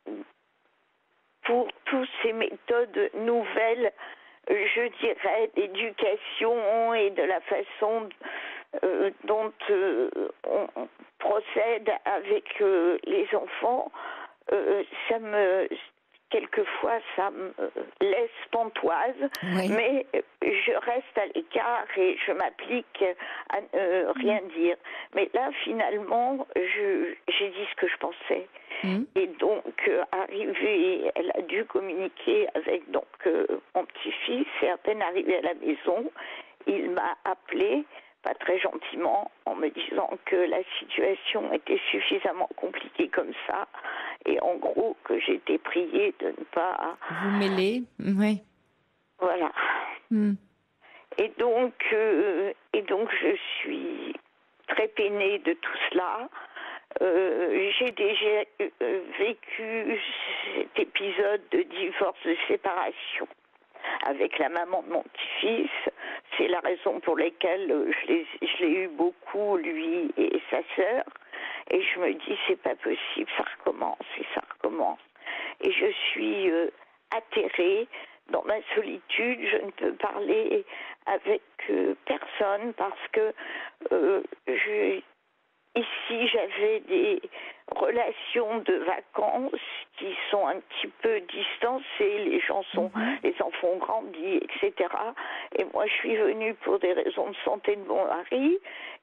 pour toutes ces méthodes nouvelles, je dirais, d'éducation et de la façon euh, dont euh, on procède avec euh, les enfants, euh, ça me, quelquefois, ça me laisse pantoise, oui. mais je reste à l'écart et je m'applique à ne rien dire. Mais là, finalement, je, j'ai dit ce que je pensais. Mmh. Et donc, euh, arrivée, elle a dû communiquer avec donc euh, mon petit-fils, et à peine arrivé à la maison, il m'a appelé, pas très gentiment, en me disant que la situation était suffisamment compliquée comme ça, et en gros que j'étais priée de ne pas... Vous mêler, oui. Voilà. Mmh. Et donc, euh, et donc, je suis très peinée de tout cela. Euh, j'ai déjà euh, vécu cet épisode de divorce, de séparation avec la maman de mon petit-fils. C'est la raison pour laquelle je l'ai, je l'ai eu beaucoup, lui et sa sœur. Et je me dis, c'est pas possible, ça recommence et ça recommence. Et je suis euh, atterrée dans ma solitude. Je ne peux parler avec euh, personne parce que euh, je... Ici, puis j'avais des relations de vacances qui sont un petit peu distancées, les gens sont, mmh. les enfants ont grandi, et cetera. Et moi, je suis venue pour des raisons de santé de mon mari,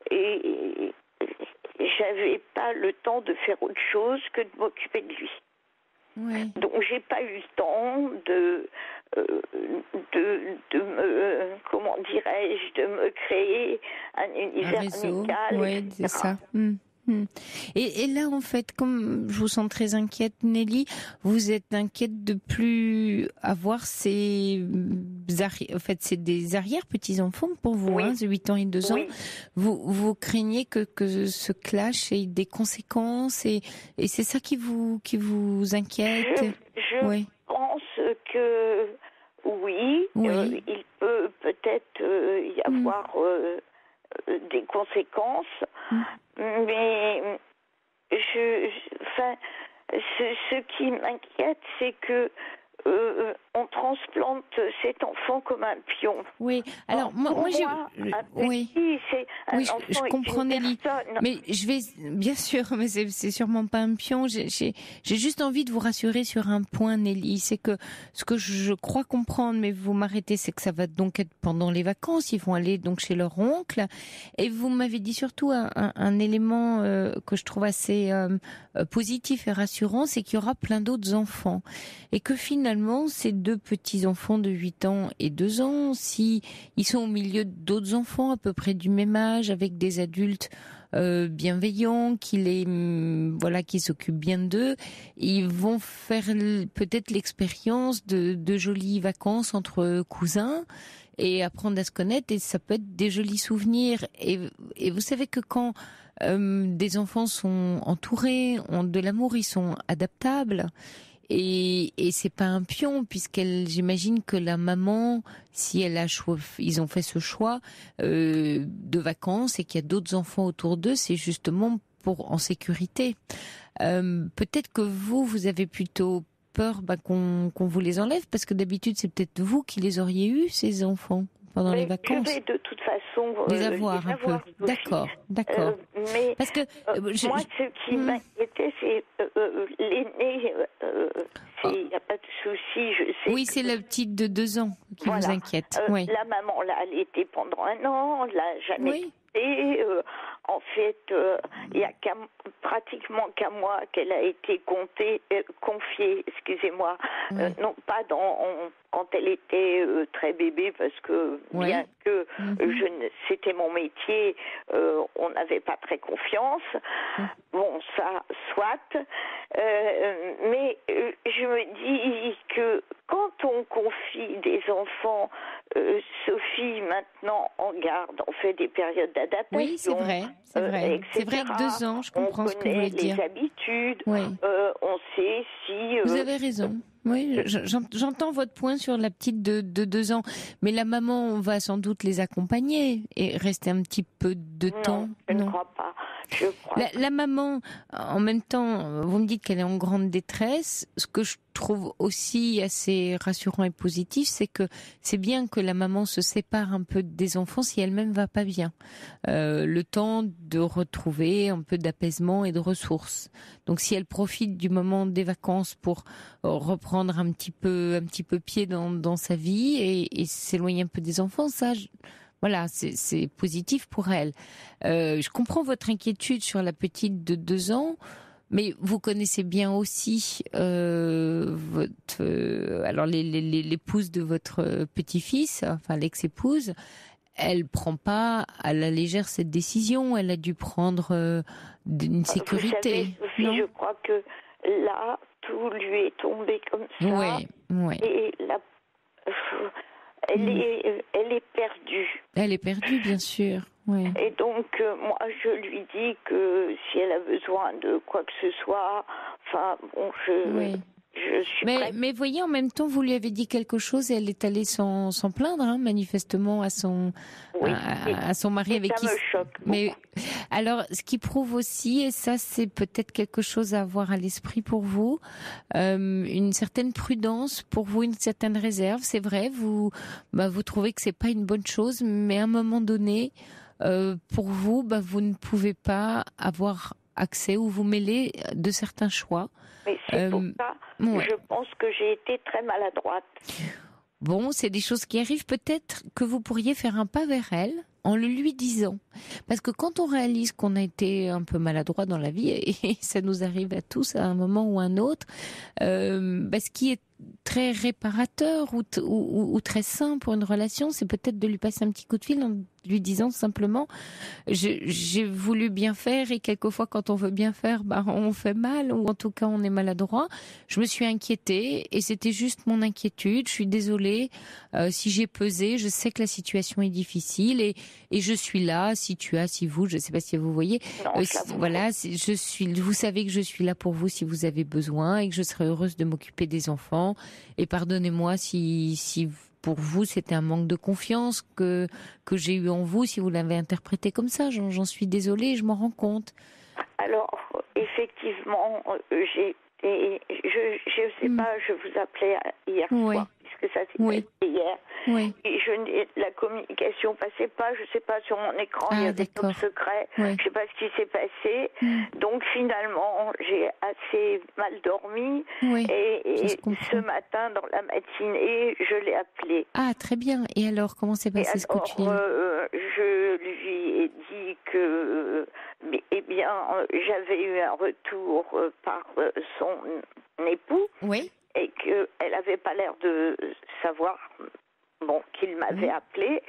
et j'avais pas le temps de faire autre chose que de m'occuper de lui. Oui. Donc j'ai pas eu le temps de euh, de de me comment dirais-je de me créer un univers un réseau. amical. Oui, c'est ça. Mmh. Et, et là, en fait, comme je vous sens très inquiète, Nelly, vous êtes inquiète de plus avoir ces, arri- en fait, c'est des arrière petits-enfants pour vous, oui. hein, huit ans et deux ans. Oui. Vous, vous craignez que, que ce clash ait des conséquences et, et c'est ça qui vous, qui vous inquiète? Je, je oui. pense que oui, oui. Euh, il peut peut-être euh, y avoir mm. euh, des conséquences. Mm. Mais je, je enfin, ce, ce qui m'inquiète, c'est que euh, on transplante cet enfant comme un pion. Oui, alors Or, moi, moi, moi je, un oui, petit, c'est un oui, enfant je, je comprends Nelly, personne. mais je vais, bien sûr, mais c'est, c'est sûrement pas un pion. J'ai, j'ai, j'ai juste envie de vous rassurer sur un point, Nelly, c'est que ce que je crois comprendre, mais vous m'arrêtez, c'est que ça va donc être pendant les vacances. Ils vont aller donc chez leur oncle, et vous m'avez dit surtout un, un, un élément euh, que je trouve assez euh, positif et rassurant, c'est qu'il y aura plein d'autres enfants, et que finalement ces deux petits enfants de huit ans et deux ans, si ils sont au milieu d'autres enfants à peu près du même âge, avec des adultes euh, bienveillants, qui les, voilà, qui s'occupent bien d'eux, ils vont faire peut-être l'expérience de, de jolies vacances entre cousins et apprendre à se connaître, et ça peut être des jolis souvenirs. Et, et vous savez que quand euh, des enfants sont entourés, ont de l'amour, ils sont adaptables. Et, et c'est pas un pion, puisqu'elle, j'imagine que la maman, si elle a choix, ils ont fait ce choix euh, de vacances et qu'il y a d'autres enfants autour d'eux, c'est justement pour en sécurité. Euh, peut-être que vous, vous avez plutôt peur bah, qu'on, qu'on vous les enlève, parce que d'habitude c'est peut-être vous qui les auriez eus, ces enfants, pendant mais les vacances. Je vais de toute façon euh, les avoir les un avoir peu. Aussi. D'accord, d'accord. Euh, mais parce que euh, je, moi, je... ce qui mmh. m'inquiétait, c'est euh, euh, l'aîné. Euh, il n'y oh. a pas de souci, je sais. Oui, que... c'est la petite de deux ans qui voilà. vous inquiète. Euh, oui. La maman, là, elle était pendant un an, elle l'a jamais. Oui. Et euh, en fait, il euh, y a qu'à, pratiquement qu'à moi qu'elle a été comptée, euh, confiée, excusez-moi, oui. euh, non pas dans, on, quand elle était euh, très bébé, parce que oui. bien que mm-hmm. euh, je ne, c'était mon métier, euh, on n'avait pas très confiance. Mm. Bon, ça, soit. Euh, mais euh, je me dis que quand on confie des enfants, euh, Sophie, maintenant en garde, on fait des périodes d'adaptation. Oui, c'est vrai, c'est vrai. Euh, c'est vrai que deux ans, je comprends ce que vous voulez dire. On connaît les habitudes, oui. euh, on sait si... Euh, vous avez raison. Oui, j'entends votre point sur la petite de, de deux ans, mais la maman va sans doute les accompagner et rester un petit peu de non, temps. Je non, ne crois pas. Je crois la, la maman, en même temps, vous me dites qu'elle est en grande détresse. Ce que je trouve aussi assez rassurant et positif, c'est que c'est bien que la maman se sépare un peu des enfants si elle-même va pas bien. Euh, le temps de retrouver un peu d'apaisement et de ressources. Donc si elle profite du moment des vacances pour reprendre un petit peu, un petit peu pied dans, dans sa vie et, et s'éloigner un peu des enfants, ça... Je... Voilà, c'est, c'est positif pour elle. Euh, je comprends votre inquiétude sur la petite de deux ans, mais vous connaissez bien aussi euh, votre, euh, alors les, les, les, l'épouse de votre petit-fils, enfin l'ex-épouse. Elle prend pas à la légère cette décision. Elle a dû prendre euh, une sécurité. Vous savez, Sophie, non je crois que là, tout lui est tombé comme ça. Oui, oui. Et la... Elle, mmh. est, elle est perdue. Elle est perdue, bien sûr. Oui. Et donc, euh, moi, je lui dis que si elle a besoin de quoi que ce soit, enfin, bon, je... Oui. Je suis mais, prête. mais voyez, en même temps, vous lui avez dit quelque chose et elle est allée sans, sans plaindre, hein, manifestement, à son, oui, à, à son mari et avec ça qui. Me choque mais beaucoup. Alors, ce qui prouve aussi, et ça, c'est peut-être quelque chose à avoir à l'esprit pour vous, euh, une certaine prudence pour vous, une certaine réserve. C'est vrai, vous, bah, vous trouvez que c'est pas une bonne chose, mais à un moment donné, euh, pour vous, bah, vous ne pouvez pas avoir accès, où vous mêlez de certains choix. Mais c'est euh, pour ça, ouais. je pense que j'ai été très maladroite. Bon, c'est des choses qui arrivent. Peut-être que vous pourriez faire un pas vers elle en le lui disant. Parce que quand on réalise qu'on a été un peu maladroit dans la vie, et ça nous arrive à tous à un moment ou à un autre, euh, bah, ce qui est très réparateur ou, ou, ou très sain pour une relation, c'est peut-être de lui passer un petit coup de fil en lui disant simplement je, j'ai voulu bien faire et quelquefois quand on veut bien faire, bah, on fait mal ou en tout cas on est maladroit. Je me suis inquiétée et c'était juste mon inquiétude. Je suis désolée euh, si j'ai pesé. Je sais que la situation est difficile et, et je suis là. Si tu as, si vous, je ne sais pas si vous voyez. Non, euh, si, voilà, je suis. Vous savez que je suis là pour vous si vous avez besoin et que je serai heureuse de m'occuper des enfants. Et pardonnez-moi si si pour vous c'était un manque de confiance que que j'ai eu en vous, si vous l'avez interprété comme ça. J'en, j'en suis désolée, je m'en rends compte. Alors effectivement, j'ai et je je sais mmh. pas, je vous appelais hier oui. soir puisque ça s'est oui. passé hier. Oui. Et je la communication passait pas, je sais pas, sur mon écran, ah, il y avait d'accord. un secret, oui. je sais pas ce qui s'est passé. Mmh. Donc finalement, j'ai assez mal dormi oui. et, et ce matin dans la matinée, je l'ai appelé. Ah, très bien. Et alors, comment s'est passé ce coup de fil ? euh, Je lui ai dit que eh bien, j'avais eu un retour par son époux. Oui. Et qu'elle n'avait pas l'air de savoir, bon, qu'il m'avait mmh. appelé,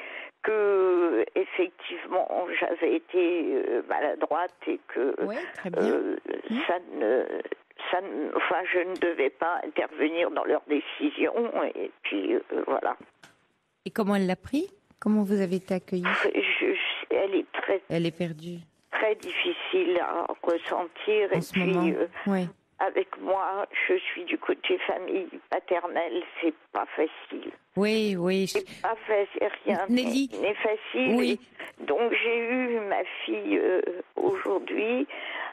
que effectivement j'avais été euh, maladroite et que oui, très bien. Euh, mmh. ça ne, ça ne, enfin, je ne devais pas intervenir dans leurs décisions. Et puis euh, voilà. Et comment elle l'a pris ? Comment vous avez été accueillie ? je, je, Elle est très. Elle est perdue. Très difficile à ressentir. En et ce puis. moment. Euh, oui. Avec moi, je suis du côté famille paternelle, c'est pas facile. Oui, oui. C'est pas facile, rien Nelly. n'est facile. Oui. Et donc j'ai eu ma fille euh, aujourd'hui,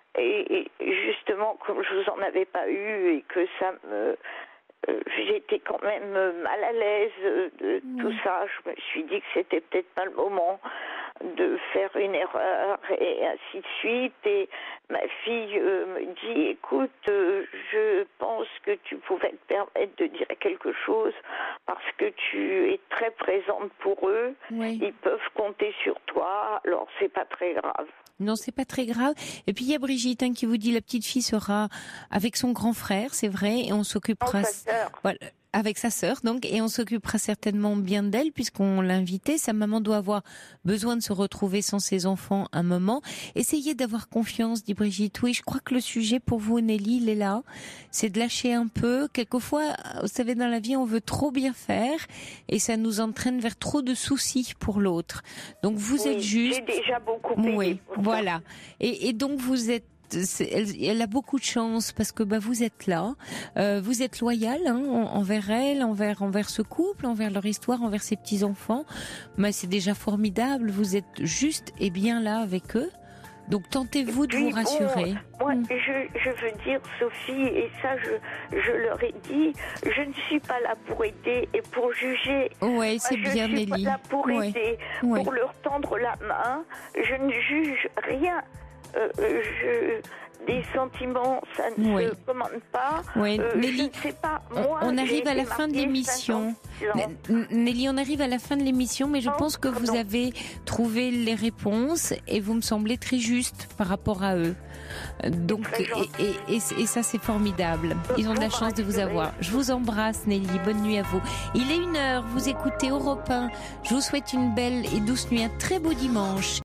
et, et justement, comme je vous en avais pas eu et que ça me... Euh, j'étais quand même mal à l'aise de oui. tout ça, je me suis dit que c'était peut-être pas le moment de faire une erreur et ainsi de suite. Et ma fille euh, me dit, écoute, euh, je pense que tu pouvais te permettre de dire quelque chose parce que tu es très présente pour eux. Oui. Ils peuvent compter sur toi, alors c'est pas très grave. Non, c'est pas très grave. Et puis il y a Brigitte hein, qui vous dit la petite fille sera avec son grand frère, c'est vrai, et on s'occupera. Non, sa sœur. Voilà. Avec sa sœur, donc, et on s'occupera certainement bien d'elle puisqu'on l'a invitée. Sa maman doit avoir besoin de se retrouver sans ses enfants un moment. Essayez d'avoir confiance, dit Brigitte. Oui, je crois que le sujet pour vous, Nelly, il est là. C'est de lâcher un peu. Quelquefois, vous savez, dans la vie, on veut trop bien faire et ça nous entraîne vers trop de soucis pour l'autre. Donc, vous oui, êtes juste. J'ai déjà beaucoup payé. Oui, voilà. Et, et donc, vous êtes. Elle, elle a beaucoup de chance parce que bah vous êtes là, euh, vous êtes loyal hein, envers elle, envers envers ce couple, envers leur histoire, envers ses petits enfants. Mais c'est déjà formidable. Vous êtes juste et bien là avec eux. Donc tentez-vous de vous rassurer. Bon, moi, mmh. je, je veux dire, Sophie, et ça, je, je leur ai dit, je ne suis pas là pour aider et pour juger. Ouais, c'est moi, bien, Nelly. Je suis pas là pour ouais. aider, ouais. pour leur tendre la main. Je ne juge rien. Euh, je, des sentiments, ça ne oui. se commande pas. Oui. Euh, Nelly, je ne sais pas. Moi, on arrive à la fin de l'émission. Nelly, on arrive à la fin de l'émission, mais je oh, pense que pardon. Vous avez trouvé les réponses et vous me semblez très juste par rapport à eux. Donc, et, et, et, et ça, c'est formidable. Ils ont de la chance de vous avoir. Je vous embrasse, Nelly. Bonne nuit à vous. Il est une heure. Vous écoutez Europe un. Je vous souhaite une belle et douce nuit. Un très beau dimanche.